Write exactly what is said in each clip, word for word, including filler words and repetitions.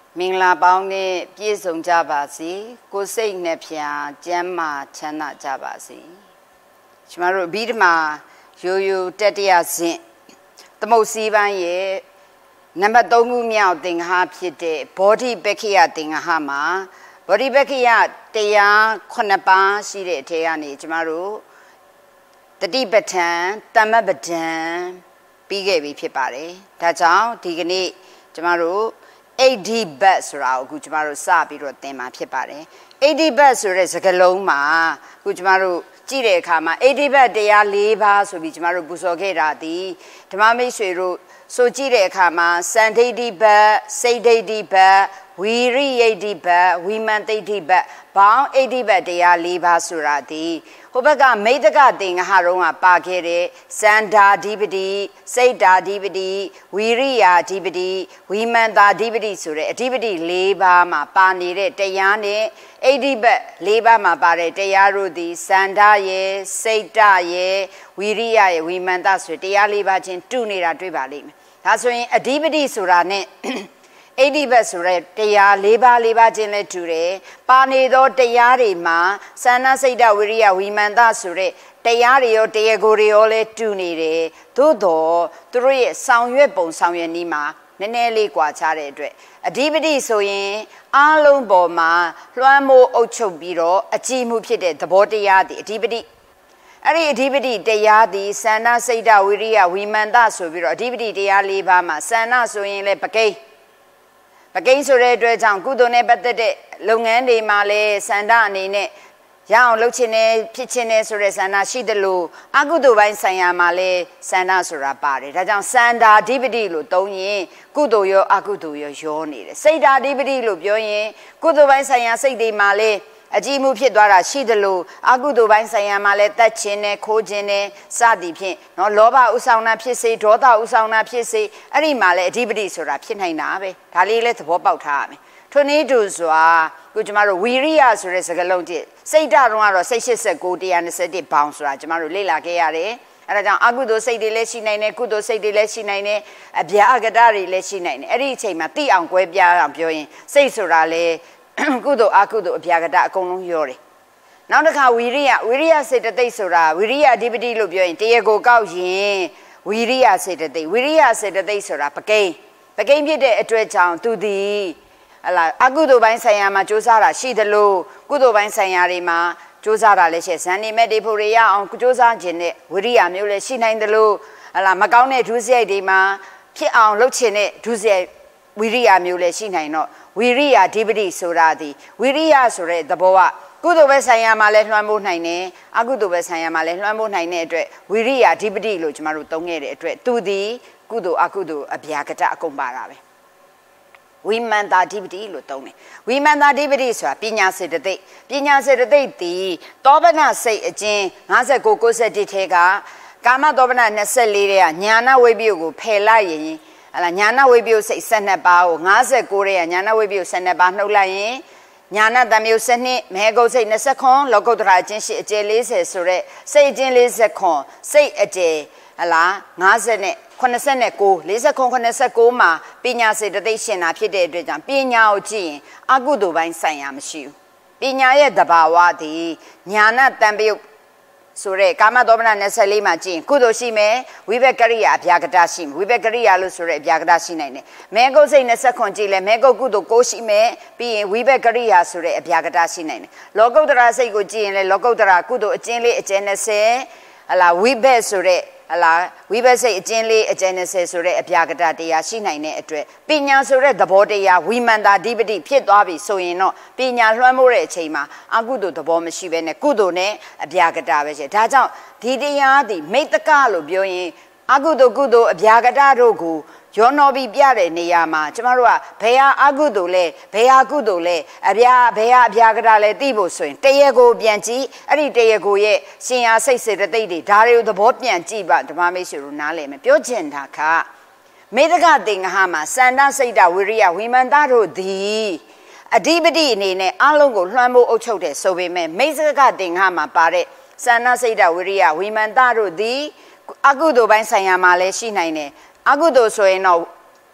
မင်္ဂလာပေါင်းနဲ့ပြည့်စုံကြပါစေကိုယ်စိတ်နှပြကျမ်းမာချမ်းသာကြပါစေကျွန်တော်တို့အဘိဓမ္မာရိုးရိုးတတိယဆင့်သမုတ်စီးပိုင်းရဲ့နံပါတ်သုံးခုမြောက်သင်္ဃဟဖြစ်တဲ့ဘောဓိပက္ခိယသင်္ဃဟမှာဘောဓိပက္ခိယတရားခုနှစ်ပါးရှိတဲ့အထက်ကနေကျွန်တော်တို့တတိပဋ္ဌာန်တမ္မပဒံပြီးခဲ့ပြီဖြစ်ပါတယ်ဒါကြောင့်ဒီကနေ့ကျွန်တော်တို့eighty bat ဆိုတာကိုအခုကျမတို့စပြီးတော့သင်မှာဖြစ်ပါတယ်eighty bat ဆိုတဲ့စကားလုံးမှာအခုကျမတို့ကြည့်တဲ့အခါမှာeighty bat တရား၄ပါးဆိုပြီးကျမတို့ပူဇော်ခဲ့တာဒီဓမ္မမိတ်ဆွေတို့ဆိုကြည့်တဲ့အခါမှာစံဒိဋ္ဌိဘတ်စိတ်ဒိဋ္ဌိဘတ်ဝီရိယိဋ္ဌိဘတ်ဝိမန်ဒိဋ္ဌိဘတ်ဘောင်းeighty bat တရား၄ပါးဆိုတာဒီဟိုဘက်ကမိတ်တကသင်္ဃဟတုံးကပါခဲ့တဲ့စန္ဒာဓိပတိစိတ်ဓာဓိပတိဝီရိယာဓိပတိဝိမန္တာဓိပတိဆိုတဲ့အဓိပတိ၄ပါးမှာပါနေတဲ့တရားနဲ့အိဋ္ဌိဘတ်၄ပါးမှာပါတဲ့တရားတို့သည်စန္ဒာရဲ့စိတ်ဓာရဲ့ဝီရိယရဲ့ဝိမန္တာဆိုတရား၄ပါးချင်းတူနေတာတွေ့ပါလိမ့်မယ်ဒါဆိုရင်အဓိပတိဆိုတာနဲ့အိဋ္ဌိဘတ်ဆိုတဲ့တရား၄ပါး၄ပါးချင်းလဲတူတယ်ပါနေသောတရားတွေမှာစန္ဒစိတ်ဓာဝိရိယဝိမန္တဆိုတဲ့တရားတွေရောတရားကိုယ်တွေရောလဲတူနေတယ်သို့တော့သူတို့ရဲ့ဆောင်ရွက်ပုံဆောင်ရွက်နည်းမှာနည်းနည်းလေးကွာခြားတဲ့အတွက်အဓိပတိဆိုရင်အားလုံးပေါ်မှာလွှမ်းမိုးအုပ်ချုပ်ပြီးတော့အကြည်မှုဖြစ်တဲ့သဘောတရားဒီအဓိပတိအဲ့ဒီအဓိပတိတရားဒီစန္ဒစိတ်ဓာဝိရိယဝိမန္တဆိုပြီးတော့အဓိပတိတရား၄ပါးမှာစန္ဒဆိုရင်လဲပကိန်းပကိန်းဆိုတဲ့အတွက်ကြောင့်ကုသိုလ်နဲ့ပတ်သက်တဲ့လုပ်ငန်းတွေမှာလည်းစန္ဒအနေနဲ့ရအောင်လုပ်ချင်တယ်ဖြစ်ချင်တယ်ဆိုတဲ့စန္ဒရှိတယ်လို့အကုသိုလ်ပိုင်းဆိုင်ရာမှာလည်းစန္ဒဆိုတာပါတယ်ဒါကြောင့်စန္ဒာဓိပတိလို့သုံးရင်ကုသိုလ်ရောအကုသိုလ်ရောရောနေတယ်စိတ်ဓာဓိပတိလို့ပြောရင်ကုသိုလ်ပိုင်းဆိုင်ရာစိတ်တွေမှာလည်းအကြည်မှုဖြစ်သွားတာရှိတယ်လို့အကုသိုလ်ပိုင်းဆိုင်ရာမှာလည်းတတ်ခြင်းနဲ့ခိုးခြင်းနဲ့စသည်ဖြင့်နော်လောဘဥဆောင်တာဖြစ်စေဒေါသဥဆောင်တာဖြစ်စေအဲ့ဒီမှာလည်းအဓိပတိဆိုတာဖြစ်နိုင်တာပဲဒါလေးလည်းသဘောပေါက်ထားရမယ်ထိုနည်းတူစွာကိုကျမတို့ဝီရိယဆိုတဲ့စကားလုံးတည်းစိတ်ဓာတ်တော့ကတော့စိတ်၈၉ ၁၂၁ဘောင်ဆိုတာကျမတို့လေ့လာခဲ့ရတယ်အဲဒါကြောင့်အကုသိုလ်စိတ်တွေလည်းရှိနိုင်တယ်ကုသိုလ်စိတ်တွေလည်းရှိနိုင်တယ်အဗျာအကတတွေလည်းရှိနိုင်တယ်အဲ့ဒီအချိန်မှာသိအောင်ကွဲပြားအောင်ပြောရင်စိတ်ဆိုတာလည်းကုသိုလ်အကုသိုလ်အဗျာကတအကုန်လုံးရောတယ်နောက်တစ်ခါဝီရိယဝီရိယစေတသိက်ဆိုတာဝီရိယအဓိပတိလို့ပြောရင်တရားကိုကောက်ရင်ဝီရိယစေတသိက်ဝီရိယစေတသိက်ဆိုတာပကိန်းပကိန်းဖြစ်တဲ့အတွက်ကြောင့်သူသည်ဟလာအကုသိုလ်ပိုင်းဆိုင်ရာမှာစ조사တာရှိတယ်လို့ကုသိုလ်ပိုင်းဆိုင်ရာတွေမှာစ조사တာလည်းရှိဇန်နေမဲ့တွေဖို့ရရအောင်စ조사ခြင်းနဲ့ဝိရိယမျိုးလည်းရှိနိုင်တယ်လို့ဟလာမကောင်းတဲ့ဒုစရိုက်တွေမှာဖြစ်အောင်လုပ်ခြင်းနဲ့ဒုစရိုက်ဝိရိယမျိုးလည်းရှိနိုင်တော့ဝိရိယဓိပတိဆိုတာဒီဝိရိယဆိုတဲ့သဘောကကုသိုလ်ပဲဆိုင်ရာမှာလည်းလွှမ်းမိုးနိုင်တယ်အကုသိုလ်ပဲဆိုင်ရာမှာလည်းလွှမ်းမိုးနိုင်တဲ့အတွက်ဝိရိယဓိပတိလို့ကျွန်တော်တို့သုံးခဲ့တဲ့အတွက်သူဒီကုသိုလ်အကုသိုလ်အဗျာကတအကုန်ပါတာပဲဝိမန္တာဓိပတိလို့သုံးတယ်ဝိမန္တာဓိပတိဆိုတာပညာစေတသိက်ပညာစေတသိက်ဒီတောပနစိတ်အကျဉ်၅၉ ၉၁ထဲကကာမတောပန၂၄တဲ့ကညာဏဝိပယုကိုဖယ်လိုက်ရင်ဟလာညာဏဝိပယုစိတ်၁၂ပါးကို၅၉တဲ့ကညာဏဝိပယု၁၂ပါးနှုတ်လိုက်ရင်ညာဏတမျိုး၁၂မေဂုတ်စိတ်၂၇လောကုတ္တရာအကျဉ်ရှိအကျယ်၄၀ဆိုတဲ့စိတ်အကျဉ်၄၇စိတ်အကျယ်ဟလာ၅၀နဲ့89 49 89မှာပညာစေတသိက်ရှင်တာဖြစ်တဲ့အတွက်ကြောင့်ပညာကိုကြည့်ရင်အကုသိုလ်ပိုင်းဆိုင်ရာမရှိဘူးပညာရဲ့တဘာဝသည်ညာဏတံပယုတ်ဆိုတဲ့ကာမတောပန၂၄မှာကြည့်ရင်ကုသိုလ်ရှိမယ်ဝိဘကရိယာအဗျာကတရှိမယ်ဝိဘကရိယာလို့ဆိုတဲ့အဗျာကတရှိနိုင်တယ်မေဂုတ်စိတ်၂၇ကြည့်လဲမေဂုတ်ကုသိုလ်၉ရှိမယ်ပြီးရင်ဝိဘကရိယာဆိုတဲ့အဗျာကတရှိနိုင်တယ်လောကုတ္တရာစိတ်ကိုကြည့်ရင်လဲလောကုတ္တရာကုသိုလ်အကျဉ်းလေးအကျဉ်း၂၀ဟလာဝိဘက်ဆိုတဲ့ဟလာဝိဘစိတ်အကျဉ်းလေးအကျဉ်း၂၀ဆိုတဲ့အဗျာကတတရားရှိနိုင်တဲ့အတွက်ပညာဆိုတဲ့သဘောတရားဝိမန္တာဓိပတိဖြစ်သွားပြီဆိုရင်တော့ပညာလွှမ်းမိုးတဲ့အချိန်မှာအကုသိုလ်သဘောမရှိဘဲနဲ့ကုသိုလ်နဲ့အဗျာကတပဲရှိဒါကြောင့်ဒီတရားသည်မိတ္တကလို့ပြောရင်အကုသိုလ်ကုသိုလ်အဗျာကတတို့ကိုရောနော်ပြီးပြတဲ့နေရာမှာကျမတို့ကဘယ်ဟာအကုသိုလ်လဲဘယ်ဟာကုသိုလ်လဲအဗျာဘယ်ဟာအဗျာကတလဲသိဖို့ဆိုရင်တရားကိုပြန်ကြည့်အဲ့ဒီတရားကိုရဲ့ရှင်ဟာစိတ်စေတသိက်တွေဒါတွေကိုသဘောပြန်ကြည့်ပါဓမ္မမိတ်ဆွေတို့နားလည်မယ်ပြောချင်တာကမေတ္တကသင်္ဃဟမှာစန္ဒစိတ်တဝိရိယဝိမန္တတို့သည်အဓိပတိအနေနဲ့အလုံးကိုလွှမ်းမိုးအုပ်ချုပ်တယ်ဆိုပေမဲ့မေတ္တကသင်္ဃမှာပါတဲ့စန္ဒစိတ်တဝိရိယဝိမန္တတို့သည်အကုသိုလ်ပိုင်းဆိုင်ရာမှာလည်းရှိနိုင်တယ်အကုသိုလ်ဆိုရင်တော့ပ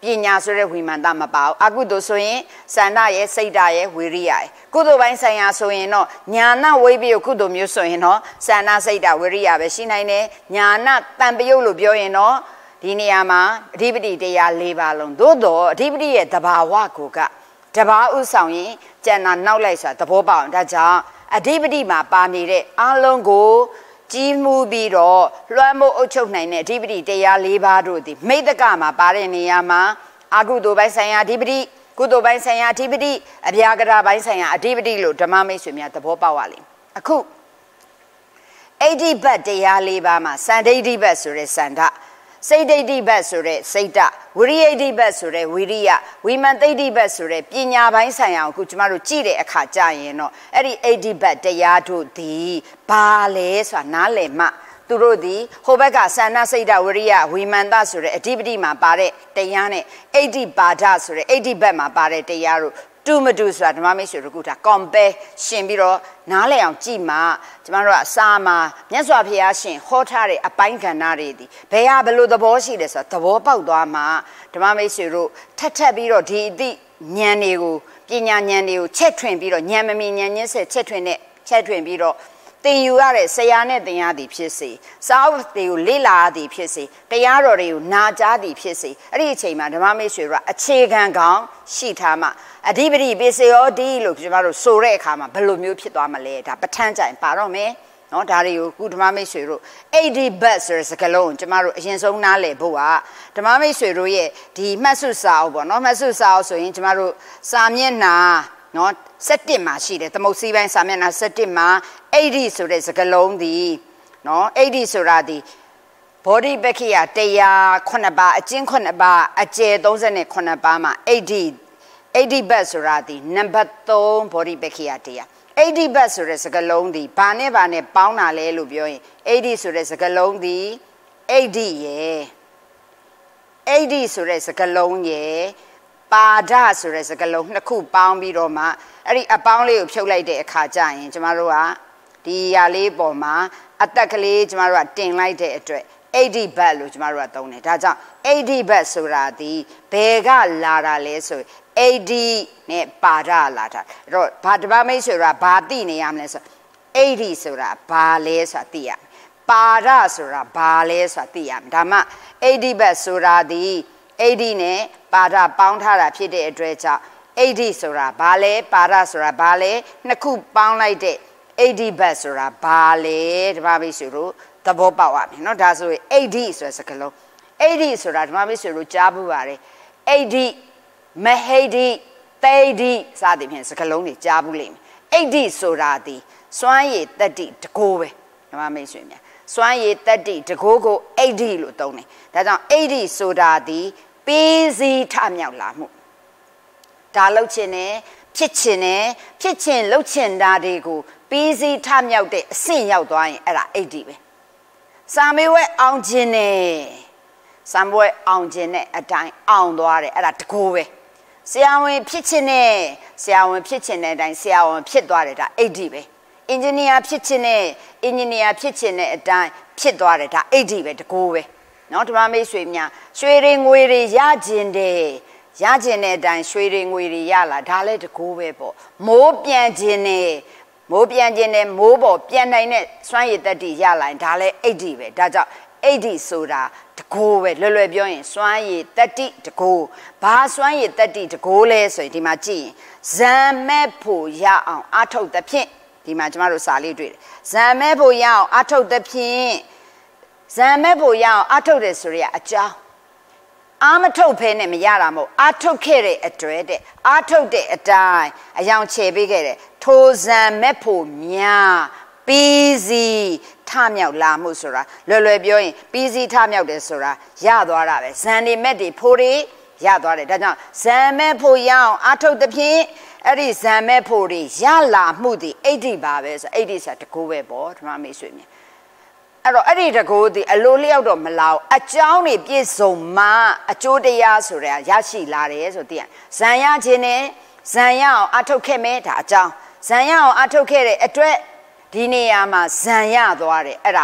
ပညာဆိုတဲ့ဝိမာန်တမပါဘူးအကုသိုလ်ဆိုရင်စန္ဒရဲ့စိတ်ဓာတ်ရဲ့ဝိရိယရဲ့ကုသိုလ်ပိုင်းဆိုင်ရာဆိုရင်တော့ညာနာဝိပယုကုသိုလ်မျိုးဆိုရင်တော့စန္ဒစိတ်ဓာတ်ဝိရိယပဲရှိနိုင်တယ်ညာနာတန်ပယုလို့ပြောရင်တော့ဒီနေရာမှာအဓိပတိတရား၄ပါးလုံးသို့တော့အဓိပတိရဲ့တဘာဝကိုကတဘာဥဆောင်ရင်ကျန်တာနောက်လိုက်ဆိုတာသဘောပေါက်အောင်ဒါကြောင့်အဓိပတိမှာပါနေတဲ့အလုံးကိုကြီးမှုပြီးတော့လွှမ်းမိုးအုပ်ချုပ်နိုင်တဲ့အဓိပတိတရား၄ပါးတို့သည်မိတ္တကမှာပါတဲ့နေရာမှာအကုသိုလ်ပိုင်းဆိုင်ရာအဓိပတိကုသိုလ်ပိုင်းဆိုင်ရာအဓိပတိအဗျာကရပိုင်းဆိုင်ရာအဓိပတိလို့ဓမ္မမိတ်ဆွေများသဘောပေါက်ရလိမ့်အခုအဋ္ဌိဘတ်တရား၄ပါးမှာစန္ဒိဋ္ဌိဘတ်ဆိုတဲ့စန္ဒစိတ်ဒိဋ္ဌိဘတ်ဆိုတဲ့စိတ်ဓာတ်ဝိရိယဒိဋ္ဌိဘတ်ဆိုတဲ့ဝိရိယဝိမန်သိဋ္ဌိဘတ်ဆိုတဲ့ပညာပိုင်းဆိုင်ရာကိုကျမတို့ကြည့်တဲ့အခါကျရင်တော့အဲ့ဒီအဋ္ဌိဘတ်တရားတို့သည်ဘာလဲဆိုတာနားလည်မှသူတို့သည်ဟိုဘက်ကဆန္ဒစိတ်ဓာတ်ဝိရိယဝိမန်သဆိုတဲ့အဓိပတိမှာပါတဲ့တရားနဲ့အဋ္ဌိပါဒဆိုတဲ့အဋ္ဌိဘတ်မှာပါတဲ့တရားတို့တူမတူဆိုတာဓမ္မမိတ်ဆွေတို့ကဒါ compare ရှင်ပြီးတော့နားလည်အောင်ကြည့်မှကျမတို့ကစာမှာမြတ်စွာဘုရားရှင်ဟောထားတဲ့အပိုင်းကဏ္ဍတွေဒီဘယ်ဟာဘယ်လိုသဘောရှိလဲဆိုတာသဘောပေါက်သွားမှဓမ္မမိတ်ဆွေတို့ထက်ထက်ပြီးတော့ဒီအသည့်ဉာဏ်တွေကိုပညာဉာဏ်တွေကိုချက်ထွင်ပြီးတော့ဉာဏ်မမီဉာဏ်ညစ်ဆက်ချက်ထွင်တဲ့ချက်ထွင်ပြီးတော့သင်ယူရတဲ့ဆရာနဲ့သင်ရသည်ဖြစ်စေစာအုပ်တွေကိုလေ့လာရသည်ဖြစ်စေတရားတော်တွေကိုနာကြားသည်ဖြစ်စေအဲ့ဒီအချိန်မှာဓမ္မမိတ်ဆွေတို့ကအခြေခံကောင်းရှိထားမှအဓိပတိပိစယောတိလို့ကျွန်တော်တို့ဆိုတဲ့အခါမှာဘယ်လိုမျိုးဖြစ်သွားမလဲဒါပဋ္ဌာန်းကြရင်ပါတော့မယ်နော်ဒါတွေကိုကုဓမ္မမိတ်ဆွေတို့အဋ္ဌိဘတ်ဆိုတဲ့စကားလုံးကျွန်တော်တို့အရင်ဆုံးနားလည်ဖို့ကဓမ္မမိတ်ဆွေတို့ရဲ့ဒီမှတ်စုစာအုပ်ပေါ့နော်မှတ်စုစာအုပ်ဆိုရင်ကျွန်တော်တို့စာမျက်နှာနော်၁၁မှာရှိတယ်သမုတ်စီးပိုင်းစာမျက်နှာ၁၁မှာအဋ္ဌိဆိုတဲ့စကားလုံးဒီနော်အဋ္ဌိဆိုတာဒီဘောဓိပက္ခိယတရားခုနှစ်ပါးအကျဉ်းခုနှစ်ပါးအကျယ်၃၉ပါးမှာအဋ္ဌိအဋ္ဌိဘတ်ဆိုတာဒီနံပါတ်၃ဘောဓိပက္ခိယတရားအဋ္ဌိဘတ်ဆိုတဲ့စကားလုံးဒီဘာနဲ့ဘာနဲ့ပေါင်းတာလဲလို့ပြောရင်အဋ္ဌိဆိုတဲ့စကားလုံးဒီအဋ္ဌိရဲ့အဋ္ဌိဆိုတဲ့စကားလုံးရဲ့ပါဒဆိုတဲ့စကားလုံးနှစ်ခုပေါင်းပြီးတော့မှအဲ့ဒီအပေါင်းလေးကိုဖြုတ်လိုက်တဲ့အခါကျရင်ကျမတို့ကဒီຢာလေးပေါ်မှာအတက်ကလေးကျမတို့ကတင်လိုက်တဲ့အတွက်အဋ္ဌိဘတ်လို့ကျမတို့ကသုံးတယ်ဒါကြောင့်အဋ္ဌိဘတ်ဆိုတာဒီဘယ်ကလာတာလဲဆိုအဋ္ဌိနဲ့ပါဒလာတာအဲ့တော့ဘာတပါမိတ်ဆိုတာဘာသိနေရမလဲဆိုအဋ္ဌိဆိုတာဘာလဲဆိုတာသိရမယ်ပါဒဆိုတာဘာလဲဆိုတာသိရမယ်ဒါမှအဋ္ဌိဘတ်ဆိုတာဒီအဋ္ဌိနဲ့ပါဒပေါင်းထားတာဖြစ်တဲ့အတွက်ကြောင့်အဋ္ဌိဆိုတာဘာလဲပါဒဆိုတာဘာလဲနှစ်ခုပေါင်းလိုက်တဲ့အဋ္ဌိဘတ်ဆိုတာဘာလဲဓမ္မမိတ်ဆွေတို့သဘောပေါက်ရမယ်နော်ဒါဆိုရင်အဋ္ဌိဆိုတဲ့စကားလုံးအဋ္ဌိဆိုတာဓမ္မမိတ်ဆွေတို့ကြားဖို့ပါတယ်အဋ္ဌိမဟိဋ္ဌိသေဋ္ဌိစသည်ဖြင့်စကားလုံးတွေကြားဘူးလိမ့်မယ်အဋ္ဌိဆိုတာဒီစွမ်းရည်တတ္တိတကိုးပဲဓမ္မမိတ်ဆွေများစွမ်းရည်တတ္တိတကိုးကိုအဋ္ဌိလို့သုံးတယ်ဒါကြောင့်အဋ္ဌိဆိုတာဒီပေးစည်းထမြောက်လာမှုဒါလှုပ်ခြင်းနဲ့ဖြစ်ခြင်းနဲ့ဖြစ်ခြင်းလှုပ်ခြင်းဓာတ်တွေကိုပေးစည်းထမြောက်တဲ့အဆင့်ရောက်သွားရင်အဲ့ဒါအဋ္ဌိပဲစာမေးပွဲအောင်ခြင်းနဲ့စာမေးပွဲအောင်ခြင်းနဲ့အတိုင်းအောင်သွားတယ်အဲ့ဒါတကိုးပဲဆရာဝန်ဖြစ်ခြင်းနဲ့ဆရာဝန်ဖြစ်ခြင်းတဲ့အတိုင်းဆရာဝန်ဖြစ်သွားတယ်ဒါအဋ္ဌိပဲအင်ဂျင်နီယာဖြစ်ခြင်းနဲ့အင်ဂျင်နီယာဖြစ်ခြင်းတဲ့အတိုင်းဖြစ်သွားတယ်ဒါအဋ္ဌိပဲတကိုးပဲနော်ဓမ္မမိတ်ဆွေများရွှေတွေငွေတွေရခြင်းတဲ့ရခြင်းတဲ့အတိုင်းရွှေတွေငွေတွေရလာဒါလည်းတကိုးပဲပေါ့မိုးပြန်ခြင်းနဲ့မိုးပြန်ခြင်းနဲ့မိုးပေါ်ပြန်နိုင်တဲ့စွမ်းရည်တတ္တိရလာရင်ဒါလည်းအဋ္ဌိပဲဒါကြောင့်အဋ္ဌိဆိုတာတကိုးပဲလွယ်လွယ်ပြောရင်စွမ်းရည်တတ္တိတကိုးဘာစွမ်းရည်တတ္တိတကိုးလဲဆိုရင်ဒီမှာကြည့်ရင်ဇံမဲ့ဖို့ရအောင်အထုတ်သဖြင့်ဒီမှာကျမတို့စာလေးတွေ့တယ်ဇံမဲ့ဖို့ရအောင်အထုတ်သဖြင့်ဇံမဲ့ဖို့ရအောင်အထုတ်တယ်ဆိုရအကြောင်းအာမထုတ်ဖဲနဲ့မရတာမဟုတ်အာထုတ်ခဲ့တဲ့အတွေ့တဲ့အာထုတ်တဲ့အတိုင်းအယောင်ချေပေးခဲ့တယ်ထိုဇံမဲ့ဖို့များပြီးစီထမြောက်လာမှုဆိုတာလွယ်လွယ်ပြောရင်ပြီးစီထမြောက်တယ်ဆိုတာရသွားတာပဲဇံနေမဲ့တွေဖို့တွေရသွားတယ်ဒါကြောင့်ဇံမဲ့ဖို့ရအောင်အာထုတ်သဖြင့်အဲ့ဒီဇံမဲ့ဖို့တွေရလာမှုဒီအဋ္ဌိပါပဲဆိုအဋ္ဌိဆိုတာတကူပဲပေါ့ဓမ္မမိတ်ဆွေမြင်အဲ့တော့အဲ့ဒီတကူဒီအလိုလျောက်တော့မလောက်အကြောင်းတွေပြည့်စုံမှအကျိုးတရားဆိုတာရရှိလာတယ်ဆိုသိရဇံရခြင်းနဲ့ဇံရအောင်အထုတ်ခဲ့မယ်ဒါအကြောင်းဇံရအောင်အထုတ်ခဲ့တဲ့အတွက်ဒီနေရာမှာဇံရသွားတယ်အဲ့ဒါ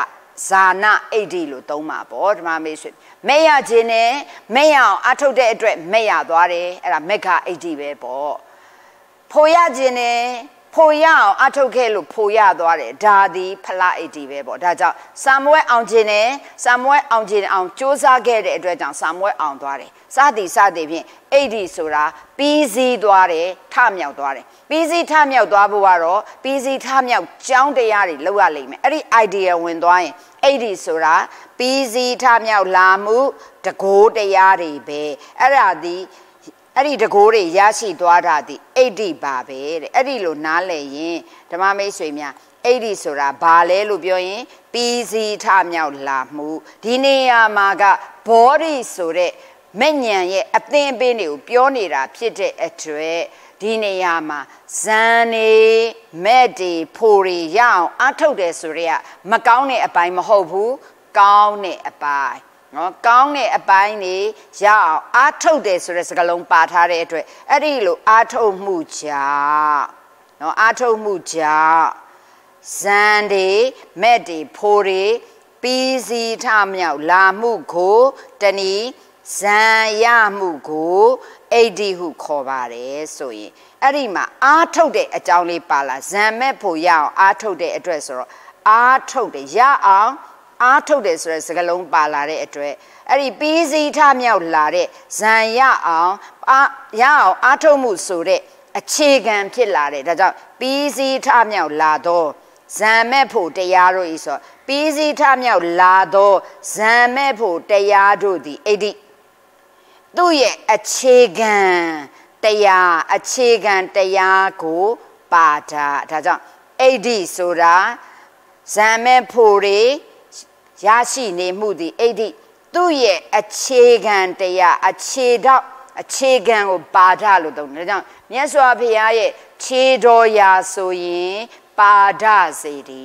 ဇာနာအိဋ္ဌိလို့သုံးပါပေါ့ဓမ္မမိတ်ဆွေမဲ့ရခြင်းနဲ့မဲ့ရအောင်အထုတ်တဲ့အတွက်မဲ့ရသွားတယ်အဲ့ဒါမက္ခအိဋ္ဌိပဲပေါ့ဖိုရခြင်းနဲ့ဖိုရအောင်အထုတ်ခဲ့လို့ဖိုရသွားတယ်ဒါသည်ဖလားအိဋ္ဌိပဲပေါ့ဒါကြောင့်စာမွဲအောင်ခြင်းနဲ့စာမွဲအောင်ခြင်းအောင်စ조사ခဲ့တဲ့အတွက်ကြောင့်စာမွဲအောင်သွားတယ်စသည်စသည်ဖြင့်အိဋ္ဌိဆိုတာပြီးစီးသွားတယ်ထမြောက်သွားတယ်ပြီးစီးထမြောက်သွားဖို့ကတော့ပြီးစီးထမြောက်ကြောင်းတရားတွေလောက်ရလိမ့်မယ်အဲ့ဒီ idea ဝင်သွားရင်အိဋ္ဌိဆိုတာပြီးစီးထမြောက်လာမှုတကိုးတရားတွေပဲအဲ့ဒါဒီအဲ့ဒီတကိုးတွေရရှိသွားတာဒီအိဋ္ဌိပါပဲတဲ့အဲ့ဒီလိုနားလည်ရင်ဓမ္မမိတ်ဆွေများအိဋ္ဌိဆိုတာဘာလဲလို့ပြောရင်ပြီးစီးထမြောက်လာမှုဒီနေရာမှာကဘောဓိဆိုတဲ့မဲ့ညံရဲ့အသင်အပင်းတွေကိုပြောနေတာဖြစ်တဲ့အတွက်ဒီနေရာမှာဇန်နေမဲ့တွေဖိုတွေရအောင်အထုတ်တယ်ဆိုရဲမကောင်းတဲ့အပိုင်းမဟုတ်ဘူးကောင်းတဲ့အပိုင်းနော်ကောင်းတဲ့အပိုင်းနေရအောင်အထုတ်တယ်ဆိုတဲ့စကားလုံးပါထားတဲ့အတွက်အဲ့ဒီလိုအထုတ်မှုကြောင့်နော်အထုတ်မှုကြောင့်ဇန်တွေမဲ့တွေဖိုတွေပြီးစီးထမြောက်လာမှုကိုတနည်းဇန်ရမှုကိုအိဋ္ဌိဟုခေါ်ပါတယ်ဆိုရင်အဲ့ဒီမှာအားထုတ်တဲ့အကြောင်းလေးပါလာဇန်မဲ့ဖို့ရအောင်အားထုတ်တဲ့အတွက်ဆိုတော့အားထုတ်တယ်ရအောင်အားထုတ်တယ်ဆိုတဲ့စကားလုံးပါလာတဲ့အတွက်အဲ့ဒီပြီးစီးထမြောက်လာတဲ့ဇန်ရအောင်အားရအောင်အားထုတ်မှုဆိုတဲ့အခြေခံဖြစ်လာတယ်ဒါကြောင့်ပြီးစီးထမြောက်လာတော့ဇန်မဲ့ဖို့တရားတို့ဤဆိုပြီးစီးထမြောက်လာတော့ဇန်မဲ့ဖို့တရားတို့သည်အိဋ္ဌိသူ့ရဲ့အခြေခံတရားအခြေခံတရားကိုပါတာဒါကြောင့်အိဋ္ဌိဆိုတာဇန်မဲ့ဖို့တွေရရှိနေမှုသည်အိဋ္ဌိသူ့ရဲ့အခြေခံတရားအခြေတော့အခြေခံကိုပါဒလို့သုံးတယ်ဒါကြောင့်မြတ်စွာဘုရားရဲ့ခြေတော်ရာဆိုရင်ပါဒစေတီ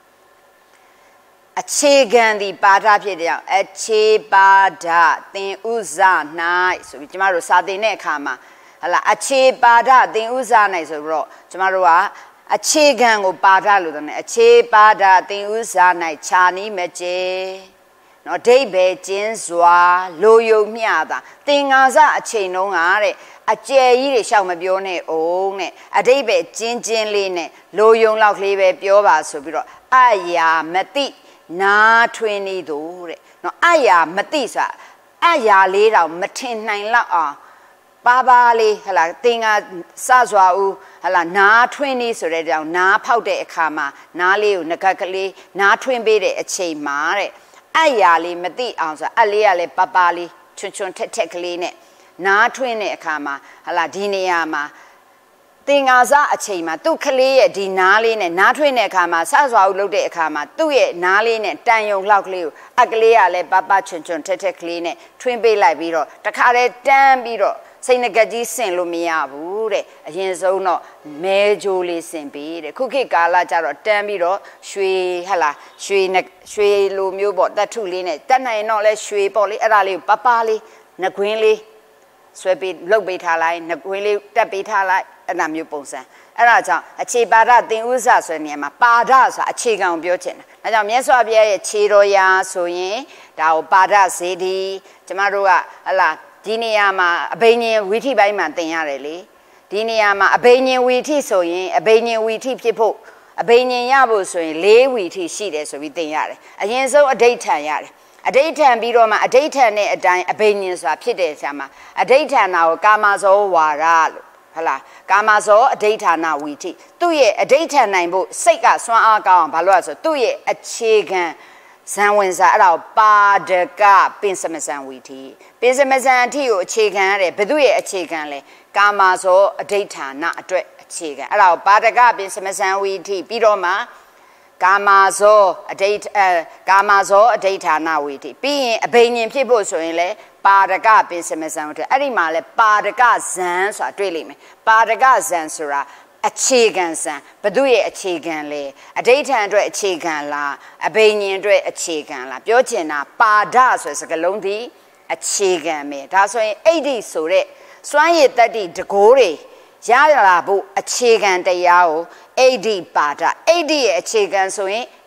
အခြေခံဒီပါဒဖြစ်တဲ့အခြေပါဒသင်ဥဇ၌ဆိုပြီးကျမတို့စာသင်တဲ့အခါမှာဟလာအခြေပါဒသင်ဥဇ၌ဆိုပြီးတော့ကျမတို့ကအခြေခံကိုပါဒလို့သုံးတယ်အခြေပါဒသင်ဥဇ၌ခြာနီးမကျေနော်ဒိဗေကျင်းစွာလိုယုံမျှတာသင်္ဃာစအချိန်တုန်းကတဲ့အကျယ်ကြီးတွေရှောက်မပြောနဲ့အောင်နဲ့အဒိဗေကျင်းချင်းလေးနဲ့လိုယုံလောက်ကလေးပဲပြောပါဆိုပြီးတော့အယာမတိနာထွင်နေသူတဲ့နော်အယာမတိဆိုတာအယာလေးတောင်မထင်နိုင်လောက်အောင်ပါပါလေးဟလာသင်္ဃာစစွာဦးဟလာနားထွင်းနေဆိုတဲ့ကြောင့်နားဖောက်တဲ့အခါမှာနားလေးကိုငကက်ကလေးနားထွင်းပေးတဲ့အချိန်မှာတဲ့အရာလေးမသိအောင်ဆိုအလေးကလည်းပပလေးချွန်းချွန်းထက်ထက်ကလေးနဲ့နားထွင်းတဲ့အခါမှာဟလာဒီနေရာမှာသင်္ဃာစအချိန်မှာသူ့ကလေးရဲ့ဒီနားလေးနဲ့နားထွင်းတဲ့အခါမှာစစွာဦးလုပ်တဲ့အခါမှာသူ့ရဲ့နားလေးနဲ့တန်ယုံလောက်ကလေးကိုအကလေးကလည်းပပချွန်းချွန်းထက်ထက်ကလေးနဲ့ထွင်းပေးလိုက်ပြီးတော့တခါတည်းတန်းပြီးတော့စိတ်ငကကြီးဆင်လို့မရဘူးတဲ့အရင်ဆုံးတော့မဲကြိုးလေးဆင်ပေးတဲ့ခုခေတ်ကာလကျတော့တန်းပြီးတော့ရွှေဟလာရွှေရွှေလိုမျိုးပေါ့တတ်ထုလေးနဲ့တက်နိုင်တော့လဲရွှေပေါ့လေအဲ့ဒါလေးပပလေးနှကွင်းလေးဆွဲပေးလှုပ်ပေးထားလိုက်နှကွင်းလေးတက်ပေးထားလိုက်အဲ့ဒါမျိုးပုံစံအဲ့ဒါကြောင့်အခြေပါဒသင်ဥဇဆိုတဲ့နေရာမှာပါဒဆိုတာအခြေခံကိုပြောချင်တာဒါကြောင့်မြတ်စွာဘုရားရဲ့ခြေတော်ရာဆိုရင်ဒါကိုပါဒစေတီကျမတို့ကဟလာဒီနေရာမှာအဘိညာဉ်ဝီထိပိုင်းမှာသင်ရတယ်လေဒီနေရာမှာအဘိညာဉ်ဝီထိဆိုရင်အဘိညာဉ်ဝီထိဖြစ်ဖို့အဘိညာဉ်ရဖို့ဆိုရင်လေးဝီထိရှိတယ်ဆိုပြီးသင်ရတယ်အရင်ဆုံးအဋိဋ္ဌံရတယ်အဋိဋ္ဌံပြီးတော့မှအဋိဋ္ဌံနဲ့အတိုင်းအဘိညာဉ်ဆိုတာဖြစ်တယ်ဆရာမအဋိဋ္ဌံနာကိုကာမဇောဝါရလို့ဟုတ်လားကာမဇောအဋိဋ္ဌာနာဝီထိသူ့ရဲ့အဋိဋ္ဌံနိုင်ဖို့စိတ်ကစွမ်းအားကောင်းအောင်ဘာလို့လဲဆိုသူ့ရဲ့အခြေခံဇံဝင်စားအဲ့ဒါကိုပါဒကပင်စမဇံဝီထိပင်စမဇံအထိကိုအခြေခံရတယ်ဘယ်သူရဲ့အခြေခံလဲကာမဇောအဋိဋ္ဌာနာအတွက်အခြေခံအဲ့ဒါကိုပါဒကပင်စမဇံဝီထိပြီးတော့မှကာမဇောအဋိဋ္ဌအဲကာမဇောအဋိဋ္ဌာနာဝီထိပြီးရင်အဘိညာဉ်ဖြစ်ဖို့ဆိုရင်လဲပါဒကပင်စမဇံဝီထိအဲ့ဒီမှာလဲပါဒကဇံဆိုတာတွေ့လိမ့်မယ်ပါဒကဇံဆိုတာအခြေခံစံဘသူရဲ့အခြေခံလဲအဋိဋ္ဌံအတွက်အခြေခံလားအဘိညာဉ်အတွက်အခြေခံလားပြောချင်တာပါဒဆိုတဲ့စကားလုံးဒီအခြေခံပဲဒါဆိုရင်အိဋ္ဌိဆိုတဲ့စွမ်းရည်တတ္တိတကိုးတွေရလာဖို့အခြေခံတရားကိုအိဋ္ဌိပါဒအိဋ္ဌိရဲ့အခြေခံဆိုရင်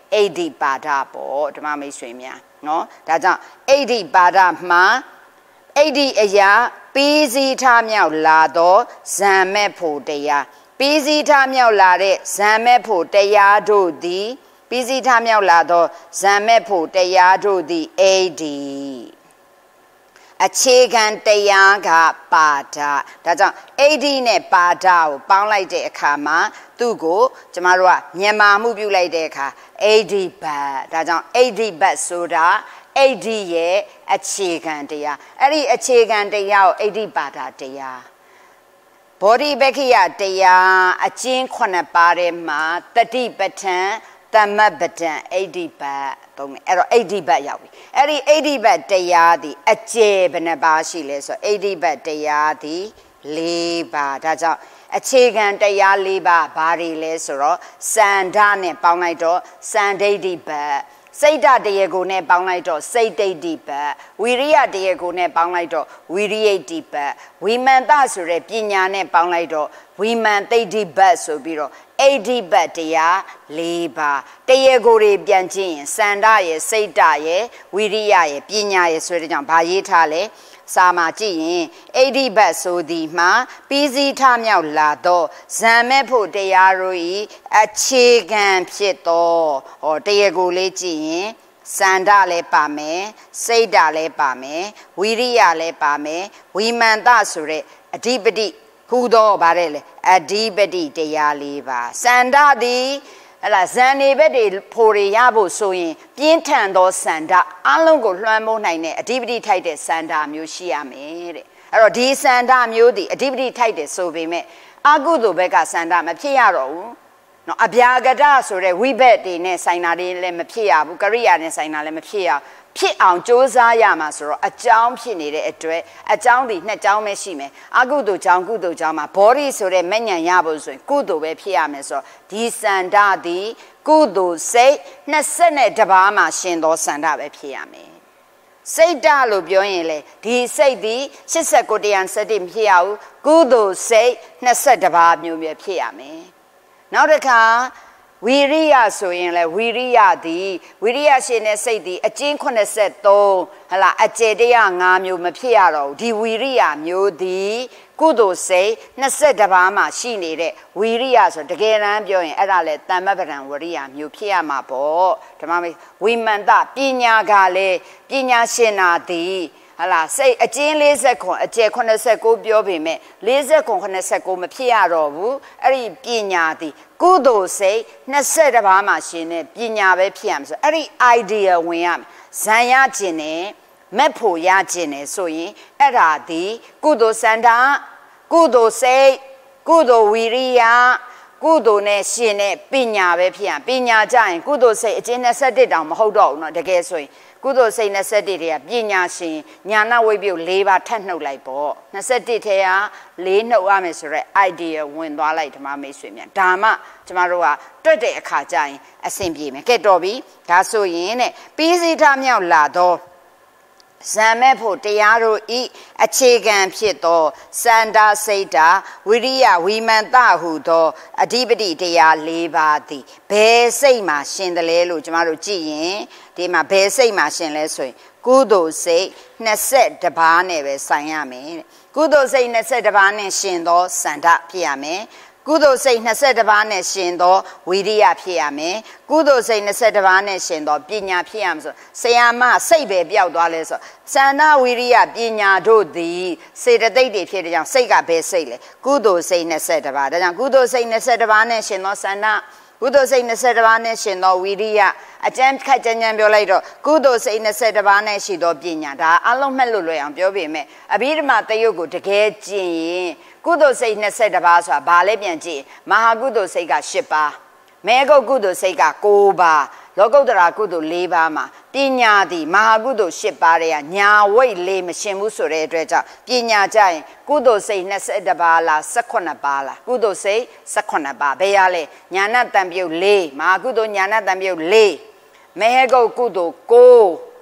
A D ပါဒပေါ့ဓမ္မမိတ်ဆွေများနော်ဒါကြောင့် A D ပါဒမှာ A D အရာပြီးစီးထားမြောက်လာသောဇံမဲ့ဖို့တရားပြီးစီးထားမြောက်လာတဲ့ဇံမဲ့ဖို့တရားတို့သည်ပြီးစီးထားမြောက်လာသောဇံမဲ့ဖို့တရားတို့သည် A D အခြေခံတရားကပါဒဒါကြောင့် A D နဲ့ပါဒကိုပေါင်းလိုက်တဲ့အခါမှာသူ့ကိုကျမတို့ကမြန်မာမှုပြုလိုက်တဲ့အခါ A D ဘတ်ဒါကြောင့် A D ဘတ်ဆိုတာ A D ရဲ့အခြေခံတရားအဲ့ဒီအခြေခံတရားကို A D ပါဒတရားဘောဓိပက္ခိယတရားအကျဉ်းခုနှစ်ပါးထဲမှာတတိပဋ္ဌာန်သမပဒံA D ဘတ်သုံးတယ်အဲ့တော့A D ဘတ်ရောက်ပြီအဲ့ဒီA D ဘတ်တရားသည်အကျယ်ဘယ်နှပါးရှိလဲဆိုတော့A D ဘတ်တရားသည်လေးပါးဒါကြောင့်အခြေခံတရားလေးပါးဘာတွေလဲဆိုတော့စန္ဒနဲ့ပေါင်းလိုက်တော့စန္ဒိဋ္ဌိဘတ်စိတ်ဓာတ်တရားကိုနဲ့ပေါင်းလိုက်တော့စိတ်ဒိဋ္ဌိဘတ်ဝိရိယတရားကိုနဲ့ပေါင်းလိုက်တော့ဝိရိယဋ္ဌိဘတ်ဝိမန္တဆိုတဲ့ပညာနဲ့ပေါင်းလိုက်တော့ဝိမန္တိဋ္ဌိဘတ်ဆိုပြီးတော့A D ဘတ်တရားလေးပါးတရားကိုတွေပြန်ကြည့်ရင်စန္ဒရဲ့စိတ်ဓာတ်ရဲ့ဝိရိယရဲ့ပညာရဲ့ဆိုတဲ့ကြောင့်ဗာရေးထားလဲစာမှာကြည့်ရင်A D ဘတ်ဆိုသည်မှာပြီးစီးထမြောက်လာသောဇံမဲ့ဖို့တရားတို့ဤအခြေခံဖြစ်သောဟောတရားကိုလေးကြည့်ရင်စန္ဒလည်းပါမယ်စိတ်ဓာတ်လည်းပါမယ်ဝိရိယလည်းပါမယ်ဝိမန္တဆိုတဲ့အဓိပတိဟူသောဗါတဲ့လေအဓိပတိတရားလေးပါစန္ဒသည်ဟလာဇန်နေဘက်တွေဖိုတွေရဖို့ဆိုရင်ပြင်းထန်သောစန္ဒအလုံးကိုလွှမ်းမိုးနိုင်တဲ့အဓိပတိထိုက်တဲ့စန္ဒမျိုးရှိရမယ်တဲ့အဲ့တော့ဒီစန္ဒမျိုးဒီအဓိပတိထိုက်တယ်ဆိုပေမဲ့အကုသိုလ်ဘက်ကစန္ဒမဖြစ်ရတော့ဘူးနော်အဗျာဂတဆိုတဲ့ဝိဘက်တွေနဲ့ဆိုင်တာတွေလည်းမဖြစ်ရဘူးကရိယာနဲ့ဆိုင်တာလည်းမဖြစ်ရဖြစ်အောင်စ조사ရမှာဆိုတော့အကြောင်းဖြစ်နေတဲ့အတွက်အကြောင်းဒီနှစ်ကြောင်းပဲရှိမယ်အကုသိုလ်ကြောင့်ကုသိုလ်ကြောင့်မှာဘောဓိဆိုတဲ့မဉ္ဇဉ်ရဖို့ဆိုရင်ကုသိုလ်ပဲဖြစ်ရမယ်ဆိုတော့ဒီစန္ဒသည်ကုသိုလ်စိတ်နှစ်ဆက်နဲ့တပါးမှာရှင်သောစန္ဒပဲဖြစ်ရမယ်စိတ်ဓာတ်လို့ပြောရင်လေဒီစိတ်သည်၈၉တရားစတိမဖြစ်ရဘူးကုသိုလ်စိတ်နှစ်ဆက်တပါးမျိုးပဲဖြစ်ရမယ်နောက်တစ်ခါဝီရိယဆိုရင်လေဝီရိယသည်ဝီရိယရှင်တဲ့စိတ်သည်အကျဉ်း83ဟလာအကျေတရား၅မျိုးမဖြစ်ရတော့ဘူးဒီဝီရိယမျိုးသည်ကုသိုလ်စိတ်နှစ်ဆက်တပါးမှာရှိနေတဲ့ဝီရိယဆိုတကယ်တမ်းပြောရင်အဲ့ဒါလေတမ္မပဒံဝရိယမျိုးဖြစ်ရမှာပေါ့ဓမ္မမိတ်ဝိမန္တပညာကလည်းပညာရှင်နာသည်ဟလာစိတ်အကျဉ်း၄၀ခွန်အကျယ်89ပြောပေမဲ့၄၀ခွန်89မဖြစ်ရတော့ဘူးအဲ့ဒီပညာသည်ကုသိုလ်စိတ်နှစ်ဆက်တပါးမှာရှင်တဲ့ပညာပဲဖြစ်ရမှာဆိုအဲ့ဒီ idea ဝင်ရမယ်ဇံရခြင်းနဲ့မက်ဖို့ရခြင်းနဲ့ဆိုရင်အဲ့ဒါသည်ကုသိုလ်စန္ဒကုသိုလ်စိတ်ကုသိုလ်ဝီရိယကုသိုလ်နဲ့ရှင်တဲ့ပညာပဲဖြစ်ရပညာကြရင်ကုသိုလ်စိတ်အကျဉ်း၂၁တောင်မဟုတ်တော့ဘူးเนาะတကယ်ဆိုရင်ကုသိုလ်စိတ်၂၁တွေကပညာရှင်ညာနာဝိပ္ပု၄ပါးထပ်နှုတ်လိုက်ပေါ့၂၁ထဲက၄နှုတ်ရမယ်ဆိုတော့ idea ဝင်သွားလိုက်ဓမ္မမိတ်ဆွေများဒါမှကျမတို့ကတွက်တဲ့အခါကျရင်အဆင်ပြေမယ်ကဲတော်ပြီဒါဆိုရင်တဲ့ပြီးစီးထားမြောက်လာတော့ဇံမဲ့ဖို့တရားတို့ဤအခြေခံဖြစ်သောစန္ဒစိတ်တာဝိရိယဝိမန္တဟုသောအဓိပတိတရား၄ပါးသည်ဘယ်စိတ်မှာရှင်တယ်လဲလို့ကျမတို့ကြည့်ရင်ဒီမှာဘယ်စိတ်မှာရှင်လဲဆိုရင်ကုသိုလ်စိတ်၂၁ပါးနဲ့ပဲဆိုင်ရမယ်တဲ့ကုသိုလ်စိတ်၂၁ပါးနဲ့ရှင်သောစန္ဒဖြစ်ရမယ်ကုသိုလ်စိတ်၂၁ပါးနဲ့ရှင်သောဝိရိယဖြစ်ရမယ်ကုသိုလ်စိတ်၂၁ပါးနဲ့ရှင်သောပညာဖြစ်ရမယ်ဆိုဆရာမစိတ်ပဲပျောက်သွားလဲဆိုစန္ဒဝိရိယပညာတို့သည်စေတသိက်တွေဖြစ်တဲ့ကြောင့်စိတ်ကဘယ်စိတ်လဲကုသိုလ်စိတ်၂၁ပါးဒါကြောင့်ကုသိုလ်စိတ်၂၁ပါးနဲ့ရှင်သောစန္ဒကုသိုလ်စိတ်၂၁ပါးနဲ့ရှင်သောဝိရိယအကျဉ်းခက်ကြမ်းကြမ်းပြောလိုက်တော့ကုသိုလ်စိတ်၂၁ပါးနဲ့ရှိသောပညာဒါအလုံးမှတ်လို့လွယ်အောင်ပြောပေမဲ့အဘိဓမ္မာတယုတ်ကိုတကယ်ကျင့်ရင်ကုသိုလ်စိတ်၂၁ပါးဆိုတာဘာလဲပြန်ကြည့်မဟာကုသိုလ်စိတ်က၈ပါးမေဂုတ်ကုသိုလ်စိတ်က၉ပါးလောကုတ္တရာကုသိုလ်၄ပါးမှာပညာသည်မဟာကုသိုလ်၈ပါးတွေကညာဝိတ်လေးမရှင်ဘူးဆိုတဲ့အတွက်ကြောင့်ပညာကြရင်ကုသိုလ်စိတ်၂၁ပါးလား၁၈ပါးလားကုသိုလ်စိတ်၁၈ပါးဘယ်ရလဲညာဏတံပြုတ်၄မဟာကုသိုလ်ညာဏတံပြုတ်၄မေဂုတ်ကုသိုလ်၉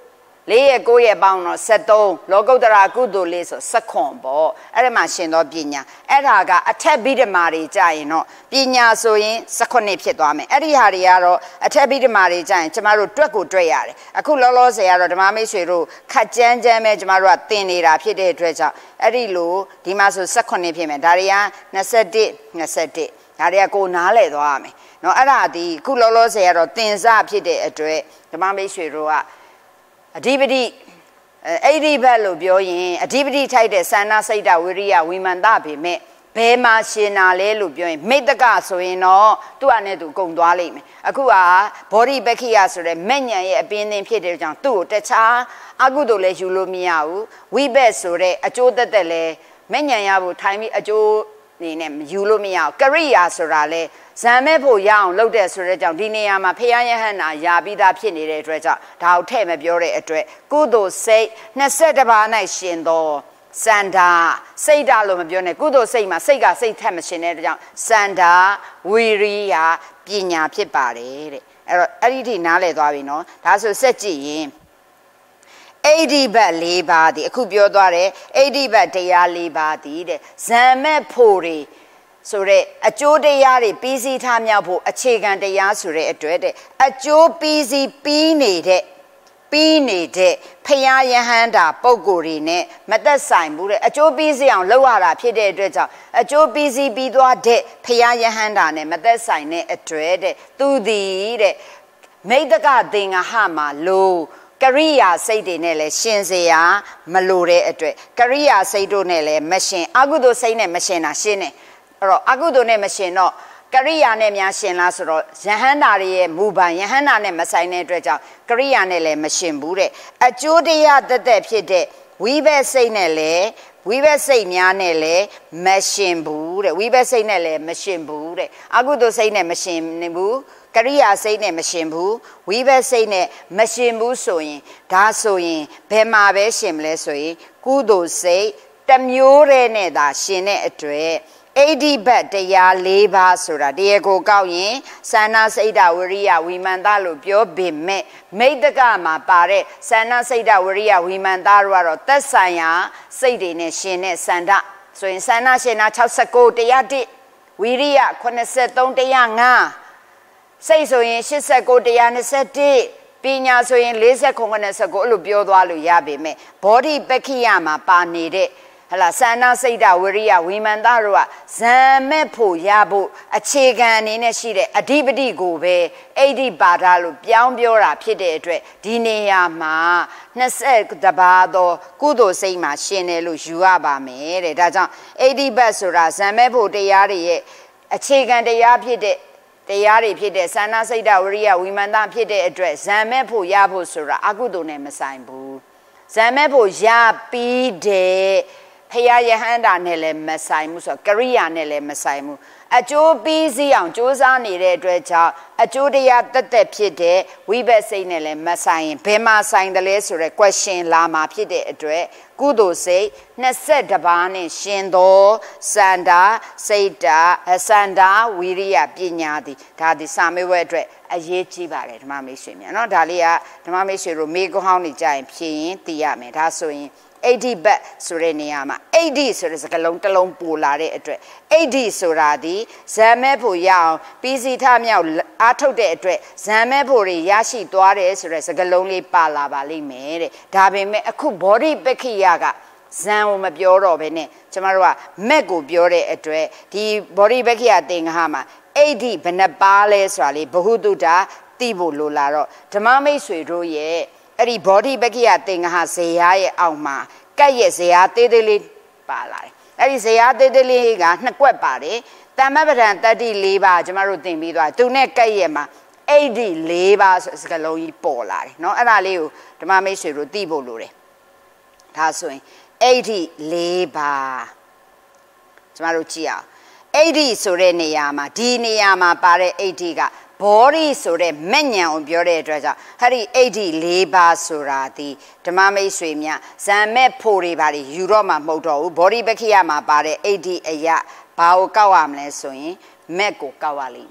လေးရဲ့ကိုယ့်ရဲ့ပေါင်းတော့ဆက်သုံးလောကုတ္တရာကုသိုလ်လေးဆိုစက်ခွန်ပေါ့အဲ့ဒီမှာရှင်သောပညာအဲ့ဒါကအထက်ဘိဓမာတွေကြာရင်တော့ပညာဆိုရင်စက်ခွနှစ်ဖြစ်သွားမယ်အဲ့ဒီဟာတွေကတော့အထက်ဘိဓမာတွေကြာရင်ကျမတို့တွက်ကိုတွက်ရတယ်အခုလောလောဆယ်ကတော့ဓမ္မမိတ်ဆွေတို့ခက်ကြမ်းကြမ်းပဲကျမတို့ကသင်နေတာဖြစ်တဲ့အတွက်ကြောင့်အဲ့ဒီလိုဒီမှာဆိုစက်ခွနှစ်ဖြစ်မယ်ဒါတွေကနှစ်၁၁ နှစ်၁၁ဒါတွေကကိုနားလဲသွားရမယ်နော်အဲ့ဒါဒီအခုလောလောဆယ်ကတော့သင်္စဖြစ်တဲ့အတွက်ဓမ္မမိတ်ဆွေတို့ကအဓိပတိအိဋ္ဌိဘတ်လို့ပြောရင်အဓိပတိထိုက်တဲ့သန္နာစိတ်တဝိရိယဝိမန္တပေမဲ့ဘယ်မှာရှင်နာလဲလို့ပြောရင်မိတ္တကဆိုရင်တော့သူ့အနေနဲ့သူကုံသွားလိမ့်မယ်အခုကဘောဓိပက္ခိယဆိုတဲ့မဲ့ညံရဲ့အပင်းသင်ဖြစ်တဲ့ကြောင့်သူ့ကိုတခြားအကုသိုလ်လည်းယူလို့မရဘူးဝိဘတ်ဆိုတဲ့အကျိုးသက်သက်လည်းမဲ့ညံရဖို့ထိုင်ပြီးအကျိုးနေနဲ့ယူလို့မရဘူးကရိယာဆိုတာလဲဇံမဲ့ဖို့ရအောင်လုပ်တဲ့ဆိုတဲ့ကြောင့်ဒီနေရာမှာဖယားယဟန္တာယာပြီးသားဖြစ်နေတဲ့အတွက်ကြောင့်ဒါကိုထဲ့မပြောတဲ့အတွက်ကုသိုလ်စိတ်နှစ်၁၁ပါး၌ရှင်သောစန္ဒာစိတ်ဓာလို့မပြောနဲ့ကုသိုလ်စိတ်မှာစိတ်ကစိတ်ထက်မရှင်တဲ့အတွက်ကြောင့်စန္ဒာဝီရိယပညာဖြစ်ပါတယ်တဲ့အဲ့တော့အဲ့ဒီထိနားလည်သွားပြီနော်ဒါဆိုစက်ကြည့်ရင်အိဋ္ဌိဘတ်၄ပါးဒီအခုပြောသွားတယ်အိဋ္ဌိဘတ်တရား၄ပါးဒီတဲ့ဇံမဲ့ဖို့တွေဆိုတဲ့အကျိုးတရားတွေပြီးစီးထားမြောက်ဖို့အခြေခံတရားဆိုတဲ့အတွက်တဲ့အကျိုးပြီးစီးပြီးနေတဲ့ပြီးနေတဲ့ဖယားယဟန္တာပုဂ္ဂိုလ်တွေနဲ့မသက်ဆိုင်ဘူးတဲ့အကျိုးပြီးစီးအောင်လုပ်ရတာဖြစ်တဲ့အတွက်ကြောင့်အကျိုးပြီးစီးပြီးသွားတဲ့ဖယားယဟန္တာနဲ့မသက်ဆိုင်တဲ့အတွက်တဲ့သူသည်တဲ့မိတ္တကသင်္ဃဟမှာလို့ကရိယာစိတ်တွေနဲ့လည်းရှင်เสียမလိုတဲ့အတွက်ကရိယာစိတ်တို့နဲ့လည်းမရှင်အကုသိုလ်စိတ်နဲ့မရှင်တာရှင်းတယ်အဲ့တော့အကုသိုလ်နဲ့မရှင်တော့ကရိယာနဲ့များရှင်လားဆိုတော့ယဟန္တာတွေရဲ့မူပံယဟန္တာနဲ့မဆိုင်တဲ့အတွက်ကြောင့်ကရိယာနဲ့လည်းမရှင်ဘူးတဲ့အကျိုးတရားတသက်ဖြစ်တဲ့ဝိဘက်စိတ်နဲ့လည်းဝိဘက်စိတ်များနဲ့လည်းမရှင်ဘူးတဲ့ဝိဘက်စိတ်နဲ့လည်းမရှင်ဘူးတဲ့အကုသိုလ်စိတ်နဲ့မရှင်ဘူးကရိယာစိတ်နဲ့မရှင်ဘူးဝိဘက်စိတ်နဲ့မရှင်ဘူးဆိုရင်ဒါဆိုရင်ဘယ်မှာပဲရှင်မလဲဆိုရင်ကုသိုလ်စိတ်တစ်မျိုးတည်းနဲ့သာရှင်တဲ့အတွက်အိဋ္ဌိဘတ်တရား၄ပါးဆိုတာတရားကိုကောက်ရင်သန္နာစိတ်တဝိရိယဝိမန္တလို့ပြောပေမဲ့မိတ္တကမှာပါတဲ့သန္နာစိတ်တဝိရိယဝိမန္တတို့ကတော့သက်ဆိုင်ရာစိတ်တွေနဲ့ရှင်တဲ့သန္ဓဆိုရင်သန္နာရှင်နာ၆၉တရား၁ဝိရိယ၈၃တရား၅စိတ်ဆိုရင်၈၉တရား၂၁ပညာဆိုရင်၄၉ ၇၉အဲ့လိုပြောသွားလို့ရပေမဲ့ဘောဓိပက္ခိယမှာပါနေတဲ့ဟလာသန္နာစိတ်တဝိရိယဝိမန္တတို့ကဇံမဲ့ဖို့ရဖို့အခြေခံအနေနဲ့ရှိတဲ့အဓိပတိကိုပဲအိဋ္ဌိပါဒလို့ပြောင်းပြောတာဖြစ်တဲ့အတွက်ဒီနေရာမှာနှစ်၁ပါးသောကုသိုလ်စိတ်မှာရှင်တယ်လို့ယူရပါမယ်တဲ့ဒါကြောင့်အိဋ္ဌိဘတ်ဆိုတာဇံမဲ့ဖို့တရားတွေရဲ့အခြေခံတရားဖြစ်တဲ့တရားတွေဖြစ်တဲ့သန္နာစိတ်တဝိရိယဝိမန္တဖြစ်တဲ့အတွက်ဇံမဲ့ဖို့ရဖို့ဆိုတာအကုသိုလ်နဲ့မဆိုင်ဘူးဇံမဲ့ဖို့ရပြီးတဲ့ဖယားယဟန္တာနဲ့လည်းမဆိုင်ဘူးဆိုတော့ကရိယာနဲ့လည်းမဆိုင်ဘူးအကျိုးပြီးစီးအောင်စ조사နေတဲ့အတွက်ကြောင့်အကျိုးတရားတက်တက်ဖြစ်တဲ့ဝိဘက်စိတ်နဲ့လည်းမဆိုင်ရင်ဘယ်မှာဆိုင်တယ်လဲဆိုတဲ့ question လာမှာဖြစ်တဲ့အတွက်ကုသိုလ်စိတ်နှစ်၁၁ပါးနဲ့ရှင်သောစန္ဒာစိတ်တာစန္ဒာဝိရိယပညာသည်ဒါဒီစာမေးပွဲအတွက်အရေးကြီးပါတယ်ဓမ္မမိတ်ဆွေများเนาะဒါလေးကဓမ္မမိတ်ဆွေတို့မေကွန်းဟောင်းနေကြရင်ဖြေရင်သိရမယ်ဒါဆိုရင်အိဋ္ဌိဘတ်ဆိုတဲ့နေရာမှာအိဋ္ဌိဆိုတဲ့စကားလုံးတစ်လုံးပို့လာတဲ့အတွက်အိဋ္ဌိဆိုတာဒီဇံမဲ့ဖို့ရအောင်ပြီးစီထမြောက်အားထုတ်တဲ့အတွက်ဇံမဲ့ဖို့တွေရရှိသွားတယ်ဆိုတဲ့စကားလုံးလေးပါလာပါလိမ့်မယ်တဲ့ဒါပေမဲ့အခုဘောဓိပက္ခိယကဇံကိုမပြောတော့ဘဲနဲ့ကျမတို့ကမက်ကိုပြောတဲ့အတွက်ဒီဘောဓိပက္ခိယသင်္ဃဟမှာအိဋ္ဌိဘယ်နှပါလဲဆိုတာလေဘ ഹു တုတာသိဖို့လိုလာတော့ဓမ္မမိတ်ဆွေတို့ရဲ့အဲ့ဒီဘောဓိပက္ခိယသင်္ဃဟဇေယရဲ့အောက်မှာကက်ရဲ့ဇေယသေးသေးလေးပါလာတယ်အဲ့ဒီဇေယသေးသေးလေးကနှစ်ကွက်ပါတယ်တမ္မပဒံတတ္တိ၄ပါးကျမတို့သင်ပြီးသွားသူနဲ့ကက်ရဲ့မှာအိဋ္ဌိ၄ပါးဆိုစကားလုံးကြီးပေါ်လာတယ်เนาะအဲ့ဒါလေးကိုဓမ္မမိတ်ဆွေတို့သိဖို့လိုတယ်ဒါဆိုရင်အိဋ္ဌိ၄ပါးကျမတို့ကြည့်အောင်အိဋ္ဌိဆိုတဲ့နေရာမှာဒီနေရာမှာပါတဲ့အိဋ္ဌိကဘောဓိဆိုတဲ့မဲ့ညံကိုပြောတဲ့အတွက်ကြောင့်ဟဲ့ဒီအိဋ္ဌိ၄ပါးဆိုတာဒီဓမ္မမိတ်ဆွေများဇံမဲ့ဖို့တွေပါယူတော့မှမဟုတ်တော့ဘူးဘောဓိပက္ခိယမှာပါတဲ့အိဋ္ဌိအယဘာကိုကောက်ရမလဲဆိုရင်မက်ကိုကောက်ရလိမ့်မယ်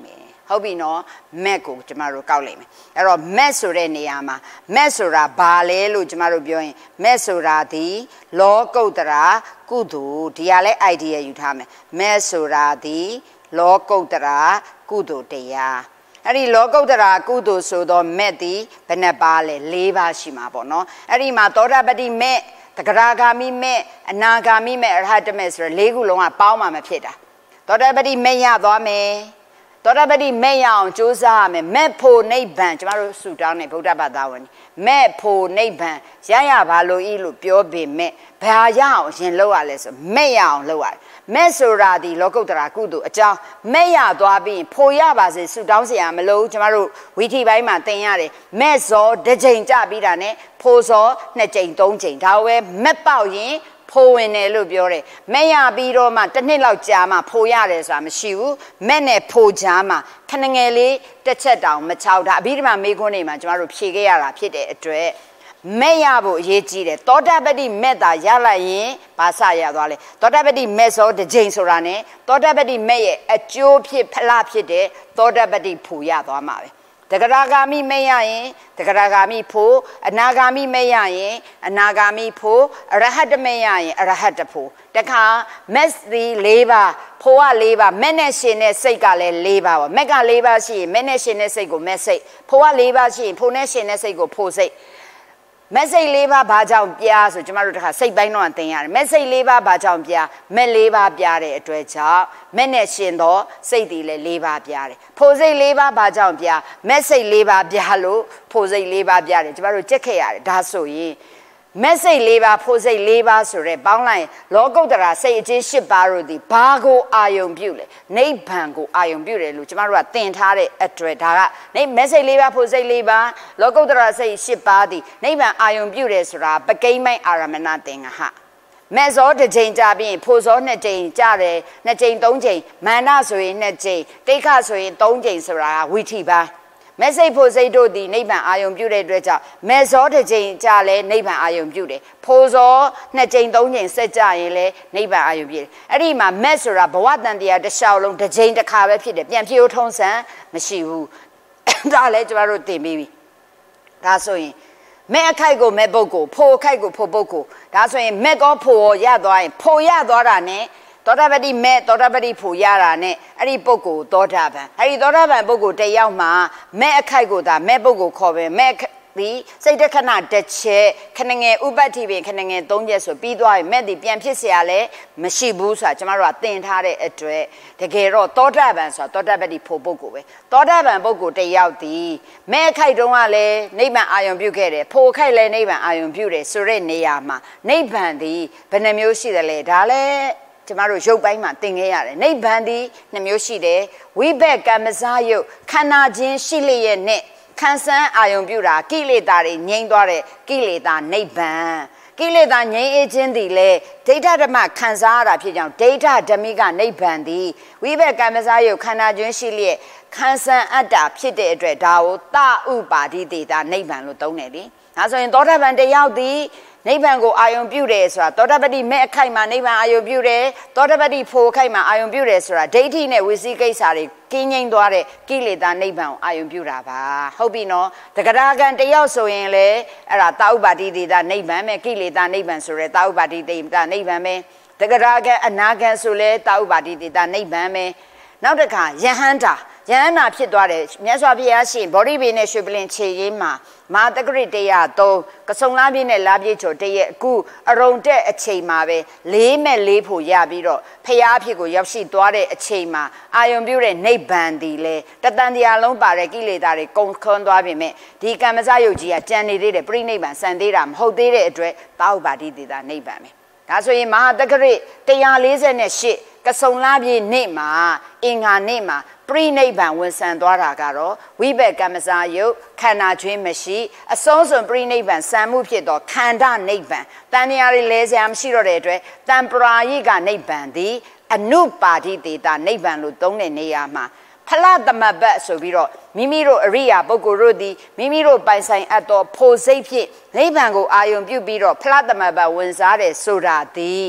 ဟုတ်ပြီနော်မက်ကိုကျမတို့ကောက်လိုက်မယ်အဲ့တော့မက်ဆိုတဲ့နေရာမှာမက်ဆိုတာဘာလဲလို့ကျမတို့ပြောရင်မက်ဆိုတာဒီလောကုတ္တရာကုသိုလ်ဒီဟာလဲ idea ယူထားမယ်မက်ဆိုတာဒီလောကုတ္တရာကုသိုလ်တရားအဲ့ဒီလောကုတ္တရာကုသိုလ်ဆိုတော့မက်ဒီဘယ်နှပါလဲ၄ပါးရှိမှာပေါ့နော်အဲ့ဒီမှာသောတာပတိမက်တဂရဂါမိမဲ့အနာဂါမိမဲ့အရဟတမဲ့ဆိုတော့၄ခုလုံးကပေါင်းမှမဖြစ်တာသောတာပတိမဲ့ရသွားမယ်သောတာပတိမဲ့ရအောင်ကြိုးစားရမယ်မဲ့ဖို့နိဗ္ဗာန်ကျမတို့ဆုတောင်းနေဗုဒ္ဓဘာသာဝင်မဲ့ဖို့နိဗ္ဗာန်ရရပါလို့ဤလို့ပြောပေမဲ့ဘာရအောင်ရင်လောက်ရလဲဆိုမဲ့ရအောင်လောက်ရတယ်မဲ့ဆိုတာဒီလောကုတ္တရာကုသိုလ်အကြောင်းမဲ့ရသွားပြီးဖို့ရပါစေဆုတောင်းเสียမလို့ကျမတို့ဝီထီပိုင်းမှာသင်ရတယ်မဲ့ဇောတစ်ချိန်ကြပြီးတာ ਨੇ ဖို့ဇောနှစ်ချိန်သုံးချိန်ဒါဝဲမဲ့ပေါက်ရင်ဖိုးဝင်တယ်လို့ပြောတယ်မဲ့ရပြီးတော့မှတစ်နှစ်လောက်ကြာမှဖိုးရတယ်ဆိုတာမရှိဘူးမဲ့နဲ့ဖိုးကြားမှခဏငယ်လေးတစ်ချက်တောင်မချောက်တာအဘိဓမ္မာမေခွန်းတွေမှာကျမတို့ဖြေခဲ့ရတာဖြစ်တဲ့အတွက်မဲ့ရဖို့အရေးကြီးတယ်သောတာပတိမဲ့တာရလိုက်ရင်ဘာစရသွားလဲသောတာပတိမဲ့စောတစ်ချိန်ဆိုတာ ਨੇ သောတာပတိမဲ့ရဲ့အကျိုးဖြစ်ဖလားဖြစ်တဲ့သောတာပတိဖိုးရသွားမှာပဲတဂရဂါမိမဲ့ရရင်တဂရဂါမိဖိုးအနာဂါမိမဲ့ရရင်အနာဂါမိဖိုးအရဟတမဲ့ရရင်အရဟတဖိုးတခါမက်သီ၄ပါးဖိုးက၄ပါးမက်နဲ့ရှင်တဲ့စိတ်ကလည်း၄ပါးပေါ့မက်က၄ပါးရှိရင်မက်နဲ့ရှင်တဲ့စိတ်ကိုမက်စိတ်ဖိုးက၄ပါးရှိရင်ဖိုးနဲ့ရှင်တဲ့စိတ်ကိုဖိုးစိတ်မက်စိတ်၄ပါးဘာကြောင့်ပြားဆိုကျမတို့တခါစိတ်ပိုင်းတော့သင်ရတယ်မက်စိတ်၄ပါးဘာကြောင့်ပြားမက်၄ပါးပြားတဲ့အတွက်ကြောင့်မက်နဲ့ရှင်တော့စိတ်တွေလည်း၄ပါးပြားတယ်ဖိုးစိတ်၄ပါးဘာကြောင့်ပြားမက်စိတ်၄ပါးပြားလို့ဖိုးစိတ်၄ပါးပြားတယ်ကျမတို့ကြက်ခဲ့ရတယ်ဒါဆိုရင်မက်စိတ်၄ပါးဖိုးစိတ်၄ပါးဆိုရဲပေါင်းလိုက်လောကုတ္တရာစိတ်အချင်း၈ပါးတို့ဒီဘာကိုအာယုံပြုလဲနိဗ္ဗာန်ကိုအာယုံပြုတယ်လို့ကျမတို့ကသင်ထားတဲ့အတွက်ဒါကနေမက်စိတ်၄ပါးဖိုးစိတ်၄ပါးလောကုတ္တရာစိတ်၈ပါးဒီနိဗ္ဗာန်အာယုံပြုတယ်ဆိုတာပကိမ့်မိုက်အာရမဏသင်္ဃဟမက်ဇောတစ်ချိန်ကြာပြီးဖိုးဇောနှစ်ချိန်ကြာတယ်နှစ်ချိန်သုံးချိန်မာနဆိုရင်နှစ်ချိန်တိခဆိုရင်သုံးချိန်ဆိုတာဝိထိပိုင်းမက်စိတ်ဖို့စိတ်တို့ဒီနိဗ္ဗာန်အာယုံပြုတဲ့အတွက်ကြောင့်မက်ဇောတစ်ချိန်ကြာလဲနိဗ္ဗာန်အာယုံပြုတယ်ဖိုးဇောနှစ်ချိန်သုံးချိန်ဆက်ကြရင်လဲနိဗ္ဗာန်အာယုံပြုတယ်အဲ့ဒီမှာမက်ဆိုတာဘဝတန်တရားတစ်လျှောက်လုံးတစ်ချိန်တစ်ခါပဲဖြစ်တယ်ပြန်ဖြိုးထုံးစံမရှိဘူးဒါလည်းကျမတို့သင်ပြီးပြီဒါဆိုရင်မဲ့အခိုက်ကိုမဲ့ပုတ်ကိုဖိုအခိုက်ကိုဖိုပုတ်ကိုဒါဆိုရင်မဲ့ကောဖိုရသွားရင်ဖိုရသွားတာ ਨੇ သောတာပတိမဲ့သောတာပတိဖိုရတာ ਨੇ အဲ့ဒီပုဂ္ဂိုလ်သောတာပန်အဲ့ဒီသောတာပန်ပုဂ္ဂိုလ်တယောက်မှာမဲ့အခိုက်ကိုဒါမဲ့ပုဂ္ဂိုလ်ခေါ်ပဲမဲ့ဒီစိတ်တခဏတစ်ချက်ခဏငယ်ဥပတ္တိပင်ခဏငယ်သုံးချက်ဆိုပြီးသွားရင်မဲ့ဒီပြန်ဖြစ်เสียလဲမရှိဘူးဆိုတာကျမတို့ကသင်ထားတဲ့အတွက်တကယ်တော့သောတာပန်ဆိုတာသောတာပတိဖို့ပုဂ္ဂိုလ်ပဲသောတာပန်ပုဂ္ဂိုလ်တယောက်ဒီမဲ့ခိုက်တုံးကလည်းနိဗ္ဗာန်အာယုံပြုခဲ့တယ်ဖို့ခိုက်လည်းနိဗ္ဗာန်အာယုံပြုတယ်ဆိုတဲ့နေရာမှာနိဗ္ဗာန်ဒီဘယ်နှမျိုးရှိတယ်လဲဒါလည်းကျမတို့ရုပ်ပိုင်းမှာသင်ခဲ့ရတယ်နိဗ္ဗာန်ဒီနှမျိုးရှိတယ်ဝိဘက်ကမ္မဇယုတ်ခန္ဓာချင်းရှိလျက်နဲ့ခံစမ်းအာယုံပြုတာကိလေသာတွေငြိမ်းသွားတဲ့ကိလေသာနိဗ္ဗာန်ကိလေသာငြိမ်းအေးခြင်းသည်လေဒိဋ္ဌဓမ္မခံစားရတာဖြစ်ကြောင်းဒိဋ္ဌဓမ္မိကနိဗ္ဗာန်သည်ဝိဘက်ကမ္မဇယုတ်ခန္ဓာချင်းရှိလျက်ခံစမ်းအတ္တဖြစ်တဲ့အတွက်ဒါကိုတဥပါတိတေတာနိဗ္ဗာန်လို့သုံးတယ်လေဒါဆိုရင်သောတာပန်တယောက်သည်နိဗ္ဗာန်ကိုအာယုံပြုတယ်ဆိုတာသောတာပတိမဲ့အခိုက်မှာနိဗ္ဗာန်အာယုံပြုတယ်သောတာပတိဖို့အခိုက်မှာအာယုံပြုတယ်ဆိုတာဒိဋ္ဌိနဲ့ဝိသိကိစ္စတွေကင်းငြိမ်းသွားတဲ့ကိလေသာနိဗ္ဗာန်ကိုအာယုံပြုတာပါဟုတ်ပြီနော်တဂရဂံတယောက်ဆိုရင်လေအဲ့ဒါတာဥပါတိတေတာနိဗ္ဗာန်ပဲကိလေသာနိဗ္ဗာန်ဆိုရဲတာဥပါတိတေတာနိဗ္ဗာန်ပဲတဂရဂံအနာဂံဆိုလဲတာဥပါတိတေတာနိဗ္ဗာန်ပဲနောက်တစ်ခါယဟန္တာယဟန္တာဖြစ်သွားတယ်မြတ်စွာဘုရားရှင်ဗောဓိပေနဲ့ရွှေပလင်ခြေရင်းမှာမဟာတက္ကရိတရားသုံးကစုံလားပြည့်နဲ့လာပြည့်ချိုတရက်အခုအရုံတက်အချိန်မှာပဲလေးမဲ့လေးဖို့ရပြီးတော့ဖရာအဖြစ်ကိုရောက်ရှိသွားတဲ့အချိန်မှာအာယုံပြုတဲ့နိဗ္ဗာန်ဒီလေတတန်တရားလုံးပါတဲ့ကိလေသာတွေကုန်ခွန်းသွားပြီမဲ့ဒီကမ္မစယုတ်ကြီးကကြံနေသေးတယ်ပြိဋိနိဗ္ဗာန်စံသေးတာမဟုတ်သေးတဲ့အတွက်သာဥပါတိတေတာနိဗ္ဗာန်ပဲဒါဆိုရင်မဟာတက္ကရိတရားလေးဆယ်နဲ့ရှစ်ကစုံလားပြည့်နေ့မှာအင်္ဂါနေ့မှာပရိနိဗ္ဗာန်ဝင်ဆံသွားတာကတော့ဝိဘက်ကမ္မဇယုတ်ခန္ဓာချင်းမရှိအဆုံးစွန်ပရိနိဗ္ဗာန်စံမှုဖြစ်သောခန္ဓာနိဗ္ဗာန်တန်တရားတွေလဲစရာမရှိတော့တဲ့အတွက်တံပရာယိကနိဗ္ဗာန်သည်အနုပါတိတေတာနိဗ္ဗာန်လို့သုံးတဲ့နေရာမှာဖလသမဘတ်ဆိုပြီးတော့မိမိတို့အရိယာပုဂ္ဂိုလ်တို့သည်မိမိတို့ပိုင်ဆိုင်အပ်သောဖို့စိတ်ဖြင့်နိဗ္ဗာန်ကိုအာယုံပြုပြီးတော့ဖလသမဘတ်ဝင်စားတယ်ဆိုတာသည်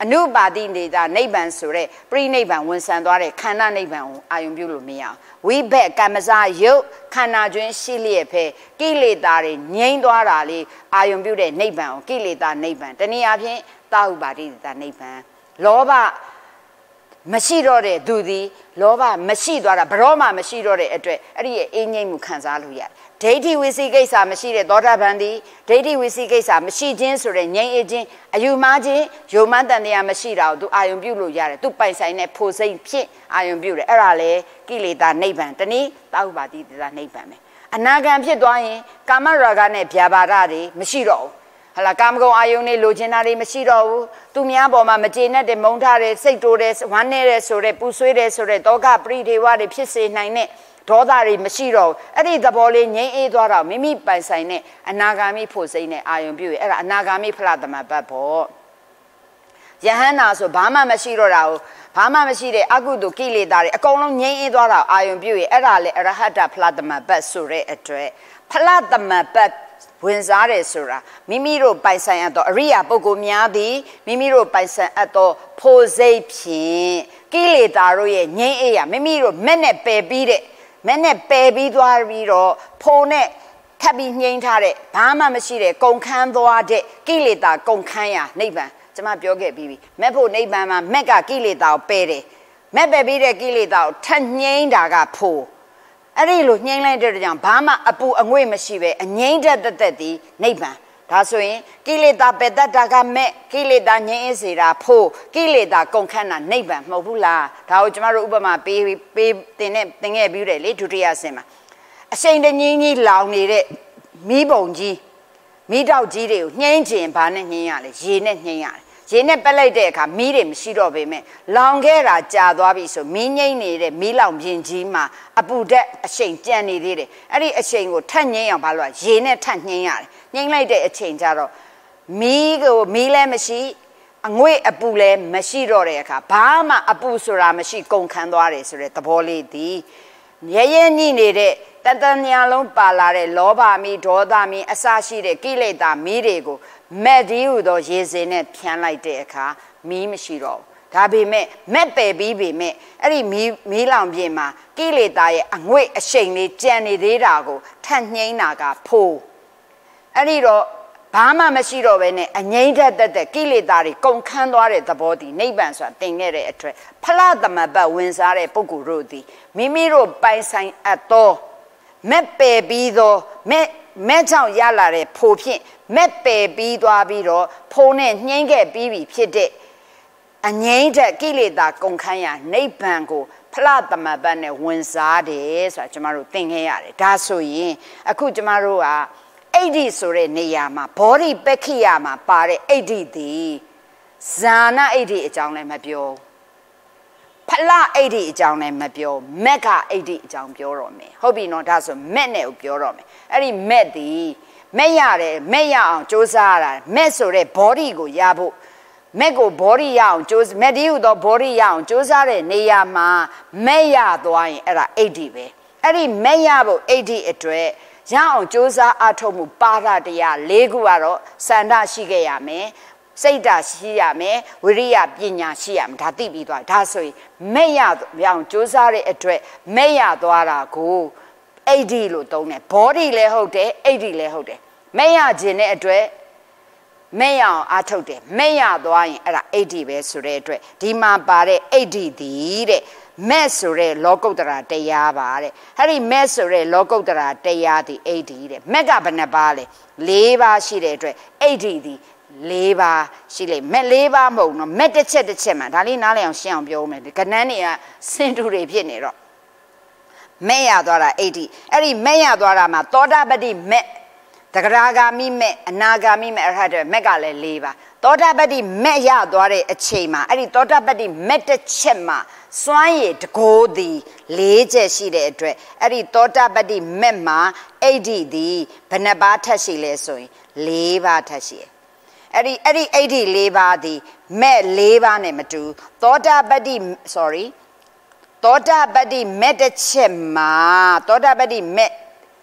အနုပါတိနေတာနိဗ္ဗာန်ဆိုတဲ့ပြိနိဗ္ဗာန်ဝင်ဆံသွားတဲ့ခန္ဓာနိဗ္ဗာန်ကိုအာယုံပြုလို့မရအောင်ဝိဘက်ကမ္မဇာယုတ်ခန္ဓာကျွင်းရှိလျက်ဖဲကိလေသာတွေငြိမ်းသွားတာလေးအာယုံပြုတဲ့နိဗ္ဗာန်ကိုကိလေသာနိဗ္ဗာန်တနည်းအားဖြင့်သာဥပါတိတာနိဗ္ဗာန်လောဘမရှိတော့တဲ့သူသည်လောဘမရှိသွားတာဘရောမှမရှိတော့တဲ့အတွက်အဲ့ဒီရဲ့အင်းငိမ့်မှုခံစားလို့ရတယ်ဒိဋ္ဌိဝိသိကိစ္စမရှိတဲ့သောတာပန်သည်ဒိဋ္ဌိဝိသိကိစ္စမရှိခြင်းဆိုတဲ့ငြိမ်းအေးခြင်းအယူမှားခြင်းယုံမှန်တန်တရားမရှိတာကိုသူအာယုံပြုလို့ရတယ်သူပိုင်ဆိုင်တဲ့ဖို့စိတ်ဖြင့်အာယုံပြုတယ်အဲ့ဒါလေကိလေသာနိဗ္ဗာန်တနည်းသာဥပါတိတာနိဗ္ဗာန်ပဲအနာဂံဖြစ်သွားရင်ကာမရာဂနဲ့ဗျာပါဒတွေမရှိတော့ဘူးဟလာကာမဂုဏ်အာယုန်နဲ့လိုချင်တာတွေမရှိတော့ဘူးသူများပေါ်မှာမကျေနပ်တဲ့မုန်းထားတဲ့စိတ်တိုးတဲ့ဝမ်းနည်းတဲ့ဆိုတဲ့ပူဆွေးတဲ့ဆိုတဲ့တောကပရိဒေဝတွေဖြစ်စေနိုင်တဲ့ဒေါသတွေမရှိတော့ဘူးအဲ့ဒီသဘောလေးငြိမ်းအေးသွားတော့မိမိပိုင်ဆိုင်တဲ့အနာဂါမိဖို့စိတ်နဲ့အာယုန်ပြုရအဲ့ဒါအနာဂါမိဖလားသမဘတ်ပေါ့ယဟန္တာဆိုဘာမှမရှိတော့တာကိုဘာမှမရှိတဲ့အကုသိုလ်ကိလေသာတွေအကုန်လုံးငြိမ်းအေးသွားတာအာယုန်ပြုရအဲ့ဒါလေအရဟတဖလားသမဘတ်ဆိုတဲ့အတွက်ဖလားသမဘတ်ဝင်စားတယ်ဆိုတာမိမိတို့ပိုင်ဆိုင်အပ်သောအရိယာပုဂ္ဂိုလ်များသည်မိမိတို့ပိုင်ဆိုင်အပ်သောဖို့စိတ်ဖြင့်ကိလေသာတို့ရဲ့ငြိမ်းအေးရမိမိတို့မဲ့နဲ့ပယ်ပြီးတဲ့မဲ့နဲ့ပယ်ပြီးသွားပြီးတော့ဖို့နဲ့ထပ်ပြီးငြိမ်းထားတဲ့ဘာမှမရှိတဲ့ကုန်ခန်းသွားတဲ့ကိလေသာကုန်ခန်းရာနိဗ္ဗာန်ကျွန်မပြောခဲ့ပြီးပြီမဲ့ဖို့နိဗ္ဗာန်မှာမဲ့ကကိလေသာကိုပယ်တယ်မဲ့ပယ်ပြီးတဲ့ကိလေသာကိုထပ်ငြိမ်းတာကဖို့အဲ့ဒီလိုညှိနှိုင်းတဲ့ကြောင့်ဘာမှအပူအငွေ့မရှိပဲအငြိမ့်တတ်တတ်သည်နိဗ္ဗာန်ဒါဆိုရင်ကိလေသာပယ်တတ်တာကမဲ့ကိလေသာငြိမ်းအေးစေတာဖို့ကိလေသာကုန်ခန်းတာနိဗ္ဗာန်မဟုတ်ဘူးလားဒါကိုကျမတို့ဥပမာပေးပေးတင်နဲ့တင်ခဲ့ပြီးတယ်လေဒုတိယဆင့်မှာအရှိန်တငင်းကြီးလောင်နေတဲ့မီးပုံကြီးမီးတောက်ကြီးတွေကိုနှိမ့်ချင်ဘာနဲ့နှိမ့်ရလဲရေနဲ့နှိမ့်ရတယ်ရေနဲ့ပက်လိုက်တဲ့အခါမီးတွေမရှိတော့ပေမဲ့လောင်ခဲ့တာကြာသွားပြီဆိုမီးငိမ့်နေတဲ့မီးလောင်ပြင်ကြီးမှာအပူဓာတ်အရှိန်ကြံနေသေးတယ်အဲ့ဒီအရှိန်ကိုထပ်ငိမ့်အောင်ဘာလို့ရေနဲ့ထပ်ငိမ့်ရတယ်ငိမ့်လိုက်တဲ့အချိန်ကျတော့မီးကိုမီးလည်းမရှိအငွေ့အပူလည်းမရှိတော့တဲ့အခါဘာမှအပူဆိုတာမရှိကုန်ခန်းသွားတယ်ဆိုတဲ့သဘောလေးသည်ရဲရဲညှိနေတဲ့တန်တန်ညာလုံးပါလာတဲ့လောဘမီးဒေါသမီးအစရှိတဲ့ကိလေသာမီးတွေကိုမက်ဒီဟုသောရေစင်နဲ့ဖြန်းလိုက်တဲ့အခါမီးမရှိတော့ဘူးဒါပေမဲ့မက်ပယ်ပြီးပေမဲ့အဲ့ဒီမီးမီးလောင်ပြင်မှာကိလေသာရဲ့အငွေ့အရှိန်လေးကြံနေသေးတာကိုထပ်နှိမ့်တာကဖို့အဲ့ဒီတော့ဘာမှမရှိတော့ဘဲနဲ့အငြိမ့်တတ်တဲ့ကိလေသာတွေကုန်ခန်းသွားတဲ့သဘောတည်နိဗ္ဗာန်ဆိုတာတင်ခဲ့တဲ့အတွက်ဖလားသမဘတ်ဝင်စားတဲ့ပုဂ္ဂိုလ်တို့သည်မိမိတို့ပိုင်ဆိုင်အပ်သောမက်ပယ်ပြီးသောမက်မဲ့ကြောင့်ရလာတဲ့ဖို့ဖြင့်မက်ပယ်ပြီးသွားပြီးတော့ဖိုးနဲ့နှိမ့်ခဲ့ပြီးပြီဖြစ်တဲ့အငြိမ့်တဲ့ကိလေသာကုန်ခန်းရာနိဗ္ဗာန်ကိုဖလားသမဘတ်နဲ့ဝင်စားတယ်ဆိုတာကျမတို့သင်ခဲ့ရတယ်ဒါဆိုရင်အခုကျမတို့ကအိဋ္ဌိဆိုတဲ့နေရာမှာဘောဓိပက္ခိယမှာပါတဲ့အိဋ္ဌိသည်ဇာနာအိဋ္ဌိအကြောင်းလည်းမပြောဖလားအိဋ္ဌိအကြောင်းလည်းမပြောမက်ကအိဋ္ဌိအကြောင်းပြောတော့မယ်ဟုတ်ပြီနော်ဒါဆိုမက်နဲ့ကိုပြောတော့မယ်အဲ့ဒီမက်သည်မက်ရတယ်မက်ရအောင်စူးစမ်းရတာမက်ဆိုတဲ့ဘောဓိကိုရဖို့မက်ကိုဘောဓိရအောင်စူးမက်ဒီဟုသောဘောဓိရအောင်စူးစမ်းတဲ့နေရာမှာမက်ရသွားရင်အဲ့ဒါအိဋ္ဌိပဲအဲ့ဒီမက်ရဖို့အိဋ္ဌိအတွက်ရအောင်စူးစမ်းအထောက်မှုပါရတရား၄ခုကတော့စန္ဒရှိခဲ့ရမယ်စိတ်ဓာတ်ရှိရမယ်ဝိရိယပညာရှိရမယ်ဒါသိပြီးသွားဒါဆိုရင်မဲ့ရအောင်စူးစမ်းတဲ့အတွက်မဲ့ရသွားတာကိုအိဋ္ဌိလို့သုံးတယ်ဘောဓိလည်းဟုတ်တယ်အိဋ္ဌိလည်းဟုတ်တယ်မဲ့ရခြင်းတဲ့အတွက်မဲ့ရအောင်အထုတ်တယ်မဲ့ရသွားရင်အဲ့ဒါအိဋ္ဌိပဲဆိုတဲ့အတွက်ဒီမှာပါတဲ့အိဋ္ဌိသည်တဲ့မဲ့ဆိုတဲ့လောကုတ္တရာတရားပါတဲ့အဲ့ဒီမဲ့ဆိုတဲ့လောကုတ္တရာတရားသည်အိဋ္ဌိတဲ့မက်ကဘယ်နှပါလဲ၄ပါးရှိတဲ့အတွက်အိဋ္ဌိသည်၄ပါးရှိလိမ့်မက်၄ပါးမဟုတ်နော်မက်တစ်ချက်တစ်ချက်မှဒါလေးနားလည်အောင်ရှင်းအောင်ပြောမယ်ကဏ္ဍတွေကစင်တူတွေဖြစ်နေတော့မဲ့ရသွားတာအိဋ္ဌိအဲ့ဒီမဲ့ရသွားတာမှာသောတာပတ္တိမက်တဂရဂါမိမက်အနာဂါမိမက်အရဟတမက်ကလည်း၄ပါးသောတာပတ္တိမက်ရသွားတဲ့အချိန်မှာအဲ့ဒီသောတာပတ္တိမက်တစ်ချက်မှာစွမ်းရည်တကိုးသည်၄ချက်ရှိတဲ့အတွက်အဲ့ဒီသောတာပတ္တိမက်မှာအိဋ္ဌိသည်ဘယ်နှပါးထက်ရှိလဲဆိုရင်၄ပါးထက်ရှိတယ်အဲ့ဒီအဲ့ဒီအိဋ္ဌိ၄ပါးသည်မက်၄ပါးနဲ့မတူသောတာပတ္တိ sorry သောတာပတ္တိမက်တစ်ချက်မှာသောတာပတ္တိမက်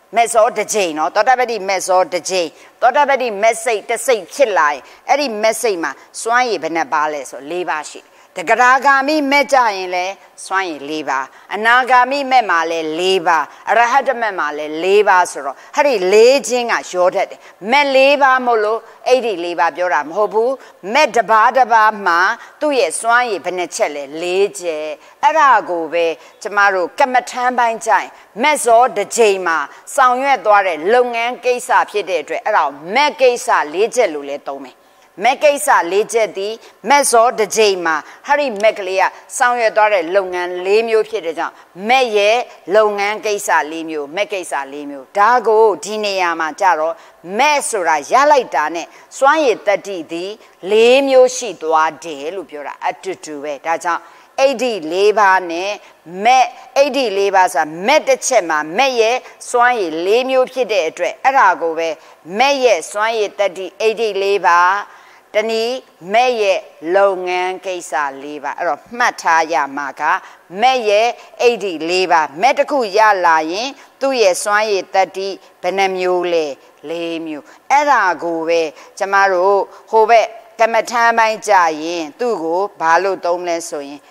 Mezzo de Jane, or Totavadi Mezzo de Jane, Totavadi Messay, the same chillai, Eddie Messima, Swai Benabales or Levashi. The Garagami Mejaile, Swai Leva, Anagami Memale Leva, Rahada Memale Leva Soro, Harry Laging a shorted, Me Leva Molo, eighty Leva Bioram Hobu, Med the Badaba Ma, two years Swai Benecelle, Lege, Aragove, Tomorrow, Kamatan Jai, Mezzo de Jama, Sound Dore, Long and Gaysa Piedre, around Megasa Lege Lule Tome. Megasa Legedi, Mezzo de Jama, Harry Meglia, Sound your daughter, Long and Lemio Piedeja, Meye, Long and Gaysa Lemio, Megasa Lemio, Dago, Dineama Jaro, Mesura, Yalaitane, Sway thirty D, Lemio Shidwa de Lupura, at two way, that's a eighty labor ne, me eighty labors a medechema, meye, Sway Lemio Piede, Aragove, Meye, Sway thirty, eighty labor. Dani meye longan kaisa leva ero matta ya ma ka meye eighty leva me taku ya la yin tu ye swan ye thirty bhe na myo le four myo era ko be chama ro ho be kamathan bai ja yin tu ko ba lo thong le so yin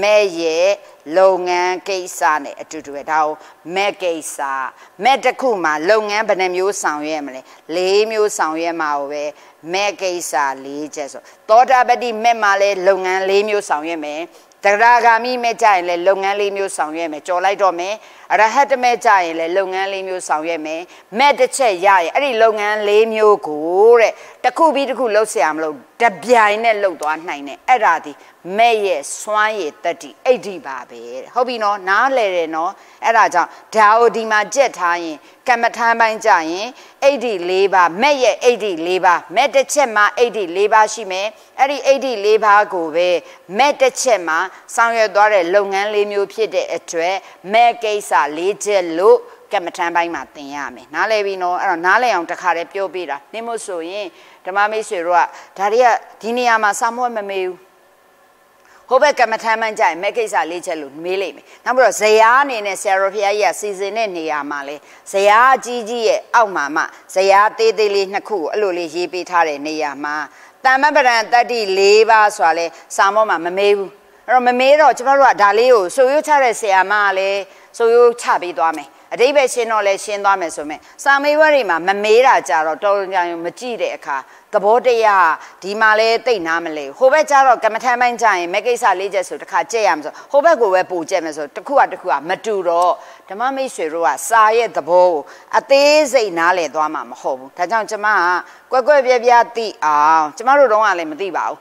meye longan kaisa ne atu tu be da o me kaisa me taku ma longan bhe na myo saung yue ma le four myo saung yue ma o be Megasa Leges, Todabadi Memale, Longan Lemio Soundeme, Taragami Mejaile, Longan Lemio Soundeme, Jolai Dome, Rahat Mejaile, Longan Lemio Soundeme, Medice Yai, Ari Longan Lemio Gore, Takubi Kulosiamlo, Dabiane Lodo Nine, Eradi, Maye, Swaye, thirty, eighty baby, Hobino, now let no, Eraja, Tao di Majetai, Kamatan Jai, eighty labor, Maye, eighty labor, Medechema, eighty labor, she may, Eri eighty labor go away, Medechema, Sound daughter, Longan Lemio Piede etre, Megasa, Legel Lo, Kamatan by Martinyame. Nalevino, or Nale on Takare Pio Bida, Nimoso yin, the Mami Sura, Taria, Tiniama, someone may. Hobe Kamatan Jai, Megasa Legel, Millie. Number of Zayan in a Serapia season in Niamale, Saya Gigi, Au Mama, Saya Tedeli Naku, Luli Hipitare Niama, Tamabaran thirty Leva Swale, Samoma Mamebu, Romamero, Chapara Dalio, so you tell us Siamale, so you chabi dame. A day by Shin or Leshin Damesome, Sami Warima, Mamera Jaro, told Majide car, Gabodea, Dimale, they namely, Hobe Jaro, Kamataman Jai, Megasa Leges to the Kajams, Hobego Webu Gems, Takua Takua, Maturo, the Mami Shirua, Saye the bow, at this a Nale Dama Ho, Tajan Jama, Guaguavia di ah, Jamaro don't want to Madiba.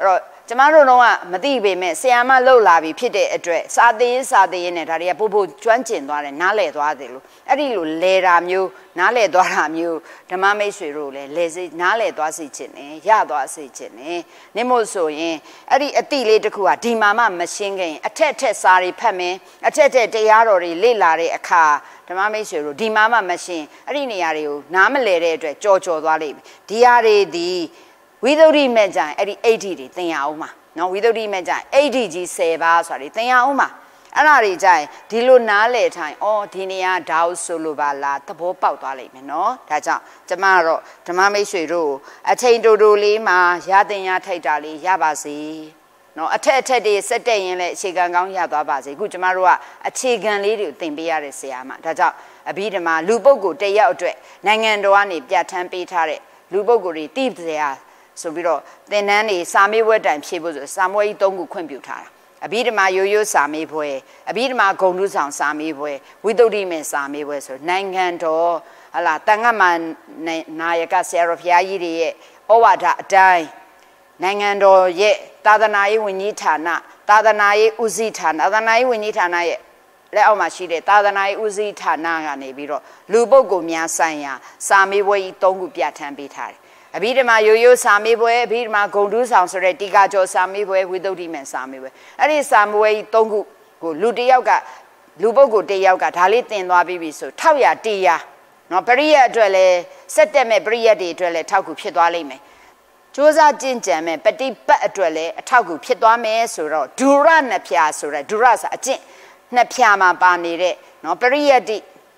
Jamaro no Madibe me, Siama Lola, we pity a dress, Sadi, Sadi in it, Aria Bubu, Twenty, Nale Dwadelu, Arilu, Lera Mu, Nale Dora Mu, the Mame Shirule, Lazy, Nale Dwasichin, Yadwasichin, Nimoso in, Ari Atili de Kua, Dimama machine game, a tete sari peme, a tete dearori, Lilari, a car, the Mame Shiru, Dimama machine, Ariniario, Namalere, Giorgio Dwalib, Diari di. Without imagine, at eighty, thing Auma. No, without imagine, eighty G Seva, sorry, thing Auma. And I rejay, Dilunale time, oh, Tinia, Dow Suluvala, the Pope Outali, no, that's out. Tomorrow, Tamame Shiru, attain to Lima, Yadina Taitali, Yabasi. No, a tete set day in let Chigan Yabasi, good Marua, a chicken little thing be at Siama, that's out. A beatama, Lubogo, day out, Nangandoani, Yatan Pitare, Luboguri, deep there. So we don't then any Sami word and people, some way don't computer. A bit of my yo yo Sami boy, a bit of my gondus on Sami boy, we don't even Sami was her Nanganto, a la Tangaman Nayaka Serapia, oh, what a die. Nangando ye, Tadanai Winitana, Tadanai Uzitan, Tadanai Winitana, Leomashide, Tadanai Uzitana, Nebiro, Lubogo Mia Saya, Sami way don't get and beat her. A bit of my yo Sami boy, a bit of my gondu sounds already got your Sami boy without him Sami way. And in some way, don't go Ludiaga, Lubogo de Yaga, Talit and Wabi, so Tawya dia. No Peria dwelle, set them a Bria de dwelle, Taku Piedwalime. Josa Jinjam, Betty Bat dwelle, a Taku Piedwame, Suro, Duran a Piasura, Duras a Jin, Napiama Banire, no Peria di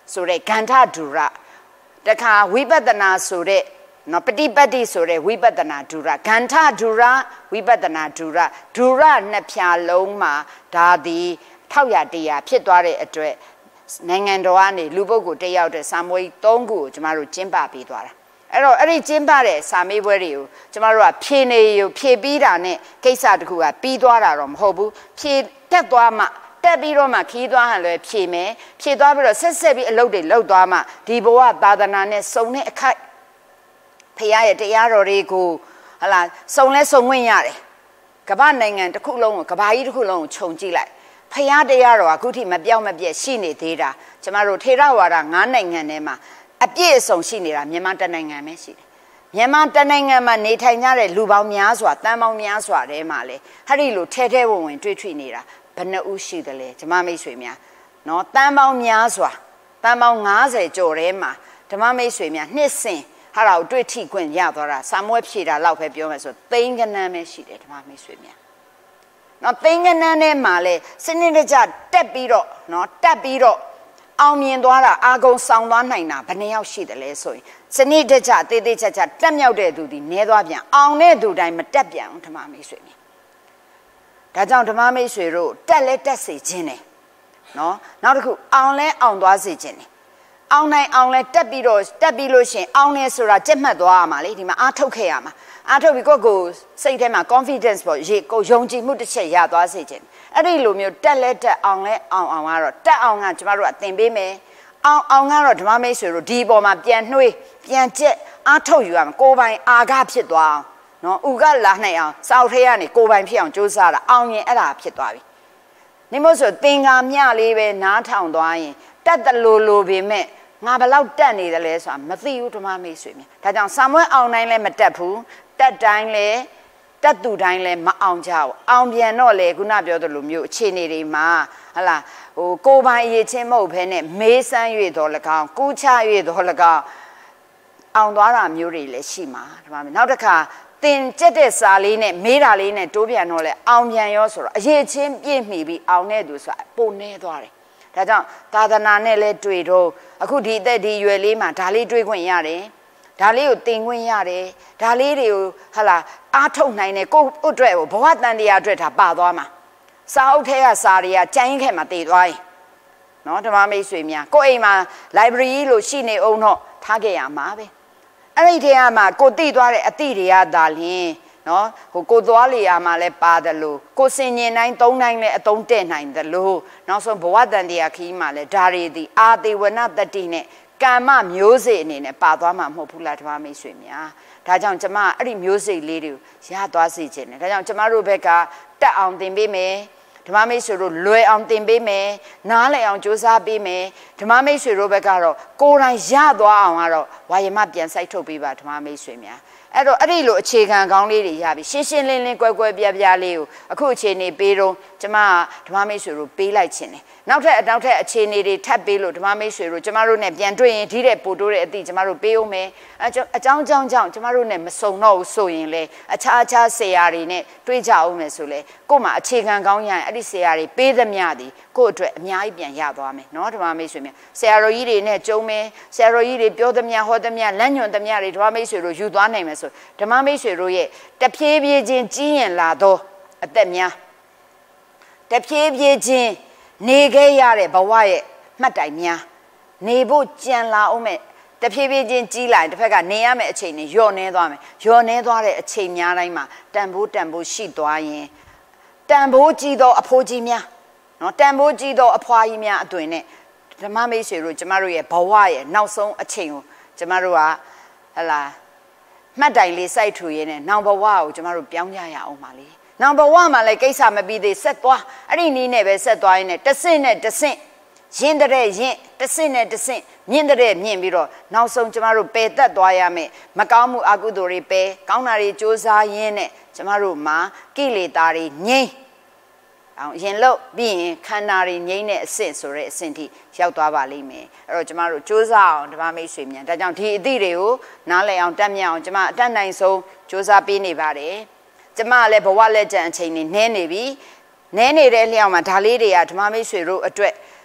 ဆိုတဲ့ဂန္ဓဒုရတခါဝိပဿနာဆိုတဲ့နော်ပฏิပတ်တိဆိုတဲ့ဝိပဿနာဒုရဂန္ဓဒုရဝိပဿနာဒုရဒုရနှစ်ဖြာလုံးမှာဒါသည်ထောက်ရတရားဖြစ်သွားတဲ့အတွက်နိုင်ငံတော်ကနေလူပုဂ္ဂိုလ်တယောက်တဲ့စာမွေးသုံးခုကိုကျမတို့ကျင်းပပေးသွားတာအဲ့တော့အဲ့ဒီကျင်းပတဲ့စာမေးပွဲတွေကိုကျမတို့ကဖြေနေရဖြေပြီးတာနဲ့ကိစ္စတခုကပြီးသွားတာတော့မဟုတ်ဘူးဖြေတက်သွားမှတက်ပြီးတော့မှခီးသွားဟန်လွယ်ဖြေမယ်ဖြေသွားပြီးတော့ဆက်ဆက်ပြီးအလုပ်တွေလုပ်သွားမှဒီဘဝသာသနာနဲ့စုံတဲ့အခိုက်ဖခင်ရဲ့တရားတော်တွေကိုဟလာစုံလဲစုံဝင်ရတယ်ကမ္ဘာနိုင်ငံတစ်ခုလုံးကိုကမ္ဘာကြီးတစ်ခုလုံးကိုခြုံကြည့်လိုက်ဖခင်တရားတော်ကအခုထိမပြောင်းမပြတ်ရှိနေသေးတာကျမတို့ထေရဝါဒငါးနိုင်ငံထဲမှာအပြည့်အစုံရှိနေတာမြန်မာတနိုင်ငံပဲရှိတယ်မြန်မာတနိုင်ငံမှာနေထိုင်ကြတဲ့လူပေါင်းများစွာတန်ပေါင်းများစွာထဲမှာလေဟာဒီလိုထဲထဲဝင်ဝင်တွေ့ထွေနေတာဘယ်နှဦးရှိသလဲဓမ္မမိတ်ဆွေများနော်တန်ပေါင်းများစွာတန်ပေါင်း၅၀ကျော်ထဲမှာဓမ္မမိတ်ဆွေများနှစ်စဉ်ဟာတော့တွေ့ထိခွင့်ရသွားတာစာမွဲဖြေတာလောက်ပဲပြောမယ်ဆိုသိန်းကနန်းပဲရှိတယ်ဓမ္မမိတ်ဆွေများနော်သိန်းကနန်းထဲမှာလေစနစ်တကျတက်ပြီးတော့နော်တက်ပြီးတော့အောင်မြင်သွားတာအာကုံဆောင်သွားနိုင်တာဘယ်နှယောက်ရှိတယ်လဲဆိုရင်စနစ်တကျတေးသေးချာချာတက်မြောက်တဲ့သူဒီနဲသွားပြန်အောင်တဲ့သူတိုင်းမတက်ပြန်ဘူးဓမ္မမိတ်ဆွေများဒါကြောင့်ဓမ္မမိတ်ဆွေတို့တက်လဲတက်စေခြင်းတယ်နော်နောက်တစ်ခုအောင်လဲအောင်သွားစေခြင်းတယ်အောင်နိုင်အောင်လဲတက်ပြီးတော့တက်ပြီးလို့ရှင်အောင်နေဆိုတာကြက်မှတ်သွားရမှာလေဒီမှာအားထုတ်ခဲ့ရမှာအားထုတ်ပြီးကိုယ့်ကိုစိတ်ထဲမှာ confidence ပေါ့ရေကိုယုံကြည်မှုတစ်ချက်ရသွားစေခြင်းအဲ့ဒီလိုမျိုးတက်လဲတက်အောင်လဲအောင်အောင်ကတော့တက်အောင်ကကျမတို့အသင်ပေးမယ်အောင်အောင်ကတော့ဓမ္မမိတ်ဆွေတို့ဒီပေါ်မှာပြန်နှွေးပြန်ကျက်အားထုတ်ယူရမှာကိုယ်ပိုင်အာဃဖြစ်သွားအောင်နော်ဥကလာနိုင်အောင်စောက်ထဲကနေကိုယ်ပိုင်ဖြစ်အောင်ကြိုးစားတာအောင်ရင်အဲ့ဒါဖြစ်သွားပြီနေမို့ဆိုသင်္ကာမြလေးပဲနားထောင်သွားရင်တက်တလူလူပေမဲ့ငါဘလောက်တက်နေတယ်လဲဆိုတာမသိဘူးဓမ္မမိတ်ဆွေများဒါကြောင့်စာမွဲအောင်တိုင်းလည်းမတက်ဘူးတက်တိုင်းလည်းတက်သူတိုင်းလည်းမအောင်ကြဘူးအောင်ပြန်တော့လေခုနပြောသလိုမျိုးအခြေအနေတွေမှာဟလာဟိုကိုပိုင်အရေးချင်းမဟုတ်ဘဲနဲ့မေးစမ်း၍တော်၎င်းကူးချ၍တော်၎င်းအောင်သွားတာမျိုးတွေလည်းရှိမှာဓမ္မမိတ်နောက်တစ်ခါသင်ကျက်တဲ့စာလေးနဲ့မေးတာလေးနဲ့တိုးပြန်တော့လဲအောင်ပြန်ရောဆိုတော့အရေးချင်းပြည့်မီပြီးအောင်တဲ့သူဆိုတာပုံနေသွားတယ်ဒါကြောင့်သာသနာနဲ့လဲတွေ့တော့အခုဒီအသက်ဒီရွယ်လေးမှာဒါလေးတွေ့ခွင့်ရတယ်ဒါလေးကိုသင်ခွင့်ရတယ်ဒါလေးတွေကိုဟာလာအားထုတ်နိုင်တယ်ကိုယ့်အတွက်ဘဝတန်တရားအတွက်ဒါပါသွားမှာစာအုပ်ထဲကစာတွေကကြိုင်းခဲ့မှာတည်သွားရင်နော်ဓမ္မမိတ်ဆွေများကိုယ့်အိမ်မှာ library လို့ရှိနေအောင်တော့ထားခဲ့ရမှာပဲအဲ့ဒီထဲမှာကိုသိသွားတဲ့အသည့်တွေကသာလျှင်နော်ဟိုကိုသွားလေရမှာလဲပါတယ်လို့ကိုစင်ញင်တိုင်းသုံးတိုင်းလဲအသုံးတဲ့နိုင်တယ်လို့နောက်ဆုံးဘဝတန်တရားခီးမှာလဲဒါရီဒီအာတိဝနတတိနဲ့ကမ္မမျိုးစေ့အနေနဲ့ပါသွားမှာမဟုတ်ဘူးလားဓမ္မမိတ်ဆွေများဒါကြောင့်ကျမအဲ့ဒီမျိုးစေ့လေးတွေကိုရသွားစေခြင်းတယ်ဒါကြောင့်ကျမတို့ဘက်ကတက်အောင်သင်ပေးမယ်ဓမ္မမိတ်ဆွေတို့လွယ်အောင်သင်ပေးမယ်နားလည်အောင်ကြိုးစားပေးမယ်ဓမ္မမိတ်ဆွေတို့ဘက်ကတော့ကိုယ်တိုင်ရသွားအောင်ကတော့ဝါယမပြန်စိုက်ထုတ်ပေးပါဓမ္မမိတ်ဆွေများအဲ့တော့အဲ့ဒီလိုအခြေခံကောင်းလေးတွေရပြီရှင်းရှင်းလင်းလင်းကွယ်ကွယ်ပြားပြားလေးကိုအခုအခြေအနေပေးတော့ကျမဓမ္မမိတ်ဆွေတို့ပေးလိုက်ခြင်းတယ်နောက်ထပ်နောက်ထပ်အခြေအနေတွေထပ်ပေးလို့ဓမ္မမိတ်ဆွေတို့ကျမတို့နဲ့ပြန်တွေ့ရင်ဒီတဲ့ပို့တိုးတဲ့အသည့်ကျမတို့ပေးအောင်မယ်အကြောင်းအကြောင်းကြောင့်ကြောင့်ကျမတို့နဲ့မစုံတော့ဘူးဆိုရင်လေအခြားအခြားဆရာတွေနဲ့တွေ့ကြအောင်မယ်ဆိုလေကို့မှာအခြေခံကောင်းရရင်အဲ့ဒီဆရာတွေပေးသမျှသည်ကို့အတွက်အများကြီးပြန်ရသွားမယ်နော်ဓမ္မမိတ်ဆွေများဆရာတော်ကြီးတွေနဲ့ကြုံမယ်ဆရာတော်ကြီးတွေပြောသမျှဟောသမျှလမ်းညွှန်သမျှတွေဓမ္မမိတ်ဆွေတို့ယူသွားနိုင်မယ်ဆိုဓမ္မမိတ်ဆွေတို့ရဲ့တဖြည်းဖြည်းချင်းကြီးရင်လာတော့အသက်များတဖြည်းဖြည်းချင်းနေခဲ့ရတဲ့ဘဝရဲ့မှတ်တိုင်များနေဖို့ကြံလာအောင်မဲ့တဖြည်းဖြည်းချင်းကြီးလာရင်တစ်ဖက်ကနေရမယ့်အချိန်နဲ့ညော့နေသွားမယ်ညော့နေသွားတဲ့အချိန်များတိုင်းမှာတန်ဖိုးတန်ဖိုးရှိသွားရင်တန်ဖိုးကြီးသောအဖိုးကြီးများနော်တန်ဖိုးကြီးသောအဖွားကြီးများအသွင်နဲ့ဓမ္မမိတ်ဆွေတို့ကျမတို့ရဲ့ဘဝရဲ့နောက်ဆုံးအချိန်ကိုကျမတို့ကဟလာမှတ်တိုင်လေးစိုက်ထူရင်းနဲ့နောင်ဘဝကိုကျမတို့ပြောင်းကြရအောင်ပါလေနောင်ဘဝမှာလည်းကိစ္စမပြီးသေးဆက်သွားအဲ့ဒီနည်းနဲ့ပဲဆက်သွားရင်းနဲ့တဆင့်နဲ့တဆင့်ရင်းတဲ့ရင်းတဆင့်နဲ့တဆင့်မြင့်တဲ့မြင့်ပြီးတော့နောက်ဆုံးကျမတို့ပယ်သက်သွားရမယ်မကောင်းမှုအကုသိုလ်တွေပယ်ကောင်းတာတွေကြိုးစားရင်းနဲ့ကျမတို့မှာကိလေသာတွေငြိမ်းအောင်ရင်လို့ပြီးရင်ခန္ဓာတွေငြိမ်းတဲ့အဆင့်ဆိုတဲ့အဆင့်ထိရောက်သွားပါလိမ့်မယ်အဲ့တော့ကျမတို့ကြိုးစားအောင်ဓမ္မမိတ်ဆွေများဒါကြောင့်ဒီအသည့်တွေကိုနားလည်အောင်တတ်မြတ်အောင်ကျမအတတ်နိုင်ဆုံးကြိုးစားပေးနေပါတယ်ကျမလည်းဘဝလက်ကျန်အချိန်နေနဲနေပြီနဲနေတဲ့လျောက်မှာဒါလေးတွေကဓမ္မမိတ်ဆွေတို့အတွက်ဟ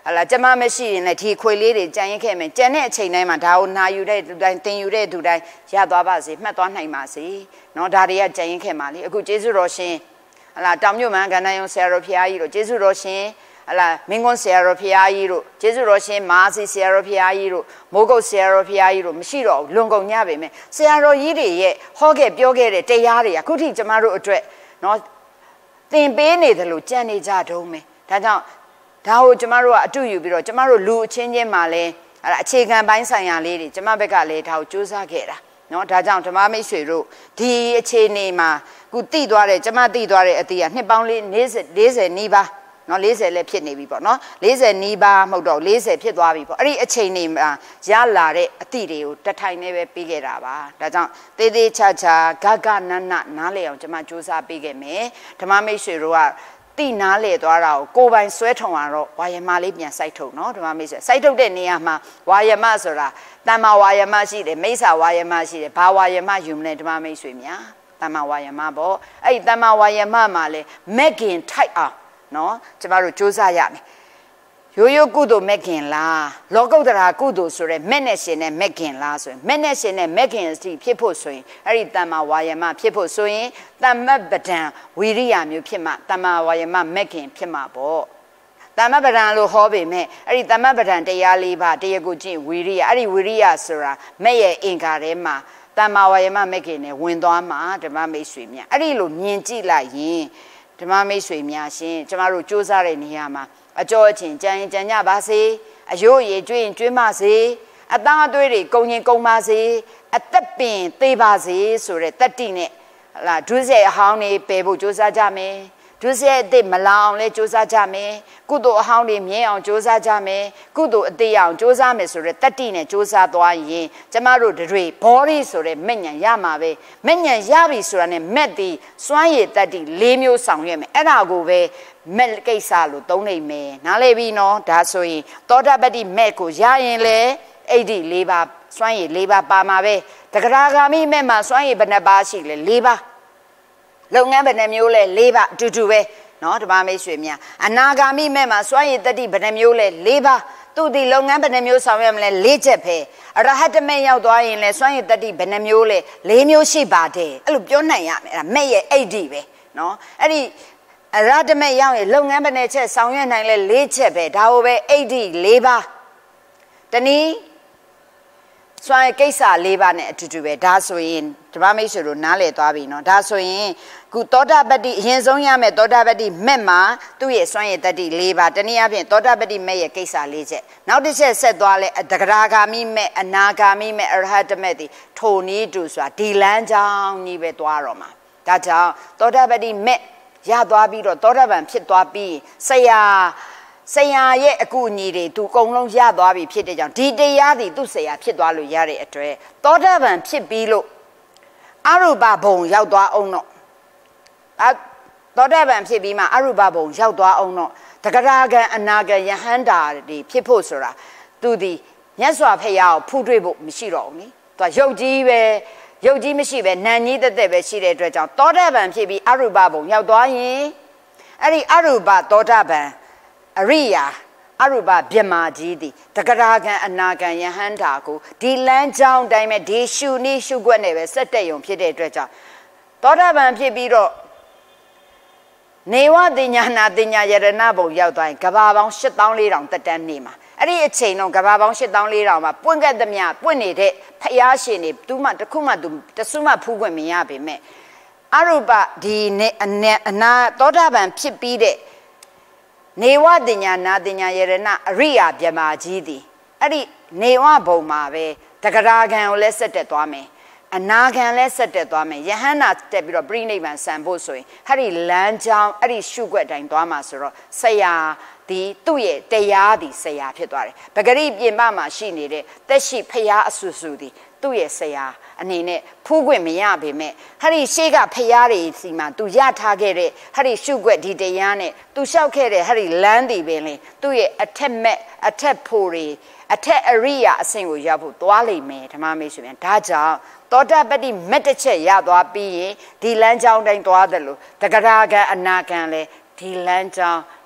là chấm mà mấy xí này thì khơi lê để chẳng những cái mình chẳng này chơi này mà đào na yêu đây tụi đây tiền yêu đây tụi đây giá多吧是mà toán này mà是nó đa đi chẳng những cái mà đi cứ chế rồi xin là trong nhiều mà cái này用 xe rồi phía rồi chế rồi xin là mình còn xe rồi phía rồi chế rồi xin mà是 xe rồi phía rồi mỗi cái xe rồi phía rồi mấy rồi luôn còn nhà về mình xe rồi gì đấy họ cái biểu cái đấy trái giá đấy cứ thì chấm mà rồi chuyện nó tiền bế này thì lúc chân này ra đâu mà thế nào đó chúng ta rồi chú ý rồi chúng ta rồi lưu trên những mà lên là chỉ cần bán sang nhà lên chúng ta bây giờ lên thầu chú sa cái đó nó thế nào chúng ta mới sửa rồi thì trên này mà cứ tỷ đoạt đấy chúng ta tỷ đoạt đấy thì anh bảo lên lấy sẽ lấy sẽ ní ba nó lấy sẽ lấy phiền này bị bỏ nó lấy sẽ ní ba một đầu lấy sẽ phiền đoạt bị bỏ ấy trên này mà giá là đấy tỷ đều tất thay này về bị cái đó ba thế nào tê tê cha cha gà gà năn năn nãy lấy chúng ta chú sa bị cái mấy chúng ta mới sửa rồi tỷ ná lệ đó là cô bạn xuế thông à rồi, vài mà lấy tiền sai thầu nó, đúng không mấy sai thầu đấy nè mà vài mà rồi là, tam mà vài mà gì đấy, mấy sao vài mà gì đấy, ba vài mà dùng này đúng không mấy xuế nhá, tam mà vài mà bỏ, ấy tam mà vài mà mà lấy, mấy kiện thay à, nó, chỉ bảo rồi chú sa vậy. yo yo kudo mekin la logo dara kudo so re met net shin ne mekin la so met net shin ne mekin si phit phot so yin ai di tamma wayama phit phot so yin tammat padan wiriya myo phit ma tamma wayama mekin phit ma po tammat padan lo ho pe me ai di tammat padanတရားလေးပါတရားကိုကျင့်ဝီရိယအဲ့ဒီဝီရိယဆိုတာမဲ့ရဲ့အင်္ဂါထဲမှာtamma wayama mekin နဲ့ဝင်သွားမှာဓမ္မမိတ်ဆွေများအဲ့ဒီလိုမြင်ကြည့်လိုက်ရင်ဓမ္မမိတ်ဆွေများရှင်ကျမတို့စူးစမ်းတဲ့နေရာမှာအကျော်အချင်းကြံရင်ကြံကြပါစေအယိုးရည်ကျွင်းကျွင်းပါစေအသားအသွေးတွေကုံရင်ကုံပါစေအသက်ပင်သေးပါစေဆိုတဲ့တတ္တိနဲ့ဟလာဒုစရိုက်အဟောင်းတွေပယ်ဖို့ကြိုးစားကြမယ်ဒုစရိုက်အသစ်မလောင်လဲကြိုးစားကြမယ်ကုသိုလ်အဟောင်းတွေမြဲအောင်ကြိုးစားကြမယ်ကုသိုလ်အသစ်အောင်ကြိုးစားမယ်ဆိုတဲ့တတ္တိနဲ့ကြိုးစားသွားရင်ကျမတို့တွေဘောရီဆိုတဲ့မဲ့ညံရမှာပဲမဲ့ညံရပြီဆိုတာနဲ့မဲ့ဒီစွမ်းရည်တတ္တိ၄မျိုးဆောင်ရွက်မယ်အဲ့ဒါကိုပဲမဲ့ကိစ္စလို့သုံးနိုင်မယ်နားလည်ပြီနော်ဒါဆိုရင်သောတာပတ္တိမဲ့ကိုရရင်လေအဲ့ဒီ၄ပါးစွမ်းရည်၄ပါးပါမှာပဲတဂရဂါမိမဲ့မှာစွမ်းရည်ဘယ်နှပါးရှိလဲ၄ပါးလုပ်ငန်းဘယ်နှမျိုးလဲ၄ပါးအတူတူပဲနော်ဓမ္မမိတ်ဆွေများအနာဂါမိမဲ့မှာစွမ်းရည်တတ္တိဘယ်နှမျိုးလဲ၄ပါးသူဒီလုပ်ငန်းဘယ်နှမျိုးဆောင်ရွက်မလဲ၄ချက်ပဲအရဟတမဲ့ရောက်သွားရင်လဲစွမ်းရည်တတ္တိဘယ်နှမျိုးလဲ၄မျိုးရှိပါတယ်အဲ့လိုပြောနိုင်ရမယ်အဲ့ဒါမဲ့ရဲ့အိတ်ဒီပဲနော်အဲ့ဒီအရဟတမဲ့ရောက်ရင်လုပ်ငန်းဘယ်နှချက်ဆောင်ရွက်နိုင်လဲ၄ချက်ပဲဒါကိုပဲအိတ်ဒီ၄ပါးတနည်းစွမ်းရည်ကိစ္စ၄ပါးနဲ့အတူတူပဲဒါဆိုရင်ဓမ္မမိတ်ဆွေတို့နားလည်သွားပြီနော်ဒါဆိုရင်ခုသောတာပတ္တိအရင်ဆုံးရမယ်သောတာပတ္တိမဲ့မှာသူ့ရဲ့စွမ်းရည်တတ္တိ၄ပါးတနည်းအားဖြင့်သောတာပတ္တိမဲ့ရဲ့ကိစ္စ၄ချက်နောက်တစ်ချက်ဆက်သွားလဲတဂရဂါမိမဲ့အနာဂါမိမဲ့အရဟတမဲ့ဒီထိုနည်းတူဆိုတာဒီလမ်းကြောင်းကြီးပဲသွားတော့မှာဒါကြောင့်သောတာပတ္တိမဲ့ရသွားပြီးတော့သောတာပန်ဖြစ်သွားပြီးဆရာဆရာရဲ့အကူအညီတွေသူအကုန်လုံးရသွားပြီဖြစ်တဲ့ကြောင့်ဒီတရားတွေသူ့ဆရာဖြစ်သွားလို့ရတဲ့အတွက်သောတာပန်ဖြစ်ပြီးလို့အရူပဘုံရောက်သွားအောင်တော့အသောတာပန်ဖြစ်ပြီးမှအရူပဘုံရောက်သွားအောင်တော့တဂရဂံအနာဂံယဟန္တာတွေဖြစ်ဖို့ဆိုတာသူဒီမြတ်စွာဘုရားကိုဖူးတွေ့ဖို့မရှိတော့ဘူးနိသူကယုတ်ကြီးပဲယုတ်ကြီးမရှိပဲနန်ကြီးတက်တက်ပဲရှိတဲ့အတွက်ကြောင့်သောတာပန်ဖြစ်ပြီးအရူပဘုံရောက်သွားရင်အဲ့ဒီအရူပသောတာပန်အရိယာအရူပဗြဟ္မာကြီးသည်တဂရဂံအနာဂံယဟန္တာကိုဒီလမ်းကြောင်းတိုင်းပဲဒီရှုနည်းရှုွက်နဲ့ပဲစက်တက်ယုံဖြစ်တဲ့အတွက်ကြောင့်သောတာပန်ဖြစ်ပြီးတော့နေဝတင်ညာနာတင်ညာယရဏဘုံရောက်သွားရင်ကဘာပေါင်း၈သောင်း၄ထောင်တက်တန်းနေမှာအဲ့ဒီအချိန်တော့ကဘာပေါင်း၈သောင်း၄ထောင်မှာပွင့်ကက်သမျှပွင့်နေတဲ့ဖယားရှင်တွေသူမှတစ်ခုမှသူတဆုမှဖူးခွင့်မရပေမဲ့အရူပဒီနေအနာသောတာပန်ဖြစ်ပြီးတဲ့နေဝတင်ညာနာတင်ညာယရဏအရိယာဗြဟ္မာကြီးသည်အဲ့ဒီနေဝဘုံမှာပဲတဂရဂံကိုလည်းဆက်တက်သွားမယ်အနာဂံလည်းဆက်တက်သွားမယ်ယဟန္တာတက်ပြီးတော့ပြိနိဗ္ဗာန်ဆံဖို့ဆိုရင်အဲ့ဒီလမ်းကြောင်းအဲ့ဒီရှုွက်တိုင်းသွားမှာဆိုတော့ဆရာဒီသူ့ရဲ့တရားဒီဆရာဖြစ်သွားတယ်ပဂရိပြင်ပမှာရှိနေတဲ့တက်ရှိဖရာအဆူဆူဒီသူ့ရဲ့ဆရာအနေနဲ့ဖူးခွင့်မရပေမဲ့ဟာဒီရှေးကဖရာတွေစီမှာသူရထားခဲ့တဲ့ဟာဒီရှုွက်ဒီတရားနဲ့သူလျှောက်ခဲ့တဲ့ဟာဒီလမ်းဒီပင်လေသူ့ရဲ့အထက်မဲ့အထက်ဖို့တွေအထက်အရိယာအဆင့်ကိုရောက်ဖို့သွားလိမ့်မယ်ဓမ္မမိတ်ဆွေများဒါကြောင့်သောတာပတ္တိမက်တစ်ချက်ရသွားပြီးရင်ဒီလမ်းကြောင်းတိုင်းသွားတယ်လို့တဂရဂံအနာဂံလဲဒီလမ်းကြောင်း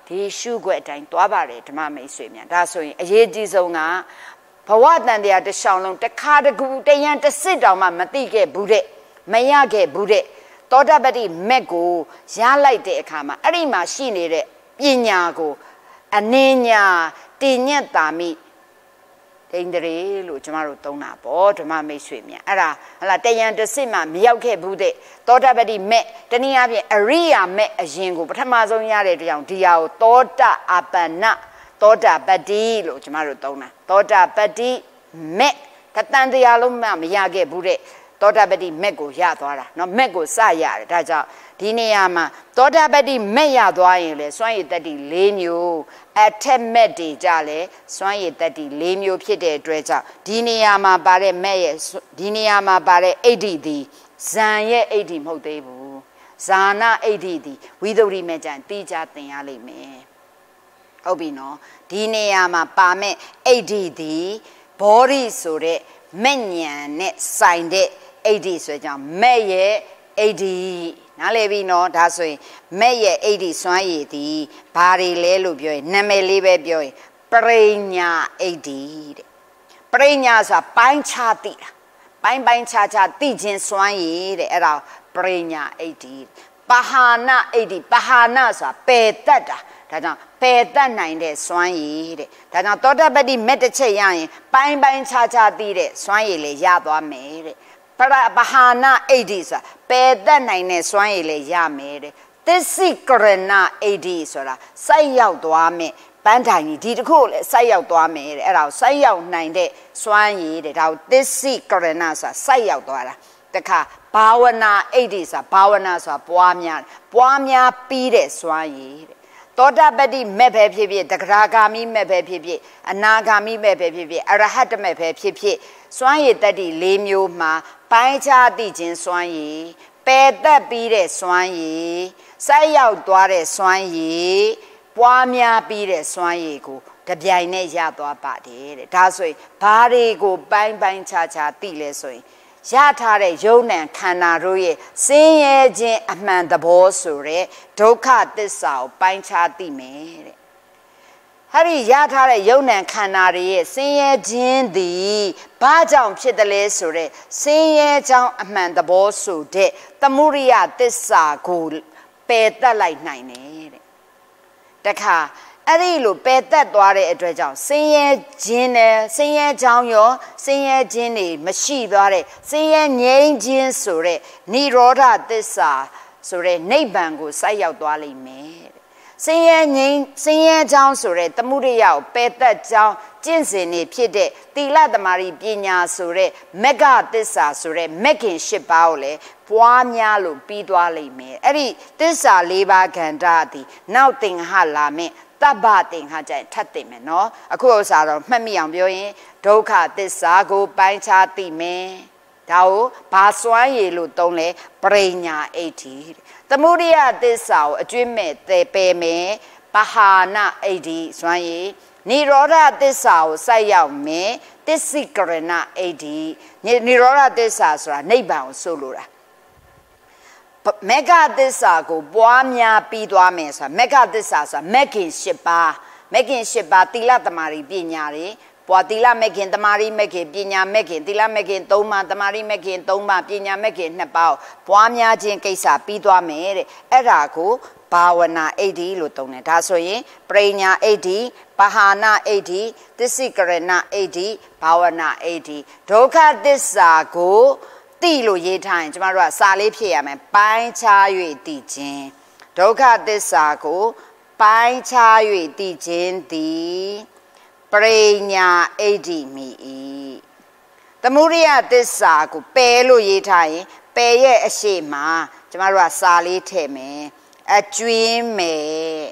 ဒီရှုွက်အတိုင်းသွားပါတယ်ဓမ္မမိတ်ဆွေများဒါဆိုရင်အရေးကြီးဆုံးကဘဝတန်တရားတစ်လျှောက်လုံးတစ်ခါတကူတရံတစ်စစ်တောင်မှမသိခဲ့ဘူးတဲ့မရခဲ့ဘူးတဲ့သောတာပတိမက်ကိုရလိုက်တဲ့အခါမှာအဲ့ဒီမှာရှိနေတဲ့ပညာကိုအနည်းညာတင်ညက်တာမိဒိန္ဒရေလို့ကျမတို့သုံးတာပေါ့ဓမ္မမိတ်ဆွေများအဲ့ဒါဟလာတယံတစ်စစ်မှမရောက်ခဲ့ဘူးတဲ့သောတာပတိမက်တနည်းအားဖြင့်အရိယာမက်အရင်ကိုပထမဆုံးရတဲ့ကြောင့်ဒီဟာကိုသောတာအပ္ပနသောတာပတိလို့ကျမတို့သုံးတာသောတာပတိမက်တတန်တရားလုံးမှမရခဲ့ဘူးတဲ့သောတာပတိမက်ကိုရသွားတာเนาะမက်ကိုစရတယ်ဒါကြောင့်ဒီနေရာမှာသောတာပတိမက်ရသွားရင်လေစွမ်းရည်တတ္တိ၄မျိုးအထက်မက်တွေကြလဲစွမ်းရည်တတ္တိ၄မျိုးဖြစ်တဲ့အတွက်ကြောင့်ဒီနေရာမှာပါတဲ့မက်ရဲ့ဒီနေရာမှာပါတဲ့အိဋ္ဌိသည်ဇံရဲ့အိဋ္ဌိမဟုတ်သေးဘူးဇာနာအိဋ္ဌိသည်ဝိသုဒ္ဓိမဲ့ကြံတိကျသင်ရလိမ့်မယ်ဟုတ်ပြီနော်ဒီနေရာမှာပါမဲ့အိဋ္ဌိသည်ဘောဓိဆိုတဲ့မဲ့ဉဏ်နဲ့ဆိုင်တဲ့အိဋ္ဌိဆိုကြောင့်မဲ့ရဲ့အိဋ္ဌိနားလည်ပြီနော်ဒါဆိုရင်မဲ့ရဲ့အိဋ္ဌိစွမ်းရည်သည်ဘာတွေလဲလို့ပြောရင်နာမည်လေးပဲပြောရင်ပရိညာအိဋ္ဌိတဲ့ပရိညာဆိုတာပိုင်းခြားသိတာပိုင်းပိုင်းခြားခြားသိခြင်းစွမ်းရည်တဲ့အဲ့ဒါပရိညာအိဋ္ဌိပဟာနာအိဋ္ဌိပဟာနာဆိုတာပယ်တတ်တာဒါကြောင့်ပယ်တတ်နိုင်တဲ့စွမ်းရည်တဲ့ဒါကြောင့်သောတာပတိမက်တစ်ချက်ရရင်ပိုင်းပိုင်းခြားခြားသိတဲ့စွမ်းရည်လေးရသွားမယ်တဲ့ပရပဟာနာအိဋ္ဌိဆိုတာပယ်တတ်နိုင်တဲ့စွမ်းရည်လေးရမယ်တဲ့သစ္စိကရဏအိဋ္ဌိဆိုတာစိုက်ရောက်သွားမယ်ပန်းတိုင်ကြီးဒီတစ်ခုလည်းစိုက်ရောက်သွားမယ်တဲ့အဲ့ဒါကိုစိုက်ရောက်နိုင်တဲ့စွမ်းရည်တဲ့ဒါကိုသစ္စိကရဏဆိုတာစိုက်ရောက်သွားတာတခါဘာဝနာအိဋ္ဌိဆိုတာဘာဝနာဆိုတာပွားများပွားများပြီးတဲ့စွမ်းရည်တဲ့သောတာပတိမက်ပဲဖြစ်ဖြစ်တဂရဂါမိမက်ပဲဖြစ်ဖြစ်အနာဂါမိမက်ပဲဖြစ်ဖြစ်အရဟတမက်ပဲဖြစ်ဖြစ်စွမ်းရည်တတ္တိ၄မျိုးမှာပိုင်းခြားသိခြင်းစွမ်းရည်ပယ်သက်ပြီးတဲ့စွမ်းရည်စိုက်ရောက်သွားတဲ့စွမ်းရည်ပွားများပြီးတဲ့စွမ်းရည်ကိုတပြိုင်နဲ့ရသွားပါတယ်တဲ့ဒါဆိုရင်ဘာတွေကိုပိုင်းပိုင်းခြားခြားသိလဲဆိုရင်ရထားတဲ့ယုံ nant ခန္ဓာတို့ရဲ့ဆင်းရဲခြင်းအမှန်သဘောဆိုတဲ့ဒုက္ခသစ္စာကိုပိုင်းခြားသိမယ်တဲ့ဟာဒီရထားတဲ့ယုံ nant ခန္ဓာတွေရဲ့ဆင်းရဲခြင်းသည်ဘာကြောင့်ဖြစ်တယ်လဲဆိုတဲ့ဆင်းရဲကြောင်းအမှန်သဘောဆိုတဲ့သမုဒိယသစ္စာကိုပယ်တတ်လိုက်နိုင်တယ်တဲ့တခါအဲ့ဒီလိုပယ်သက်သွားတဲ့အတွက်ကြောင့်ဆင်းရဲခြင်းနဲ့ဆင်းရဲကြောင်းရောဆင်းရဲခြင်းတွေမရှိသွားတဲ့ဆင်းရဲငြိမ်းခြင်းဆိုတဲ့និရောဓသစ္စာဆိုတဲ့နိဗ္ဗာန်ကိုစိုက်ရောက်သွားလိမ့်မယ်တဲ့ဆင်းရဲငြိမ်းဆင်းရဲကြောင်းဆိုတဲ့သမုဒိယကိုပယ်သက်ကြောင်းကျင့်စဉ်နေဖြစ်တဲ့သီလသမารိပညာဆိုတဲ့မဂ္ဂသစ္စာဆိုတဲ့မဂ်ခင်၈ပါးကိုလည်းပွားများလို့ပြီးသွားလိမ့်မယ်အဲ့ဒီသစ္စာ၄ပါးခန္ဓာသည်နောက်သင်္ဟလာမယ်တပ္ပတင်ခါကြိုင်ထပ်သိမယ်နော်အခုဥစ္စာတော့မှတ်မိအောင်ပြောရင်ဒုက္ခသစ္စာကိုပိုင်းခြားသိမယ်ဒါကိုဘာစွမ်းရည်လို့သုံးလဲပရိညာအိဋ္ဌိသမုဒိယသစ္စာကိုအကျွင့်မဲ့သေပယ်မယ်ပဟာနာအိဋ္ဌိစွမ်းရည်និရောဓသစ္စာကိုစိုက်ရောက်မယ်သစ္စိကရဏအိဋ္ဌိនិရောဓသစ္စာဆိုတာနိဗ္ဗာန်ကိုဆိုလိုတာမေဃသစ္စာကိုပွားများပြီးသွားမယ်ဆိုတာမေဃသစ္စာဆိုတာမဂ်ခင်၈ပါးမဂ်ခင်၈ပါးသီလသမารိပညာတွေပွားသီလမဂ်ခင်သမารိမဂ်ခင်ပညာမဂ်ခင်သီလမဂ်ခင်၃ပါးသမารိမဂ်ခင်၃ပါးပညာမဂ်ခင်၂ပါးပွားများခြင်းကိစ္စပြီးသွားမယ်တဲ့အဲ့ဒါကိုဘာဝနာအိဋ္ဌိလို့သုံးတယ်ဒါဆိုရင်ပရိညာအိဋ္ဌိပဟာနာအိဋ္ဌိသစ္စိကရဏအိဋ္ဌိဘာဝနာအိဋ္ဌိဒုက္ခသစ္စာကိုတိလို့ရေးထားရင်ကျမတို့ကစာလေးဖြည့်ရမယ်ပိုင်းခြား၍သိခြင်းဒုက္ခသစ္စာကိုပိုင်းခြား၍သိခြင်းသည်ပရိညာအိဋ္ဌိမိ၏သမုဒိယသစ္စာကိုပယ်လို့ရေးထားရင်ပယ်ရဲ့အရှိမှာကျမတို့ကစာလေးထည့်မယ်အကျွင်းမဲ့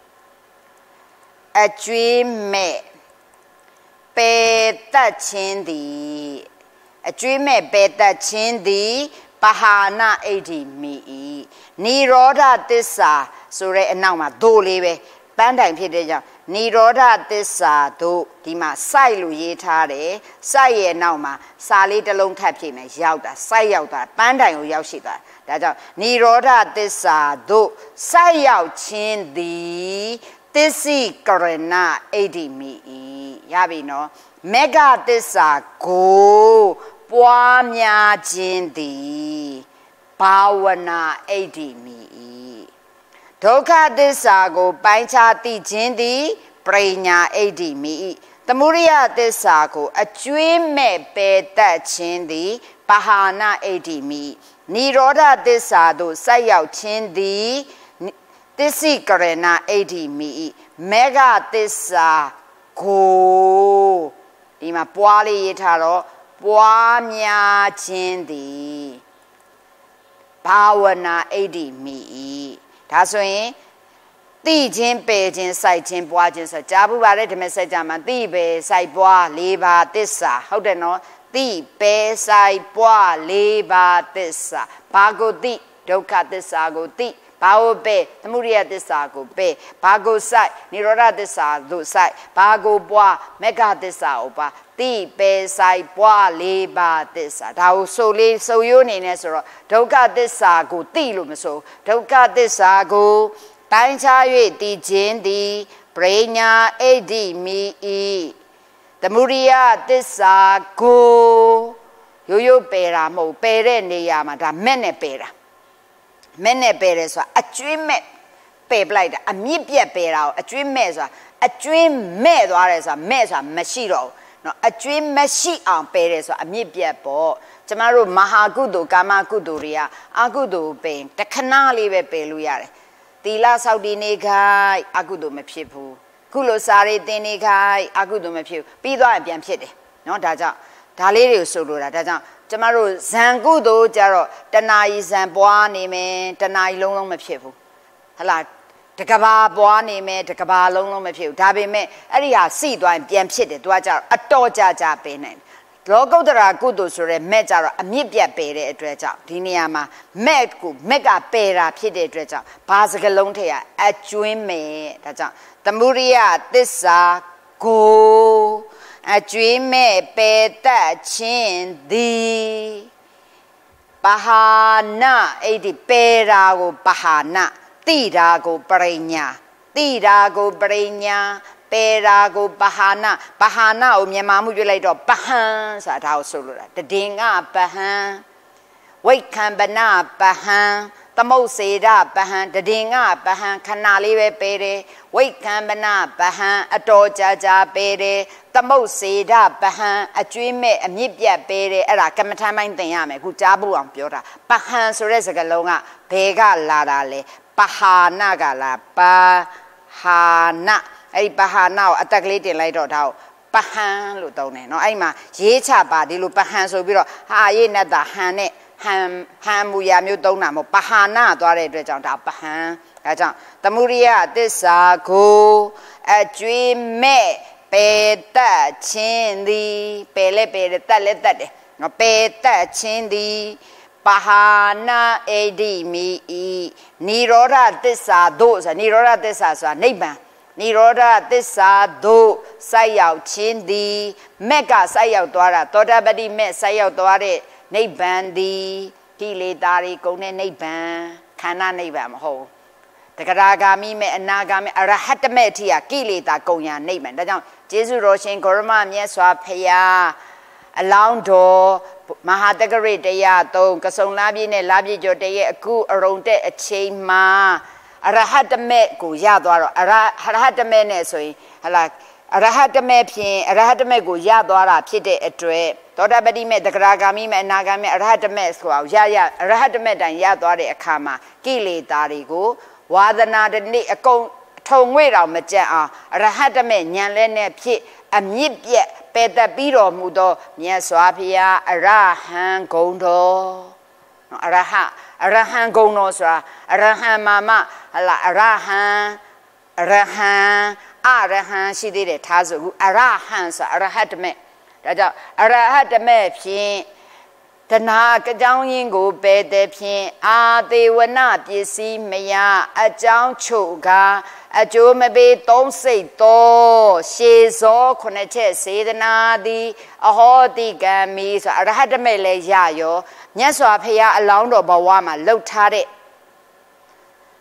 အကျွင်းမဲ့ပယ်တတ်ခြင်းသည်အကျွေးမဲ့ပယ်တတ်ခြင်းသည်ပဟာနာအိဋ္ဌိမိ၏និရောဓသစ္စာဆိုတဲ့အနောက်မှာဒိုလေးပဲပန်းတိုင်ဖြစ်တဲ့ကြောင့်និရောဓသစ္စာတို့ဒီမှာစိုက်လို့ရေးထားတယ်စိုက်ရဲ့နောက်မှာစာလေးတစ်လုံးထပ်ဖြည့်မယ်ရောက်တာစိုက်ရောက်တာပန်းတိုင်ကိုရောက်ရှိသွားဒါကြောင့်និရောဓသစ္စာတို့စိုက်ရောက်ခြင်းသည်သစ္စိကရဏဣဒိမိဤရပြီနော်မေဃသစ္စာကိုပွားများခြင်းသည်ဘာဝနာဣဒိမိဤဒုက္ခသစ္စာကိုပိုင်းခြားသိခြင်းသည်ပရိညာဣဒိမိဤသမုဒယသစ္စာကိုအကျွေးမဲ့ပယ်တတ်ခြင်းသည်ပဟာနာဣဒိမိနိရောဓသစ္စာသို့ဆက်ရောက်ခြင်းသည်သစ္စိကရဏဣဒိမိမေဃသစ္စာကိုဒီမှာပွားလေးရေးထားတော့ပွားများခြင်းသည်ဘာဝနာဣဒိမိဒါဆိုရင်သိခြင်းပယ်ခြင်းစိုက်ခြင်းပွားခြင်းဆိုကြားဘူးပါတယ်ဓမ္မစကြာမှာသိပယ်စိုက်ပွား၄ပါးသစ္စာဟုတ်တယ်နော်သိပယ်စိုက်ပွား၄ပါးသစ္စာဘာကိုသိဒုက္ခသစ္စာကိုသိဘာကိုပယ်သမုဒယသစ္စာကိုပယ်ဘာကိုစိုက်နိရောဓသစ္စာတို့စိုက်ဘာကိုပွားမေဃသစ္စာကိုပါသိပယ်စိုက်ပွား၄ပါးသစ္စာဒါကိုဆိုလေးဆိုရိုးနေနေဆိုတော့ဒုက္ခသစ္စာကိုသိလို့မဆိုဒုက္ခသစ္စာကိုပိုင်းခြား၍တည်ခြင်းသည်ပရိညာဣဒိမိဤသမုဒယသစ္စာကိုရိုးရိုးပယ်တာမဟုတ်ပယ်တဲ့နေရာမှာဒါမဲ့နဲ့ပယ်တာမဲ့နဲ့ပယ်တယ်ဆိုတာအကျွေးမဲ့ပယ်ပလိုက်တာအမြင့်ပြတ်ပယ်တာကိုအကျွေးမဲ့ဆိုတာအကျွေးမဲ့သွားတယ်ဆိုတာမဲ့ဆိုတာမရှိတော့ဘူးเนาะအကျွေးမရှိအောင်ပယ်တယ်ဆိုတာအမြင့်ပြတ်ပေါ့ကျမတို့မဟာကုသိုလ်ကာမကုသိုလ်တွေကအကုသိုလ်ပယ်တခဏလေးပဲပယ်လို့ရတယ်သီလဆောက်တည်နေခိုင်းအကုသိုလ်မဖြစ်ဘူးခုလိုစာရေးသင်နေခိုင်းအကုသိုလ်မဖြစ်ဘူးပြီးသွားရင်ပြန်ဖြစ်တယ်เนาะဒါကြောင့်ဒါလေးတွေကိုဆိုလိုတာဒါကြောင့်ကျမတို့ဇံကုသိုလ်ကြတော့တဏှာကြီးဇံပွားနေမယ်တဏှာကြီးလုံးလုံးမဖြစ်ဘူးဟလာတကဘာပွားနေမယ်တကဘာလုံးလုံးမဖြစ်ဘူးဒါပေမဲ့အဲ့ဒီဟာစိသွားရင်ပြန်ဖြစ်တယ်သူကကြတော့အတော်ကြကြပေးနိုင်တယ်လောကုတ္တရာကုသိုလ်ဆိုရဲမဲ့ကြတော့အမြင့်ပြတ်ပယ်တဲ့အတွက်ကြောင့်ဒီနေရာမှာမဲ့ကိုမဲ့ကပယ်တာဖြစ်တဲ့အတွက်ကြောင့်ဘာစကလုံးထည့်ရအကျွင်းမဲ့ဒါကြောင့်သမုဒိယသစ္စာကိုအကျွေးမဲ့ပယ်တတ်ခြင်းသည်ပဟာနာအဲ့ဒီပယ်တာကိုပဟာနာတိတာကိုပရိညာတိတာကိုပရိညာပယ်တာကိုပဟာနာပဟာနာကိုမြန်မာမှုပြလိုက်တော့ပဟံဆိုတာဒါကိုဆိုလိုတာတည်ငါပဟံဝိခံပနာပဟံသမုတ်စေဒပဟံတည်ငါပဟံခဏလေးပဲပယ်တယ်ဝိခံပနာပဟံအတော်ကြာကြာပယ်တယ်သမုတ်စေဒပဟံအကျွေးမဲ့အမြင့်ပြတ်ပယ်တယ်အဲ့ဒါကမ္မထမ်းပိုင်းသင်ရမယ်ခုကြားဖို့အောင်ပြောတာပဟံဆိုတဲ့စကားလုံးကဘယ်ကလာတာလဲပဟာနာကလာပဟာနာအဲ့ဒီပဟာနာကိုအတက်ကလေးတင်လိုက်တော့ဒါကိုပဟံလို့သုံးတယ်เนาะအဲ့မှာရေးချပါဒီလိုပဟံဆိုပြီးတော့ဟာရေးနဲ့တာဟန်နဲ့ဟန်ဟန်မူရာမျိုးသုံးတာမဟုတ်ပဟာနာသွားတဲ့အတွက်ကြောင့်ဒါပဟံအဲကြောင့်သမုဒိယသစ္စာကိုအကျွေးမဲ့ပယ်တတ်ခြင်းသည်ပယ်လဲပယ်တယ်တတ်လဲတတ်တယ်เนาะပယ်တတ်ခြင်းသည်ပဟာနာဣဒိမိဤနိရောဓသစ္စာတို့ဆိုနိရောဓသစ္စာဆိုတာနိဗ္ဗာန်နိရောဓသစ္စာတို့စိုက်ရောက်ခြင်းသည်မက်ကစိုက်ရောက်သွားတာသောတာပတိမက်စိုက်ရောက်သွားတဲ့နိဗ္ဗာန်သည်ကိလေသာတွေကုန်တဲ့နိဗ္ဗာန်ခန္ဓာနိဗ္ဗာန်မဟုတ်တဂရဂါမိမဲ့အနာဂါမိအရဟတမဲ့အထိကကိလေသာကုန်ရာနိဗ္ဗာန်ဒါကြောင့်ကျေးဇူးတော်ရှင်ဂေါရမမြတ်စွာဘုရားအလောင်းတော်မဟာတက္ကရိတရားသုံးကစုံလာပြည့်နဲ့လာပြည့်ကျော်တရဲ့အခုအရုံတဲ့အချိန်မှာအရဟတမဲ့ကိုရသွားတော့အရဟတမဲ့နဲ့ဆိုရင်ဟလာအရဟတမဲ့ဖြင့်အရဟတမဲ့ကိုရသွားတာဖြစ်တဲ့အတွက်သောတာပတိမဲ့တဂရဂါမိမဲ့အနာဂါမိအရဟတမဲ့ဆိုတာရရအရဟတမဲ့တိုင်ရသွားတဲ့အခါမှာကိလေသာတွေကိုဝါဒနာတနေ့အကုန်ထုံငွေတော်မကြက်အောင်အရဟတမဲ့ဉာဏ်လဲနဲ့ဖြစ်အမြင့်ပြက်ပယ်တတ်ပြီးတော်မူသောမြတ်စွာဘုရားအရဟံဂုဏ်တော်အရဟအရဟံဂုဏ်တော်ဆိုတာအရဟံမာမဟလာအရဟံအရဟံအရဟံရှိသေးတယ်ထားဆိုခုအရဟံဆိုအရဟတမဲ့ဒါကြောင့်အရဟတမဲ့ဖြင့်တဏှာအကြောင်းရင်းကိုပယ်တဲ့ဖြင့်အာသေဝနပစ္စည်းမယအကြောင်းချုပ်ကအကျိုးမပေးသုံးစိတ်သောရှေဇောခုနှစ်ချက်စေတနာသည်အဟောတိကံမီဆိုအရဟတမဲ့လဲရရောမြတ်စွာဘုရားအလောင်းတော်ဘဝမှာလှုပ်ထားတဲ့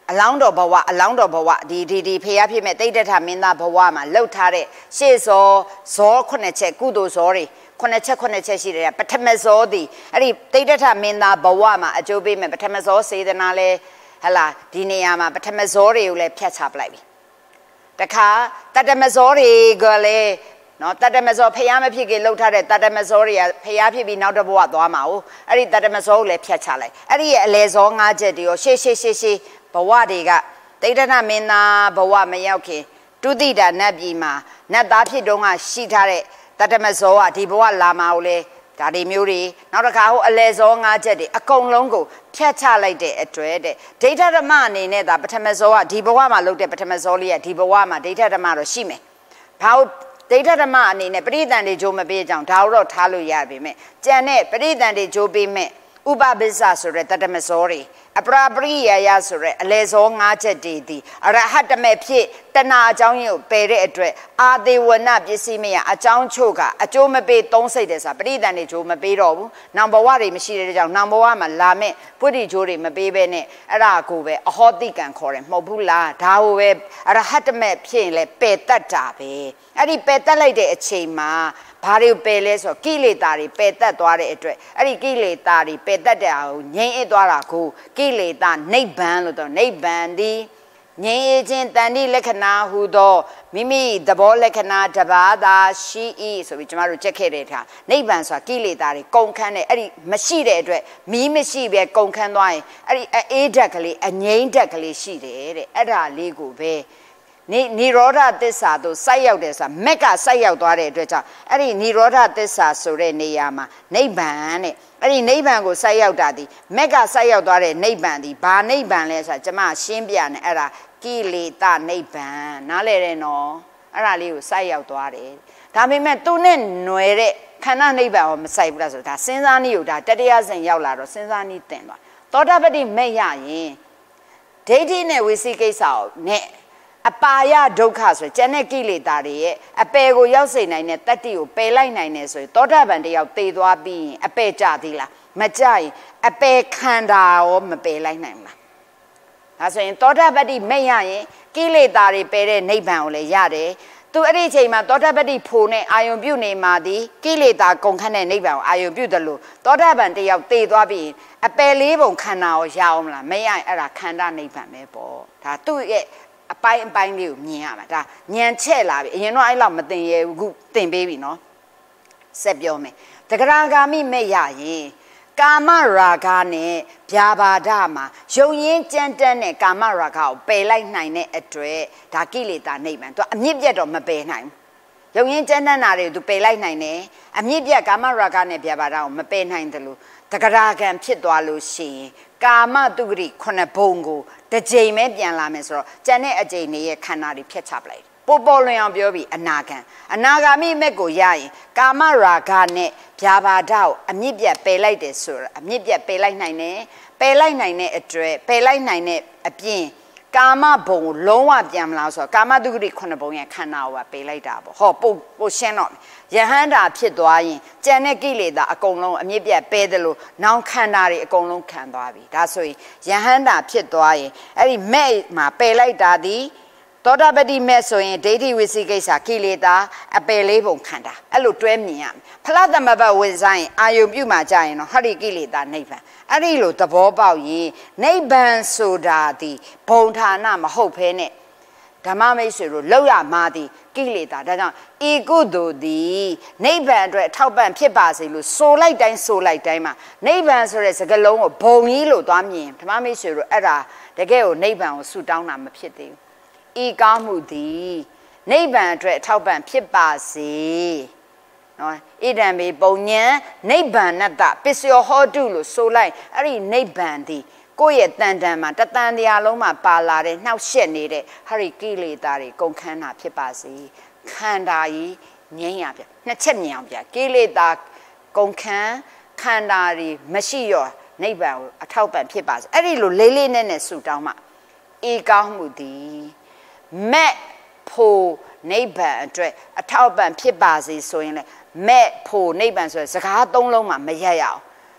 အလောင်းတော်ဘဝအလောင်းတော်ဘဝဒီဒီဒီဖေရဖြစ်မဲ့တိတ်တထမင်းသားဘဝမှာလှုပ်ထားတဲ့ရှေ့စောဇောခုနှစ်ချက်ကုသိုလ်ဇောတွေခုနှစ်ချက်ခုနှစ်ချက်ရှိတယ်ပထမဇောသည်အဲ့ဒီတိတ်တထမင်းသားဘဝမှာအကျိုးပေးမဲ့ပထမဇောစေတနာလဲဟလာဒီနေရာမှာပထမဇောတွေကိုလည်းဖြတ်ချပလိုက်ပြီတခါတတမဇောတွေကလည်းနော်တတမဇောဖျားမဖြစ်ခင်လှုပ်ထားတဲ့တတမဇောတွေကဖျားဖြစ်ပြီးနောက်တစ်ဘဝသွားမှာ哦အဲ့ဒီတတမဇောကိုလည်းဖြတ်ချလိုက်အဲ့ဒီရဲ့အလေဇော၅ချက်တွေရောရှေ့ရှေ့ရှေ့ရှေ့ဘဝတွေကတိဋ္ဌနမင်းသားဘဝမရောက်ခင်တုတိတာနတ်ပြည်မှာနတ်သားဖြစ်တုန်းကရှိထားတဲ့တတမဇောကဒီဘဝလာမှာကိုလေဒါတွေမျိုးတွေနောက်တစ်ခါဟိုအလေဇော၅ချက်တွေအကုန်လုံးကိုဖြတ်ချလိုက်တဲ့အတွက်တဲ့ဒိဋ္ဌဓမ္မအနေနဲ့ဒါပထမဇောကဒီဘဝမှာလုပ်တဲ့ပထမဇောလေးကဒီဘဝမှာဒိဋ္ဌဓမ္မတော့ရှိမယ်ဘာလို့ဒိဋ္ဌဓမ္မအနေနဲ့ပရိသန္တိဂျိုးမပေးကြအောင်ဒါတော့ထားလို့ရပြီမဲ့ကြံတဲ့ပရိသန္တိဂျိုးပေးမဲ့ဥပပစ္စဆိုတဲ့တတမဇောတွေအပရာပရိယာယဆိုတဲ့အလေဇော၅ချက်တည်သည်အရဟတမေဖြစ်တဏှာအကြောင်းရင်းကိုပယ်တဲ့အတွက်အာသေဝနပစ္စည်းမရအကြောင်းချို့ကအကျိုးမပေးသုံးစိတ်တယ်ဆိုတာပရိသန္တိဂျိုးမပေးတော့ဘူးနောင်ဘဝတွေမရှိတဲ့ကြောင့်နောင်ဘဝမှာလာမဲ့ပုရိဂျိုးတွေမပေးဘဲနဲ့အဲ့ဒါကိုပဲအဟောတိကံခေါ်တယ်မဟုတ်ဘူးလားဒါကိုပဲအရဟတမေဖြစ်ရင်လဲပယ်တတ်တာပဲအဲ့ဒီပယ်တတ်လိုက်တဲ့အချိန်မှာဘာတွေပယ်လဲဆိုကိလေသာတွေပယ်တတ်သွားတဲ့အတွက်အဲ့ဒီကိလေသာတွေပယ်တတ်တဲ့အောင်ငြိမ်းအေးသွားတာကိုကိလေသာနိဗ္ဗာန်လို့တော့နိဗ္ဗာန်ဒီငြိမ်းအေးခြင်းတန်တိလက္ခဏာဟူသောမိမိသဘောလက္ခဏာတစ်ပါးသာရှိ၏ဆိုပြီးကျမတို့ကြက်ခဲ့တဲ့ထားနိဗ္ဗာန်ဆိုတာကိလေသာတွေကုန်ခန်းတဲ့အဲ့ဒီမရှိတဲ့အတွက်မီးမရှိပဲကုန်ခန်းသွားရင်အဲ့ဒီအေးဓာတ်ကလေးအငြိမ်းဓာတ်ကလေးရှိတယ်တဲ့အဲ့ဒါလေးကိုပဲနိနိရောဓသစ္စာတို့စိုက်ရောက်တယ်ဆိုတာမက်ကစိုက်ရောက်သွားတဲ့အတွက်ကြောင့်အဲ့ဒီနိရောဓသစ္စာဆိုတဲ့နေရာမှာနိဗ္ဗာန်တဲ့အဲ့ဒီနိဗ္ဗာန်ကိုစိုက်ရောက်တာဒီမက်ကစိုက်ရောက်သွားတဲ့နိဗ္ဗာန်ဒီဘာနိဗ္ဗာန်လဲဆိုတာကျမရှင်းပြနေအဲ့ဒါကိလေသာနိဗ္ဗာန်နားလဲတယ်နော်အဲ့ဒါလေးကိုစိုက်ရောက်သွားတယ်ဒါပေမဲ့သူနဲ့ຫນွယ်တဲ့ခန္ဓာနိဗ္ဗာန်ကိုမစိုက်ဘူးလားဆိုဒါစဉ်းစားနည်းကိုဒါတတရားစဉ်ရောက်လာတော့စဉ်းစားနည်းတင်သွားသောတာပတိမဲ့ရရင်ဒိဋ္ဌိနဲ့ဝိသိကိစ္စကိုနဲ့အပါယဒုက္ခဆိုကျန်တဲ့ကိလေသာတွေရဲ့အပယ်ကိုရောက်စေနိုင်တဲ့တတ္တိကိုပယ်လိုက်နိုင်တယ်ဆိုရင်သောတာပန်တယောက်သေသွားပြီးရင်အပယ်ကြသေးလားမကြရင်အပယ်ခန္ဓာရောမပယ်လိုက်နိုင်ဘူးလားဒါဆိုရင်သောတာပတိမဲ့ရရင်ကိလေသာတွေပယ်တဲ့နိဗ္ဗာန်ကိုလည်းရတယ်သူအဲ့ဒီအချိန်မှာသောတာပတိဖို့နဲ့အာယုံပြုနေမှာဒီကိလေသာကုန်ခန့်တဲ့နိဗ္ဗာန်ကိုအာယုံပြုတယ်လို့သောတာပန်တယောက်သေသွားပြီးရင်အပယ်လေးပုံခန္ဓာရောရအောင်မလားမရရင်အဲ့ဒါခန္ဓာနိဗ္ဗာန်ပဲပေါ့ဒါသူ့ရဲ့အပိုင်းအပိုင်းလေးကိုမြင်ရမှာဒါညံချက်လာပြီအရင်တော့အဲ့လောက်မတင်ရဘူးခုတင်ပေးပြီနော်ဆက်ပြောမယ်တဂရဂါမိမဲ့ရရင်ကာမရာဂနဲ့ဗျာပါဒမှာယုံရင်းကြမ်းတမ်းတဲ့ကာမရာဂကိုပယ်လိုက်နိုင်တဲ့အတွက်ဒါကိလေသာနိဗ္ဗာန်သူအမြင့်ပြတ်တော့မပယ်နိုင်ဘူးယုံရင်းကြမ်းတမ်းတာတွေကိုသူပယ်လိုက်နိုင်တယ်အမြင့်ပြတ်ကာမရာဂနဲ့ဗျာပါဒကိုမပယ်နိုင်တယ်လို့တဂရဂံဖြစ်သွားလို့ရှိရင်ကာမတုဂရိခုနှစ်ဘုံကိုတစ်ကြိမ်ပဲပြန်လာမယ်ဆိုတော့ကျန်တဲ့အကြိမ်တွေရဲ့ခန္ဓာတွေဖြတ်ချပလိုက်ပေါ်ပေါ်လွင်အောင်ပြောပြီးအနာဂံအနာဂါမိမက်ကိုရရင်ကာမရာဂနဲ့ဗျာပါဒကိုအမြင့်ပြတ်ပယ်လိုက်တယ်ဆိုတော့အမြင့်ပြတ်ပယ်လိုက်နိုင်တယ်ပယ်လိုက်နိုင်တဲ့အတွက်ပယ်လိုက်နိုင်တဲ့အပြင်ကာမဘုံကိုလုံးဝပြန်မလားဆိုတော့ကာမတုဂရိခုနှစ်ဘုံရဲ့ခန္ဓာကိုပယ်လိုက်တာပေါ့ဟောပို့ပို့ရှင်းတော့ယဟန္တာဖြစ်သွားရင်ကြံတဲ့ကိလေသာအကုန်လုံးအမြင့်ပြတ်ပယ်တယ်လို့နောင်ခန္ဓာတွေအကုန်လုံးခံသွားပြီဒါဆိုရင်ယဟန္တာဖြစ်သွားရင်အဲ့ဒီမဲ့မှာပယ်လိုက်တာဒီသောတာပတိမဲ့ဆိုရင်ဒိဋ္ဌိဝိသိကိစ္စကိလေသာအပယ်လေးပုံခန္ဓာအဲ့လိုတွဲမြင်ရမယ်ဖလားသမဘဝင်ဆိုင်အာယုပြုမှာကြရင်တော့ဟရိကိလေသာနိဗ္ဗာန်အဲ့ဒီလိုသဘောပေါက်ရင်နိဗ္ဗာန်ဆိုတာဒီဘုံဌာနမဟုတ်ဘဲနဲ့ဓမ္မမိတ်ဆွေတို့လောက်ရမှာဒီကိလေသာဒါကြောင့်ဤကုသိုလ်သည်နိဗ္ဗာန်အတွက်အထောက်ပံ့ဖြစ်ပါစေလို့ဆိုလိုက်တိုင်းဆိုလိုက်တိုင်းမှာနိဗ္ဗာန်ဆိုတဲ့စကားလုံးကိုဘုံကြီးလို့သွားမြင်ဓမ္မမိတ်ဆွေတို့အဲ့ဒါတကယ်ကိုနိဗ္ဗာန်ကိုဆုတောင်းတာမဖြစ်သေးဘူးဤကောင်းမှုသည်နိဗ္ဗာန်အတွက်အထောက်ပံ့ဖြစ်ပါစေနော်ဣဒံမေပုံညံနိဗ္ဗာန်တပစ္စယောဟောတုလို့ဆိုလိုက်အဲ့ဒီနိဗ္ဗာန်သည်ကိုယ့်ရဲ့တန်တန်မှာတတန်တရားလုံးမှာပါလာတဲ့နှောက်ယှက်နေတဲ့ဟရိကိလေသာတွေကုန်ခန်းတာဖြစ်ပါစေခန္ဓာကြီးငြိမ်းရပြနှစ်ချက်မြင်အောင်ပြကိလေသာကုန်ခန်းခန္ဓာတွေမရှိရောနိဗ္ဗာန်ကိုအထောက်ပံ့ဖြစ်ပါစေအဲ့ဒီလိုလေးလေးနဲ့နဲ့ဆူတောင်းမှဤကောင်းမှုသည်မဲ့ဖို့နိဗ္ဗာန်အတွက်အထောက်ပံ့ဖြစ်ပါစေဆိုရင်လေမဲ့ဖို့နိဗ္ဗာန်ဆိုတဲ့စကားသုံးလုံးမှာမရရအောင်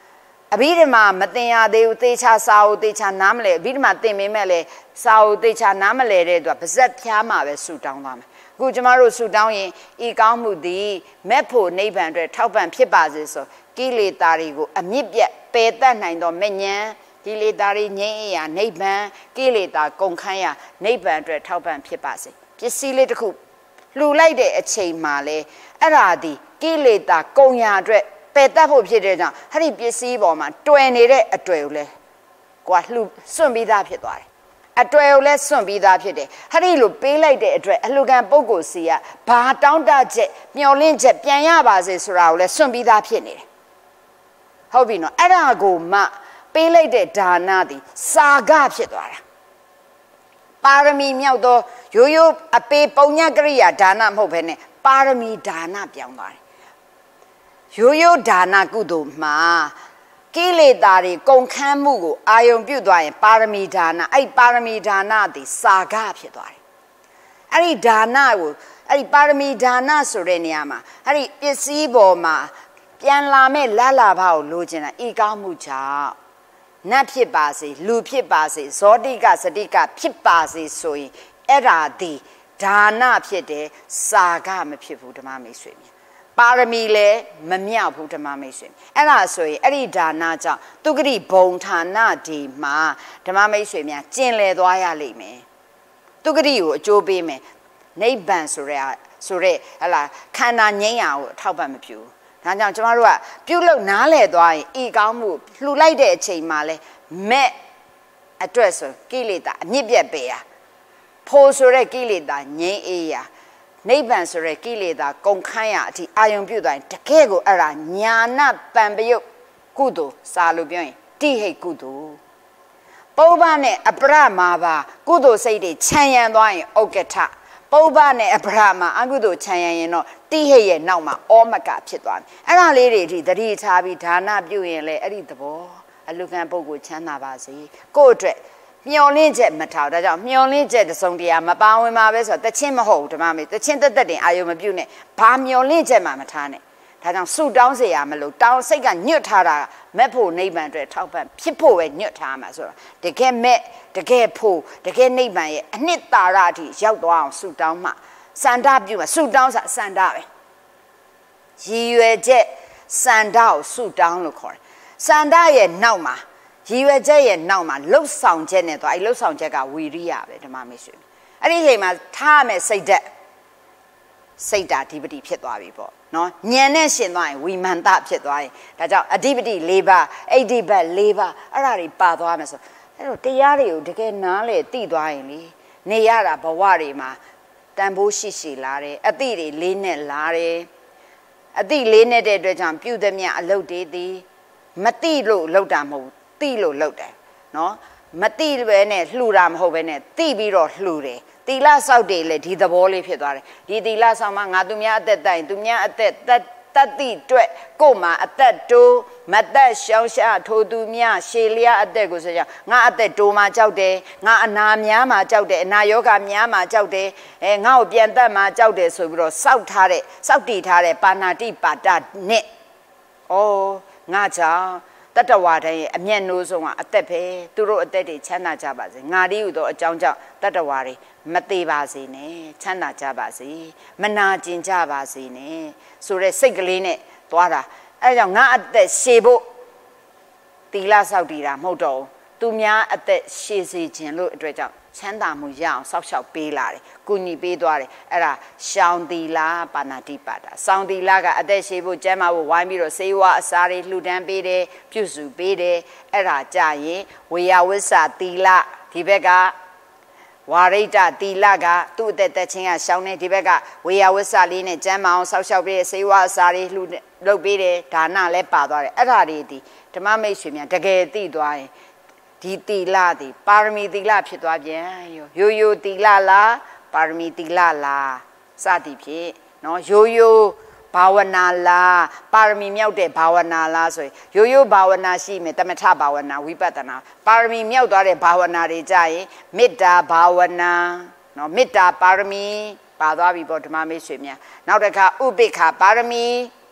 အဘိဓမ္မာမတင်ရသေးဘူးသေချာစာအုပ်သေချာနားမလဲအဘိဓမ္မာသင်ပေးမဲ့လေစာအုပ်သေချာနားမလဲတဲ့သူကပါဇက်ဖျားမှာပဲဆူတောင်းသွားမယ်အခုကျမတို့ဆူတောင်းရင်ဤကောင်းမှုသည်မက်ဖို့နိဗ္ဗာန်အတွက်ထောက်ပံ့ဖြစ်ပါစေဆိုကိလေသာတွေကိုအမြင့်ပြတ်ပယ်တတ်နိုင်သောမဉ္ဇဉ်ကိလေသာတွေငြိမ်းအေးရာနိဗ္ဗာန်ကိလေသာကုန်ခန်းရာနိဗ္ဗာန်အတွက်ထောက်ပံ့ဖြစ်ပါစေပစ္စည်းလေးတစ်ခုလှူလိုက်တဲ့အချိန်မှာလေအဲ့ဒါဒီကိလေသာကုန်ရာအတွက်ပယ်တတ်ဖို့ဖြစ်တဲ့ကြောင့်အဲ့ဒီပစ္စည်းပေါ်မှာတွယ်နေတဲ့အတွေ့ကိုလေကိုကလှူစွန့်ပြီးသားဖြစ်သွားတယ်အတွေ့ကိုလည်းစွန့်ပြီးသားဖြစ်တယ်အဲ့ဒီလိုပေးလိုက်တဲ့အတွက်အလှခံပုဂ္ဂိုလ်စီကဘာတောင်းတချက်မျောလင့်ချက်ပြန်ရပါစေဆိုတာကိုလည်းစွန့်ပြီးသားဖြစ်နေတယ်ဟုတ်ပြီနော်အဲ့ဒါကိုမှပေးလိုက်တဲ့ဒါနသည်စာကဖြစ်သွားတာပါရမီမြောက်သောရိုးရိုးအပေပုံညကရိယာဒါနမဟုတ်ဘဲနဲ့ပါရမီဒါနပြောင်းသွားတယ်ရိုးရိုးဒါနကုသိုလ်မှာကိလေသာတွေကုန်ခန်းမှုကိုအာယုံပြုတ်သွားရင်ပါရမီဒါနအဲ့ပါရမီဒါနသည်စာကဖြစ်သွားတယ်အဲ့ဒီဒါနကိုအဲ့ဒီပါရမီဒါနဆိုတဲ့နေရာမှာအဲ့ဒီပစ္စည်းပေါ်မှာပြန်လာမဲ့လလဘကိုလိုချင်တာဤကောင်းမှုကြောင့်နတ်ဖြစ်ပါစေလူဖြစ်ပါစေဇောတိကစတိကဖြစ်ပါစေဆိုရင်အဲ့ဒါဒီဒါနဖြစ်တယ်စာကမဖြစ်ဘူးဓမ္မမိတ်ဆွေများပါရမီလည်းမမြောက်ဘူးဓမ္မမိတ်ဆွေအဲ့ဒါဆိုရင်အဲ့ဒီဒါနကြောင့်သူဂတိဘုံဌာနဒီမှာဓမ္မမိတ်ဆွေများကျင်လည်သွားရလိမ့်မယ်သူဂတိကိုအကျိုးပေးမယ်နိဗ္ဗာန်ဆိုရဲဆိုရဲဟလာခန္ဓာငြိမ်းရာကိုအထောက်ပံ့မပြုဘူးဒါကြောင့်ကျမတို့ကပြုတ်လို့နားလဲသွားရင်ဤကောင်းမှုလှူလိုက်တဲ့အချိန်မှာလဲမဲ့အတွက်ဆိုကိလေသာအမြင့်ပြတ်ပေရဖိုးဆိုတဲ့ကိလေသာငြိမ်းအေးရာနိဗ္ဗာန်ဆိုတဲ့ကိလေသာကုန်ခန်းရာအထိအာယုံပြုတ်သွားရင်တကယ်ကိုအဲ့ဒါညာနာပံပယုတ်ကုသိုလ်စာလို့ပြောရင်တိဟိတ်ကုသိုလ်ပုဗ္ဗနဲ့အပရမဘာကုသိုလ်စိတ်တွေခြံရံသွားရင်ဩကထပုဗ္ဗနဲ့အပရမအကုသိုလ်ခြံရံရင်တော့တိဟိတ်ရဲ့နောက်မှာဩမကဖြစ်သွားပြီအဲ့ဒါလေးတွေဒီတတိထားပြီးဒါနပြုရင်လေအဲ့ဒီသဘောအလူခံပုဂ္ဂိုလ်ချမ်းသာပါစေကိုယ့်အတွက်မျောလင့်ချက်မထားဒါကြောင့်မျောလင့်ချက်တစုံတရာမပါဝင်ပါပဲဆိုတော့တချင်းမဟုတ်ဘူးဓမ္မမေတချင်းတက်တက်တင်အာယုံမပြုတ်နဲ့ဘာမျောလင့်ချက်မှမထားနဲ့ဒါကြောင့်ဆုတောင်းเสียရမလို့တောင်းစိတ်ကညွတ်ထားတာမက်ဖို့နိဗ္ဗာန်အတွက်ထောက်ပံ့ဖြစ်ဖို့ပဲညွတ်ထားမှာဆိုတော့တကယ်မက်တကယ်ဖို့တကယ်နိဗ္ဗာန်ရဲ့အနှစ်သာရအထိရောက်သွားအောင်ဆုတောင်းမှစန္ဒပြုမှာဆုတောင်းစာစန္ဒပဲရည်ရွယ်ချက်စန္ဒကိုဆုတောင်းလို့ခေါ်တယ်စန္ဒရဲ့နောက်မှာရည်ရွယ်ချက်ရဲ့နောက်မှာလှုပ်ဆောင်ချက်နဲ့တော့အဲလှုပ်ဆောင်ချက်ကဝီရိယပဲဓမ္မမိတ်ဆွေအဲ့ဒီအချိန်မှာထားမယ်စိတ်ဓာတ်စိတ်ဓာတ်အဓိပတိဖြစ်သွားပြီပေါ့နော်ဉာဏ်နဲ့ရှင်သွားရင်ဝိမန္တဖြစ်သွားရင်ဒါကြောင့်အဓိပတိ၄ပါးအိဋ္ဌိဘတ်၄ပါးအဲ့ဒါတွေပါသွားမယ်ဆိုအဲ့တော့တရားတွေကိုတကယ်နားလေသိသွားရင်လေနေရတာဘဝတွေမှာတန်ဖိုးရှိရှိလာတယ်အတိတွေလေးနဲ့လာတယ်အတိလေးနဲ့တဲ့အတွက်ကြောင့်ပြုသည်မြအလုတ်တွေသည်မတိလို့လှုပ်တာမဟုတ်တိလို့လှုပ်တယ်နော်မတိပဲနဲ့လှူတာမဟုတ်ပဲနဲ့တိပြီးတော့လှူတယ်သီလဆောက်တယ်လေဒီသဘောလေးဖြစ်သွားတယ်ဒီသီလဆောက်မှငါသူများအသက်တိုင်သူများအသက်တတ်တတိတွေ့ကို့မှာအသက်တိုးမသက်ရှောင်ရှားထိုသူများရှေလျာအသက်ကိုဆိုကြငါအသက်တိုးမှကြောက်တယ်ငါအနာများမှကြောက်တယ်အနာယောဂများမှကြောက်တယ်အဲငါ့ကိုပြန်တတ်မှကြောက်တယ်ဆိုပြီးတော့စောက်ထားတဲ့စောက်တည်ထားတဲ့ပါဏာတိပါဒနဲ့ဩငါကြောင့်တတဝါတိုင်းရဲ့အမျက်နှိုးဆုံးကအသက်ပဲသူတို့အသက်တွေချမ်းသာကြပါစေငါဒီဟူသောအကြောင်းကြောင့်တတဝါတွေမသေးပါစေနဲ့ချမ်းသာကြပါစေမနာကျင်ကြပါစေနဲ့ဆိုတဲ့စိတ်ကလေးနဲ့သွားတာအဲကြောင့်ငါအသက်ရှည်ဖို့သီလဆောက်တည်တာမဟုတ်တော့သူများအသက်ရှည်စေခြင်းလို့အတွက်ကြောင့်ချမ်းသာမှုရအောင်စောက်ရှောက်ပေးလာတယ်ကုညီပေးသွားတယ်အဲ့ဒါရှောင်းသီလပါဏာတိပါဒစောင်းသီလကအသက်ရှည်ဖို့ကျမ်းမာဖို့ဝိုင်းပြီးတော့စေဝါအစာတွေလှူဒန်းပေးတယ်ပြုစုပေးတယ်အဲ့ဒါကြရင်ဝေယဝိဆာသီလဒီဘက်ကဝါရိတသီလကသူ့အသက်သက်ချင်းကရှောင်းနေဒီဘက်ကဝေယဝိဆာလေးနဲ့ကျမ်းမာအောင်စောက်ရှောက်ပေးတယ်စေဝါအစာတွေလှူလုပ်ပေးတယ်ဒါနလည်းပါသွားတယ်အဲ့ဒါတွေဒီဓမ္မမိတ်ဆွေများတကယ်သိသွားရင်ဒီသီလသည်ပါရမီသီလဖြစ်သွားပြန်ရောရိုးရိုးသီလလားပါရမီသီလလားစသည်ဖြင့်နော်ရိုးရိုးဘာဝနာလားပါရမီမြောက်တဲ့ဘာဝနာလားဆိုရင်ရိုးရိုးဘာဝနာရှိမယ်တမထဘာဝနာဝိပဿနာပါရမီမြောက်သွားတဲ့ဘာဝနာတွေကြရင်မေတ္တာဘာဝနာနော်မေတ္တာပါရမီပါသွားပြီပေါ့ဓမ္မမိတ်ဆွေများနောက်တစ်ခါဥပိ္ပခာပါရမီ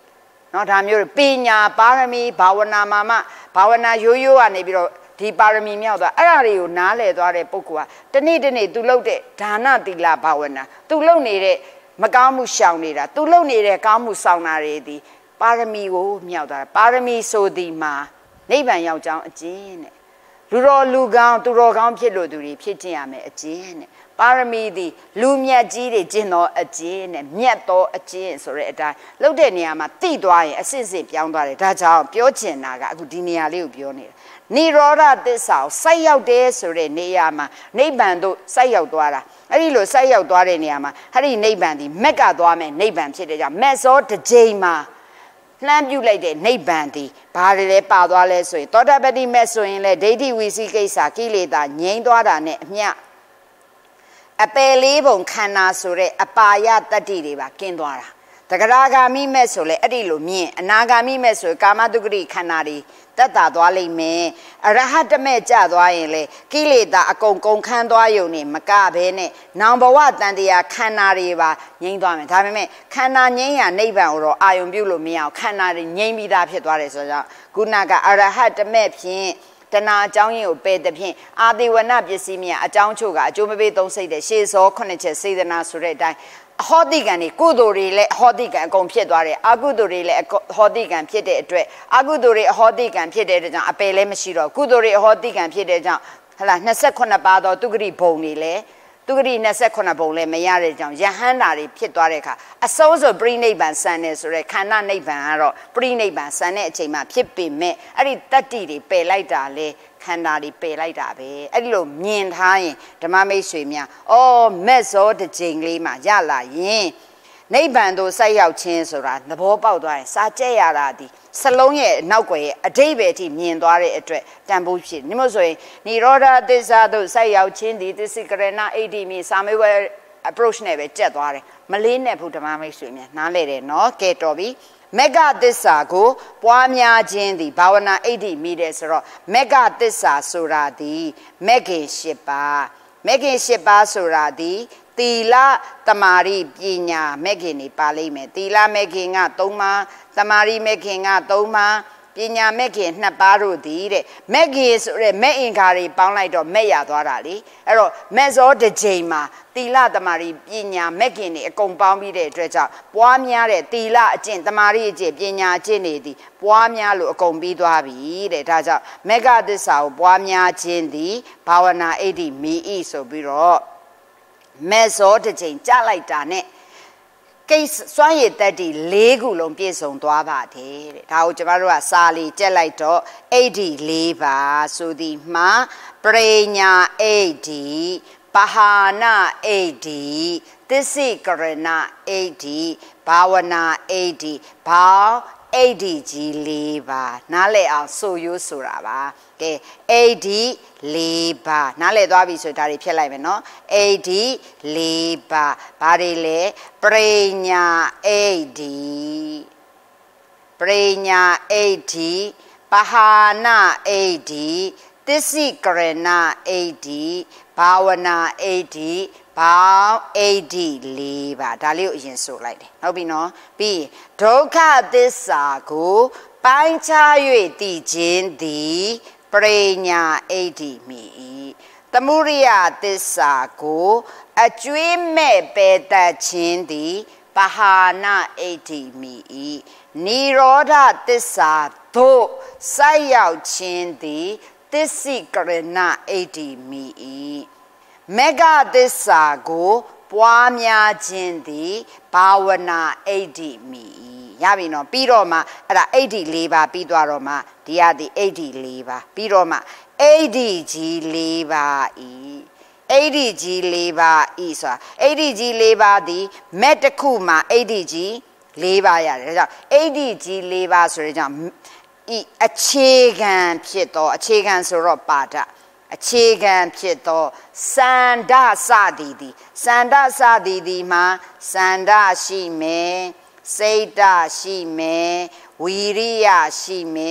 နော်ဒါမျိုးပညာပါရမီဘာဝနာမှာမှဘာဝနာရိုးရိုးကနေပြီးတော့ဒီပါရမီမြောက်သွားအဲ့ဒါတွေကိုနားလည်သွားတဲ့ပုဂ္ဂိုလ်ကတနေ့တနေ့သူလုပ်တဲ့ဒါနသီလဘာဝနာသူလုပ်နေတဲ့မကောင်းမှုရှောင်နေတာသူလုပ်နေတဲ့ကောင်းမှုဆောင်တာတွေဒီပါရမီကိုမြောက်သွားတာပါရမီဆိုသည်မှာနိဗ္ဗာန်ရောက်ကြောင်းအကျဉ်းနဲ့လူတော်လူကောင်းသူတော်ကောင်းဖြစ်လို့သူတွေဖြစ်ကျင့်ရမယ်အကျဉ်းနဲ့ပါရမီသည်လူမြတ်ကြီးတွေကျင့်တော်အကျဉ်းနဲ့မြတ်တော်အကျဉ်းဆိုတဲ့အတိုင်းလုပ်တဲ့နေရာမှာတိသွားရင်အစစ်စစ်ပြောင်းသွားတယ်ဒါကြောင့်ပြောချင်တာကအခုဒီနေရာလေးကိုပြောနေတာနိရောဓသစ္စာကိုစိုက်ရောက်တယ်ဆိုတဲ့နေရာမှာနိဗ္ဗာန်တို့စိုက်ရောက်သွားတာအဲ့ဒီလိုစိုက်ရောက်သွားတဲ့နေရာမှာအဲ့ဒီနိဗ္ဗာန်ဒီမက်ကသွားမယ်နိဗ္ဗာန်ဖြစ်တဲ့ကြောင့်မက်စောတစ်ကြိမ်မှာလှမ်းပြုတ်လိုက်တဲ့နိဗ္ဗာန်ဒီဘာတွေလဲပါသွားလဲဆိုရင်သောတာပတိမက်ဆိုရင်လေဒိဋ္ဌိဝီစီကိစ္စကိလေသာငြိမ်းသွားတာနဲ့အမျှအပယ်လေးပုံခန္ဓာဆိုတဲ့အပါယတတ္တိတွေပါကင်းသွားတာတဂရဂါမိမဲ့ဆိုလေအဲ့ဒီလိုမြင်အနာဂါမိမဲ့ဆိုကာမတုဂရိခန္ဓာတွေတက်တာသွားလိမ့်မယ်အရဟတမဲ့ကြသွားရင်လေကိလေသာအကုန်ကုန်ခန်းသွားယုံနေမကဘဲနဲ့နောင်ဘဝတန်တရားခန္ဓာတွေပါငြိမ်းသွားမယ်ဒါပေမဲ့ခန္ဓာငြိမ်းရနိဗ္ဗာန်ကိုတော့အာယုံပြုလို့မရအောင်ခန္ဓာတွေငြိမ်းပြီးသားဖြစ်သွားတယ်ဆိုတော့ခုနကအရဟတမဲ့ဖြင့်တဏှာအကြောင်းရင်းကိုပယ်တဲ့ဖြင့်အာတိဝဏပစ္စည်းများအကြောင်းချုပ်ကအကျိုးမပေးသုံးစိတ်တဲ့ရှေးစောခုနှစ်ချက်စေတနာဆိုတဲ့အတိုင်းအဟောတိကံတွေကုသိုလ်တွေလည်းအဟောတိကံအကုန်ဖြစ်သွားတယ်အကုသိုလ်တွေလည်းအဟောတိကံဖြစ်တဲ့အတွက်အကုသိုလ်တွေအဟောတိကံဖြစ်တဲ့အတွက်ကြောင့်အပယ်လည်းမရှိတော့ကုသိုလ်တွေအဟောတိကံဖြစ်တဲ့ကြောင့်ဟလာ29ပါးသောတုဂတိဘုံတွေလည်းတုဂတိ29ဘုံလည်းမရတဲ့ကြောင့်ယဟန္တာတွေဖြစ်သွားတဲ့အခါအစိုးဆိုပရိနိဗ္ဗာန်ဆန်တယ်ဆိုတဲ့ခန္ဓာနိဗ္ဗာန်ကတော့ပရိနိဗ္ဗာန်ဆန်တဲ့အချိန်မှာဖြစ်ပေမဲ့အဲ့ဒီတတ္တိတွေပယ်လိုက်တာလေခန္ဓာတွေပယ်လိုက်တာပဲအဲ့ဒီလိုမြင်ထားရင်ဓမ္မမိတ်ဆွေများအော်မက်စောတစ်ချိန်လေးမှရလာရင်နိဗ္ဗာန်သို့ဆိုက်ရောက်ခြင်းဆိုတာသဘောပေါက်သွားရင်စာကြက်ရတာဒီစလုံးရဲ့နောက်ွယ်ရဲ့အတိတ်ပဲအထိမြင်သွားတဲ့အတွက်တန်ဖိုးဖြစ်နေမို့ဆိုရင်နိရောဓသစ္စာသို့ဆိုက်ရောက်ခြင်းဒီသစ္စိကရဏအိဋ္ဌိမိစာမေဝ approach နဲ့ပဲကြက်သွားတယ်မလေးနဲ့ဘူးဓမ္မမိတ်ဆွေများနားလဲတယ်နော်ကဲတော်ပြီမက္ကသစ္စာကိုပွားများခြင်းသည်ဘာဝနာအိဋ္ဌိမိတယ်ဆိုတော့မက္ကသစ္စာဆိုတာသည်မက္ခင်၈ပါးမက္ခင်၈ပါးဆိုတာသည်သီလတမာရိပညာမက္ခင်နေပါလိမ့်မယ်သီလမက္ခင်က၃ပါးတမာရိမက္ခင်က၃ပါးပညာမက္ခင်၂ပါးတို့သည်တဲ့မက္ခင်ဆိုတဲ့မက်အင်္ဂါတွေပေါင်းလိုက်တော့မက်ရသွားတာလေအဲ့တော့မက်စောတစ်ချိန်မှာသီလတမာရိပညာမက္ခင်တွေအကုန်ပေါင်းပြီးတဲ့အတွက်ကြောင့်ပွားများတဲ့သီလအကျင့်တမာရိအကျင့်ပညာအကျင့်တွေသည်ပွားများလို့အကုန်ပြီးသွားပြီတဲ့ဒါကြောင့်မက္ကသစ္စာကိုပွားများခြင်းသည်ဘာဝနာအိဋ္ဌိမိဤဆိုပြီးတော့မက်စောတစ်ချိန်ကြားလိုက်တာနဲ့ကိစ္စစွမ်းရည်တက်တီ၄ခုလုံးပြည့်စုံသွားပါတယ်တဲ့ဒါကိုကျမတို့ကစာလေးကြက်လိုက်တော့အိဋ္ဌိ၄ပါးဆိုသည်မှာပရိညာအိဋ္ဌိပဟာနာအိဋ္ဌိသစ္စိကရဏအိဋ္ဌိဘာဝနာအိဋ္ဌိဘောင်းအိဋ္ဌိကြီး၄ပါးနားလည်အောင်ဆိုရိုးဆိုတာပါကဲအိဋ္ဌိ၄ပါးနားလည်သွားပြီဆိုဒါတွေဖြတ်လိုက်မယ်နော်အိဋ္ဌိ၄ပါးဘာတွေလဲပရိညာအိဋ္ဌိပရိညာအိဋ္ဌိပဟာနာအိဋ္ဌိသစ္စိကရဏအိဋ္ဌိဘာဝနာအိဋ္ဌိဘောင်းအိဋ္ဌိ၄ပါးဒါလေးကိုအရင်ဆိုလိုက်တယ်ဟုတ်ပြီနော်ပြီးဒုက္ခသစ္စာကိုပိုင်းခြား၍သိခြင်းသည်ပရိညာအိဋ္ဌိမိသမုဒိယသစ္စာကိုအကျွေးမဲ့ပယ်တတ်ခြင်းသည်ပဟာနာအိဋ္ဌိမိနိရောဓသစ္စာသို့ဆိုက်ရောက်ခြင်းသည်သစ္စိကရဏအိဋ္ဌိမိမက္ခသစ္စာကိုပွားများခြင်းသည်ဘာဝနာအိဋ္ဌိမိရပြီနော်ပြီးတော့မှအဲ့ဒါအိဋ္ဌိ၄ပါးပြီးသွားတော့မှဒီရသည်အိဋ္ဌိ၄ပါးပြီးတော့မှအိဋ္ဌိကြီး၄ပါးဤအိဋ္ဌိကြီး၄ပါးဤဆိုတာအိဋ္ဌိကြီး၄ပါးသည်မက်တစ်ခုမှာအိဋ္ဌိကြီး၄ပါးရတယ်ဒါကြောင့်အိဋ္ဌိကြီး၄ပါးဆိုတဲ့ကြောင့်ဤအခြေခံဖြစ်သောအခြေခံဆိုတော့ပါဒအခြေခံဖြစ်သောစန္ဒစသည်သည်စန္ဒစသည်သည်မှာစန္ဒရှိမယ်စိတ်ဓာတ်ရှိမယ်ဝီရိယရှိမယ်ဝ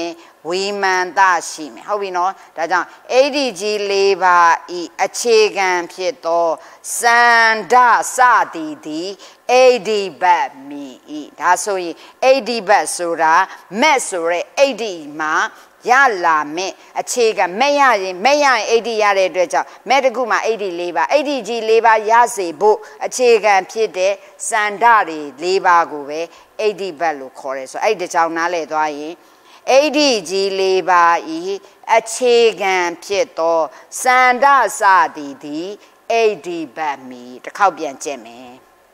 ဝီမန်တရှိမယ်ဟုတ်ပြီနော်ဒါကြောင့်အိဋ္ဌိကြီး၄ပါးဤအခြေခံဖြစ်သောစန္ဒစသည်သည်အိဋ္ဌိဘတ်မီဤဒါဆိုရင်အိဋ္ဌိဘတ်ဆိုတာမက်ဆိုရဲအိဋ္ဌိမှာရလာမဲ့အခြေခံမဲ့ရရင်မဲ့ရရင်အိဋ္ဌိရတဲ့အတွက်ကြောင့်မဲ့တခုမှာအိဋ္ဌိ၄ပါးအိဋ္ဌိကြီး၄ပါးရစေဖို့အခြေခံဖြစ်တဲ့စန္ဒတွေ၄ပါးကိုပဲအိဋ္ဌိဘတ်လို့ခေါ်တယ်ဆိုအဲ့ဒီကြောင့်နားလည်သွားရင်အိဋ္ဌိကြီး၄ပါးဤအခြေခံဖြစ်သောစန္ဒစသည်သည်အိဋ္ဌိဘတ်မီတစ်ခေါက်ပြန်ကြည့်မယ်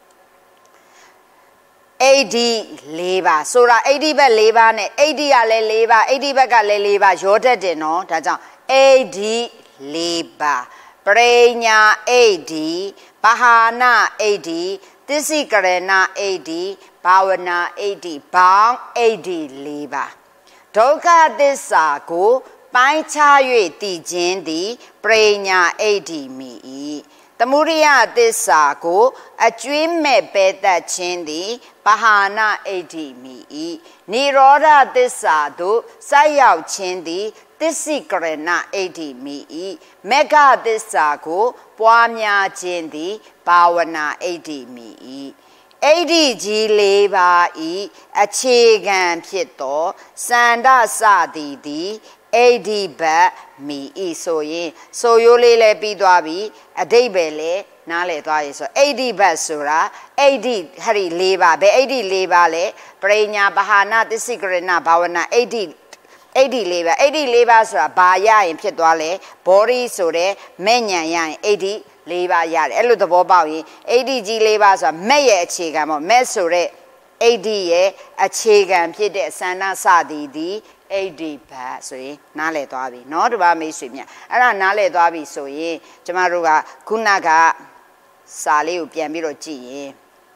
အိဋ္ဌိ၄ပါးဆိုတာအိဋ္ဌိဘတ်၄ပါးနဲ့အိဋ္ဌိကလည်း၄ပါးအိဋ္ဌိဘတ်ကလည်း၄ပါးရောတတ်တယ်နော်ဒါကြောင့်အိဋ္ဌိ၄ပါးပရိညာအိဋ္ဌိပဟာနာအိဋ္ဌိသစ္စိကရဏအိဋ္ဌိဘာဝနာအိဋ္ဌိဘောင်းအိဋ္ဌိ၄ပါးဒုက္ခသစ္စာကိုပိုင်းခြား၍တည်ခြင်းသည်ပရိညာအိဋ္ဌိမီ၏သမုဒိယသစ္စာကိုအကျွင်းမဲ့ပဲတတ်ခြင်းသည်ပဟာနာအိဋ္ဌိမီ၏နိရောဓသစ္စာသို့စိုက်ရောက်ခြင်းသည်သစ္စိကရဏအိဋ္ဌိမီ၏မေဃသစ္စာကိုပွားများခြင်းသည်ဘာဝနာအိဋ္ဌိမီ၏အိဋ္ဌိကြီး၄ပါးဤအခြေခံဖြစ်သောစန္ဒစသည်သည်အိဋ္ဌိဘတ်မီဤဆိုရင်ဆိုရိုးလေးလည်းပြီးသွားပြီအဓိပ္ပာယ်လည်းနားလည်သွားပြီဆိုအိဋ္ဌိဘတ်ဆိုတာအိဋ္ဌိဟရိ၄ပါးဘယ်အိဋ္ဌိ၄ပါးလဲပရိညာပဟာနာသစ္စိကရဏဘာဝနာအိဋ္ဌိအိဋ္ဌိ၄ပါးအိဋ္ဌိ၄ပါးဆိုတာဘာရရင်ဖြစ်သွားလဲဘောဓိဆိုတဲ့မဲ့ညာရရင်အိဋ္ဌိ၄ပါးရတယ်အဲ့လိုသဘောပေါက်ရင်အိဋ္ဌိကြီး၄ပါးဆိုတာမဲ့ရဲ့အခြေခံပေါ့မဲ့ဆိုတဲ့အိဋ္ဌိရဲ့အခြေခံဖြစ်တဲ့စန္ဒစသည်သည်အိဋ္ဌိဘတ်ဆိုရင်နားလည်သွားပြီเนาะတပါမိတ်ဆွေမြတ်အဲ့ဒါနားလည်သွားပြီဆိုရင်ကျမတို့ကခုနကစာလေးကိုပြန်ပြီးတော့ကြည့်ရင်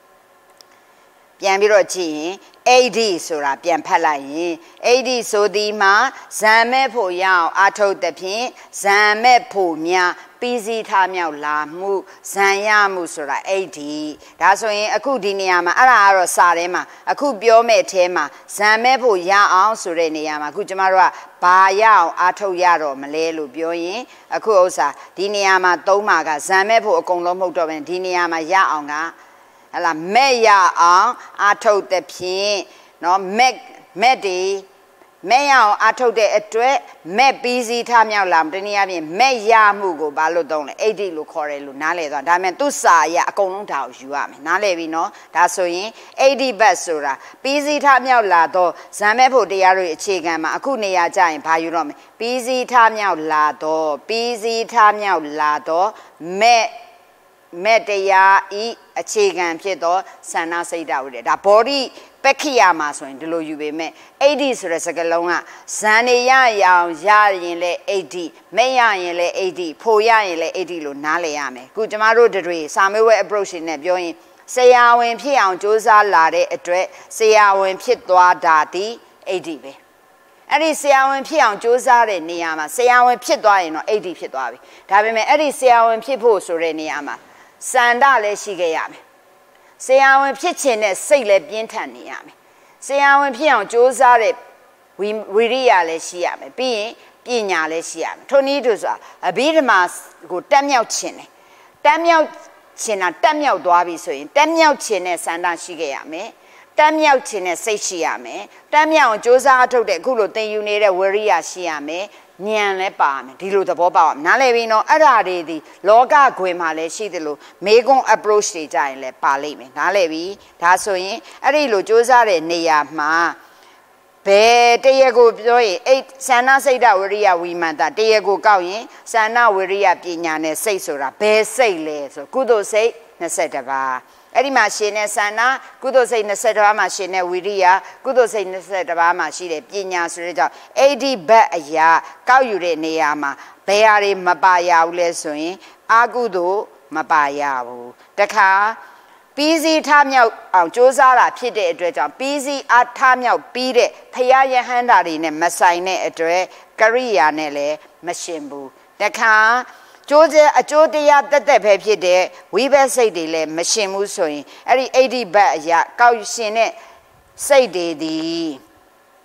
ပြန်ပြီးတော့ကြည့်ရင်အိဋ္ဌိဆိုတာပြန်ဖတ်လိုက်ရင်အိဋ္ဌိဆိုသည်မှာဇံမဲ့ဖို့ရအောင်အာထုတ်သဖြင့်ဇံမဲ့ဖို့များပြီးစီးထားမြောက်လာမှုဇံရမှုဆိုတာအိဋ္ဌိဒါဆိုရင်အခုဒီနေရာမှာအဲ့ဒါကတော့စာထဲမှာအခုပြောမဲ့အဲထဲမှာဇံမဲ့ဖို့ရအောင်ဆိုတဲ့နေရာမှာအခုကျမတို့ကဘာရအောင်အာထုတ်ရတော့မလဲလို့ပြောရင်အခုဥစ္စာဒီနေရာမှာသုံးမှာကဇံမဲ့ဖို့အကုန်လုံးမဟုတ်တော့ဘူးဒီနေရာမှာရအောင်ကဟလာမဲ့ရအောင်အာထုတ်တဲ့ဖြင့်เนาะမဲ့မဲ့ဒီမဲ့ရအောင်အာထုတ်တဲ့အတွက်မဲ့ပြီးစီးထားမြောက်လာတနည်းအားဖြင့်မဲ့ရမှုကိုဘာလို့သုံးလဲအိဋ္ဌိလို့ခေါ်တယ်လို့နားလည်သွားဒါပေမဲ့သူစာရအကုန်လုံးဒါကိုယူရမယ်နားလည်ပြီเนาะဒါဆိုရင်အိဋ္ဌိဘတ်ဆိုတာပြီးစီးထားမြောက်လာတော့ဇံမဲ့ဖို့တရားတွေအခြေခံမှာအခုနေရာကြရင်ဘာယူတော့မလဲပြီးစီးထားမြောက်လာတော့ပြီးစီးထားမြောက်လာတော့မဲ့မဲ့တရားဤအခြေခံဖြစ်သောဆန္ဒစိတ်ဓာတ်ဝိတ္တဒါဘောဓိပက္ခိယမှာဆိုရင်ဒီလိုယူပေမဲ့အိဋ္ဌိဆိုတဲ့စကားလုံးကဇန်နေရရအောင်ရရင်လဲအိဋ္ဌိမဲ့ရရင်လဲအိဋ္ဌိဖို့ရရင်လဲအိဋ္ဌိလို့နားလည်ရမယ်ခုကျမတို့တွေစာမေးပွဲ approach နဲ့ပြောရင်ဆရာဝန်ဖြစ်အောင်ကြိုးစားလာတဲ့အတွက်ဆရာဝန်ဖြစ်သွားတာဒီအိဋ္ဌိပဲအဲ့ဒီဆရာဝန်ဖြစ်အောင်ကြိုးစားတဲ့နေရာမှာဆရာဝန်ဖြစ်သွားရင်တော့အိဋ္ဌိဖြစ်သွားပြီဒါပေမဲ့အဲ့ဒီဆရာဝန်ဖြစ်ဖို့ဆိုတဲ့နေရာမှာစန္ဒလည်းရှိခဲ့ရမယ်ဆရာဝန်ဖြစ်ခြင်းနဲ့စိတ်လည်းပြင်းထန်နေရမယ်ဆရာဝန်ဖြစ်အောင်ကြိုးစားတဲ့ဝိရိယလည်းရှိရမယ်ပြီးရင်ပညာလည်းရှိရမယ်ထိုနည်းတူဆိုတာအဘိဓမ္မာကိုတက်မြောက်ခြင်းတယ်တက်မြောက်ခြင်းတာတက်မြောက်သွားပြီဆိုရင်တက်မြောက်ခြင်းနဲ့စန္ဒရှိခဲ့ရမယ်တက်မြောက်ခြင်းနဲ့စိတ်ရှိရမယ်တက်မြောက်အောင်ကြိုးစားအထုတ်တဲ့အခုလိုသင်ယူနေတဲ့ဝိရိယရှိရမယ်ဉာဏ်လည်းပါမယ်ဒီလိုသဘောပေါက်အောင်နားလည်ပြီနော်အဲ့ဓာတွေဒီလောကခွင်မှာလည်းရှိတယ်လို့မေကွန်း approach တွေကြရင်လည်းပါလိမ့်မယ်နားလည်ပြီဒါဆိုရင်အဲ့ဒီလိုစ조사တဲ့နေရာမှာဘယ်တရကိုပြောရင်အိသန္နစိတ်တဝရိယဝိမန္တတရကိုကောက်ရင်သန္နဝရိယပညာနဲ့စိတ်ဆိုတာဘယ်စိတ်လဲဆိုကုသိုလ်စိတ်နှစ်ဆယ်တစ်ပါးအဲ့ဒီမှာရှင်တဲ့သန္နကုသိုလ်စိတ်နှစ်ဆယ်တစ်ပါးမှာရှင်တဲ့ဝိရိယကုသိုလ်စိတ်နှစ်ဆယ်တစ်ပါးမှာရှိတဲ့ပညာဆိုတဲ့ကြောင့်အိဋ္ဌိဘတ်အရာကောက်ယူတဲ့နေရာမှာဘယ်ဟာတွေမပါရဘူးလဲဆိုရင်အာကုသိုလ်မပါရဘူးတခါပြီးစီးထမြောက်အောင်စ조사တာဖြစ်တဲ့အတွက်ကြောင့်ပြီးစီးအားထမြောက်ပြီးတဲ့ဖရာယဟန္တာတွေနဲ့မဆိုင်တဲ့အတွက်ကရိယာနဲ့လည်းမရှင်ဘူးတခါကျိုးကျအကျိုးတရားတက်တက်ပဲဖြစ်တဲ့ဝိဘတ်စိတ်တွေလည်းမရှင်ဘူးဆိုရင်အဲ့ဒီအိဋ္ဌိဘတ်အရာကောက်ရှင်တဲ့စိတ်တွေဒီ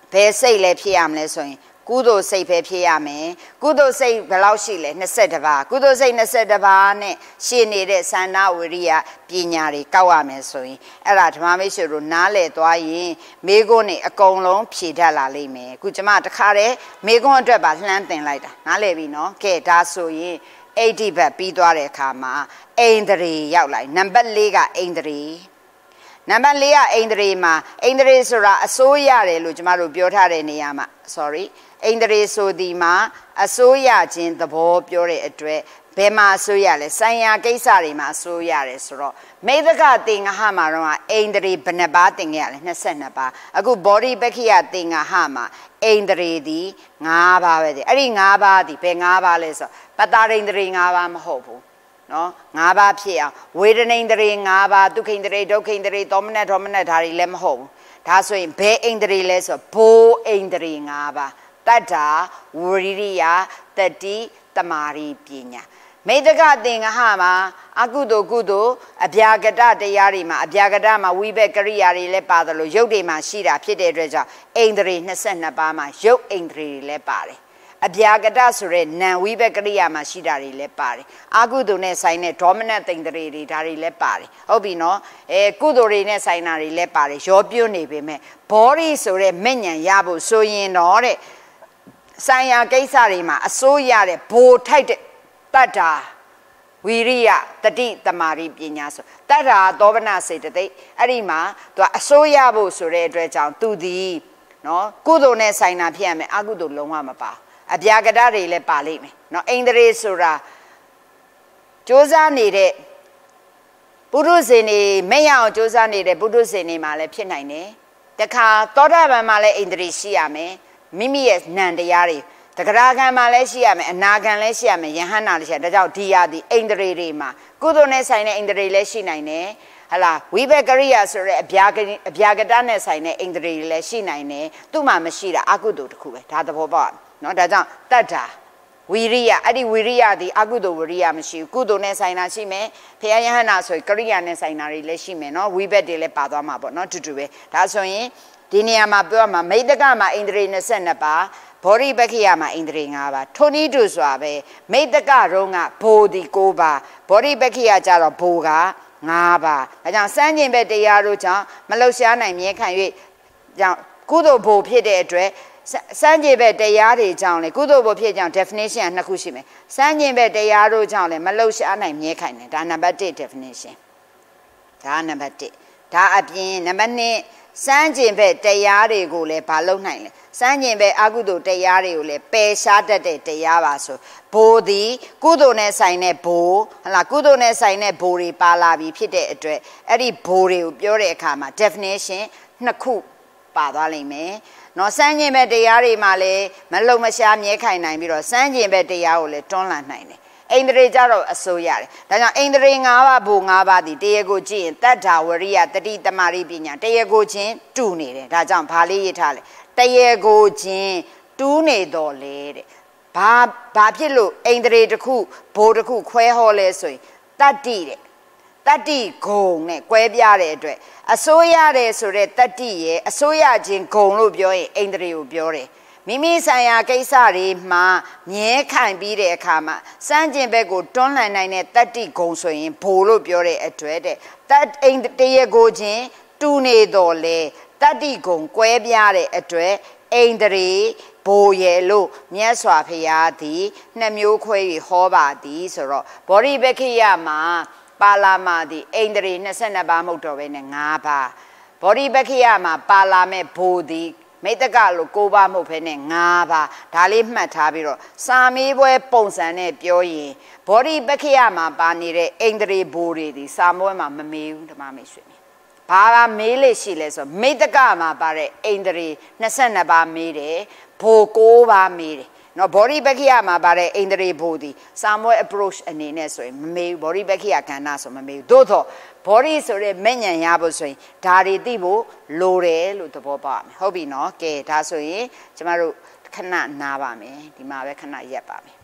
ဘယ်စိတ်လဲဖြစ်ရမလဲဆိုရင်ကုသိုလ်စိတ်ပဲဖြစ်ရမယ်ကုသိုလ်စိတ်ဘယ်လောက်ရှိလဲtwenty-twoပါးကုသိုလ်စိတ်twenty-twoပါးနဲ့ရှင်းနေတဲ့သန္တာဝိရိယပညာတွေကောက်ရမယ်ဆိုရင်အဲ့ဒါဓမ္မမိတ်ဆွေတို့နားလည်သွားရင်မိခွန်းနေအကုန်လုံးဖြေတတ်လာလိမ့်မယ်အခုကျမတခါတည်းမိခွန်းအတွက်ပါလှမ်းတင်လိုက်တာနားလည်ပြီနော်ကဲဒါဆိုရင်eightyဘတ်ပြီးသွားတဲ့အခါမှာအိန္ဒြေရောက်လိုက်နံပါတ်fourကအိန္ဒြေနံပါတ်fourကအိန္ဒြေမှာအိန္ဒြေဆိုတာအစိုးရတယ်လို့ကျမတို့ပြောထားတဲ့နေရာမှာ sorry အိန္ဒြေဆိုဒီမှာအစိုးရခြင်းသဘောပြောတဲ့အတွက်ဘယ်မှာအစိုးရလဲဆိုင်ရာကိစ္စတွေမှာအစိုးရတယ်ဆိုတော့မိဒကသင်္ဃဟမှာတော့အိန္ဒြေဘယ်နှပါးသင်ခဲ့ရလဲtwenty-twoပါးအခုဘောဓိပက္ခိယသင်္ဃဟမှာအိန္ဒြေဒီfiveပါးပဲတဲ့အဲ့ဒီfiveပါးဒီဘယ်fiveပါးလဲဆိုပတ္တရိန္ဒြေfiveပါးမဟုတ်ဘူးနော်fiveပါးဖြစ်အောင်ဝေဒနိန္ဒြေfiveပါးဒုက္ခိန္ဒြေဒုက္ခိန္ဒြေသောမနတ်ဒေါမနတ်ဒါတွေလည်းမဟုတ်ဘူးဒါဆိုရင်ဘယ်အိန္ဒြေလဲဆိုဘိုးအိန္ဒြေfiveပါးတတ္တာဝရိရိယတတိတမာရိပညာမိဒကသင်္ဃဟမှာအကုသိုလ်ကုသိုလ်အဗျာကတတရားတွေမှာအဗျာကတမှာဝိဘက်ကရိယာတွေလည်းပါတယ်လို့ရုပ်တွေမှာရှိတာဖြစ်တဲ့အတွက်ကြောင့်အိန္ဒြေtwenty-twoပါးမှာရုပ်အိန္ဒြေတွေလည်းပါတယ်အဗျာကတဆိုတဲ့နာဝိဘက်ကရိယာမှာရှိတာတွေလည်းပါတယ်အကုသိုလ်နဲ့ဆိုင်တဲ့ဒေါမနတ်သိန္ဒြေတွေဒါတွေလည်းပါတယ်ဟုတ်ပြီနော်အဲကုသိုလ်တွေနဲ့ဆိုင်တာတွေလည်းပါတယ်ရောပြွနေပေမဲ့ဘောဓိဆိုတဲ့မဲ့ဉဏ်ရဖို့ဆိုရင်တော့တဲ့ဆိုင်ရာကိစ္စတွေမှာအစိုးရတဲ့ဘိုထိုက်တဲ့တတ္တာဝိရိယတတိတမာရိပညာဆိုတတ္တာသောဗနာစေတသိက်အဲ့ဒီမှာသူကအစိုးရဖို့ဆိုတဲ့အတွက်ကြောင့်သူဒီနော်ကုသိုလ်နဲ့ဆိုင်တာဖြစ်ရမယ်အကုသိုလ်လုံးဝမပါအဗျာကတတွေလည်းပါလိမ့်မယ်နော်အိန္ဒြေဆိုတာစ조사နေတဲ့ပုရုဇဉ်တွေမဲ့ရအောင်စ조사နေတဲ့ပုရုဇဉ်တွေမှာလည်းဖြစ်နိုင်တယ်တခါသောတာပန်မှာလည်းအိန္ဒြေရှိရမယ်မိမိရဲ့နံတရားတွေတဂရကံမှာလည်းရှိရမယ်အနာကံလည်းရှိရမယ်ယဟန္တာလည်းရှိရဒါကြောင့်ဒီယာဒီအိန္ဒြေတွေမှာကုသိုလ်နဲ့ဆိုင်တဲ့အိန္ဒြေလည်းရှိနိုင်တယ်ဟလာဝိဘက်ကရိယာဆိုတဲ့အဗျာအဗျာကတနဲ့ဆိုင်တဲ့အိန္ဒြေတွေလည်းရှိနိုင်တယ်သူ့မှာမရှိတာအကုသိုလ်တစ်ခုပဲဒါသဘောပေါက်နော်ဒါကြောင့်တတ္တာဝိရိယအဲ့ဒီဝိရိယဒီအကုသိုလ်ဝိရိယမရှိဘူးကုသိုလ်နဲ့ဆိုင်တာရှိမယ်ဖခင်ယဟန္တာဆိုကရိယာနဲ့ဆိုင်တာတွေလည်းရှိမယ်နော်ဝိဘက်တွေလည်းပါသွားမှာပေါ့နော်တူတူပဲဒါဆိုရင်ဒီနေရာမှာပြောမှာမိဒကမှာအိန္ဒြေtwenty-twoပါးဘောဓိပက္ခိယမှာအိန္ဒြေfiveပါးထိုနည်းတူစွာပဲမိဒကရုံးကဘိုဒီnineပါးဘောဓိပက္ခိယကျတော့ဘိုကfiveပါးဒါကြောင့်စမ်းကျင်ဘက်တရားတို့ကြောင့်မလှုပ်ရှားနိုင်မြဲခံ၍ကြောင့်ကုသိုလ်ဘိုဖြစ်တဲ့အတွက်စမ်းကျင်ဘက်တရားတွေကြောင့်လေကုသိုလ်ဘိုဖြစ်ကြောင့် definition ကနှစ်ခုရှိမယ်စမ်းကျင်ဘက်တရားတို့ကြောင့်လေမလှုပ်ရှားနိုင်မြဲခံတယ်ဒါနံပါတ်one definition ဒါနံပါတ်oneဒါအပြင်နံပါတ်twoစမ်းကျင်ဘက်တရားတွေကိုလည်းဘာလုပ်နိုင်လဲစမ်းကျင်ဘက်အကုသိုလ်တရားတွေကိုလည်းပယ်ရှားတတ်တဲ့တရားပါဆိုဘိုးသည်ကုသိုလ်နဲ့ဆိုင်တဲ့ဘိုးဟလာကုသိုလ်နဲ့ဆိုင်တဲ့ဘိုးတွေပါလာပြီဖြစ်တဲ့အတွက်အဲ့ဒီဘိုးတွေကိုပြောတဲ့အခါမှာ definition နှစ်ခုပါသွားလိမ့်မယ်နော်စမ်းကျင်ဘက်တရားတွေမှာလည်းမလုံမရှားမြဲခိုင်နိုင်ပြီးတော့စမ်းကျင်ဘက်တရားကိုလည်းတွန်းလှန်နိုင်တယ်အိန္ဒြေကြတော့အစိုးရတယ်ဒါကြောင့်အိန္ဒြေfiveပါးဘိုfiveပါးဒီတရားကိုကြည့်ရင်တတ္ထာဝရိယတတိတမာရိပညာတရားကိုချင်းတူနေတယ်ဒါကြောင့်ဘာလေးရေးထားလဲတရားကိုချင်းတူးနေတော့လေတဲ့ဘာဘာဖြစ်လို့အိန္ဒြေတစ်ခုဘိုတစ်ခုခွဲဟောလဲဆိုရင်တတ္တိတဲ့တတ္တိဂုံနဲ့ကွဲပြားတဲ့အတွက်အစိုးရတယ်ဆိုတဲ့တတ္တိရဲ့အစိုးရချင်းဂုံလို့ပြောရင်အိန္ဒြေကိုပြောတယ်မိမိဆိုင်ရာကိစ္စတွေမှာမြဲခိုင်ပြီးတဲ့အခါမှာစမ်းကျင်ဘက်ကိုတွန်းလှန်နိုင်တဲ့တတ္တိဂုံဆိုရင်ဘိုလို့ပြောတဲ့အတွက်တဲ့တတ္အိန္ဒတရားကိုချင်းတူနေတော်လေတတ္တိဂုံကွဲပြားတဲ့အတွက်အိန္ဒြေဘိုရဲ့လို့မြတ်စွာဘုရားသည်နှစ်မျိုးခွဲပြီးဟောပါသည်ဆိုတော့ဘောဓိပက္ခိယမှာပါလာမသည်အိန္ဒြေtwenty-twoပါးမဟုတ်တော့ဘဲနဲ့fiveပါးဘောဓိပက္ခိယမှာပါလာမဲ့ဘိုသည်မိတ္တကလို့nineပါးမဟုတ်ဘဲနဲ့fiveပါးဒါလေးမှတ်ထားပြီးတော့စာမေးပွဲပုံစံနဲ့ပြောရင်ဘောဓိပက္ခိယမှာပါနေတဲ့အိန္ဒြေဘိုတွေဒီစာမေးပွဲမှာမမေးဘူးဓမ္မမိတ်ဆွေဘာကမေးလို့ရှိလဲဆိုမိတ္တကမှာပါတဲ့အိန္ဒြေtwenty-twoပါးမေးတယ်ဘိုnineပါးမေးတယ်နော်ဘောဓိပက္ခိယမှာပါတဲ့အိန္ဒြေဘိုဒီစာမေးပွဲ approach အနေနဲ့ဆိုရင်မမေးဘူးဘောဓိပက္ခိယကဏ္ဍဆိုမမေးဘူးသို့သောဘောဓိဆိုတဲ့မဲ့ဉဏ်ရဖို့ဆိုရင်ဒါတွေသိဖို့လိုတယ်လို့သဘောပေါက်ရမယ်ဟုတ်ပြီနော်ကဲဒါဆိုရင်ကျမတို့ခဏနားပါမယ်ဒီမှာပဲခဏရက်ပါမယ်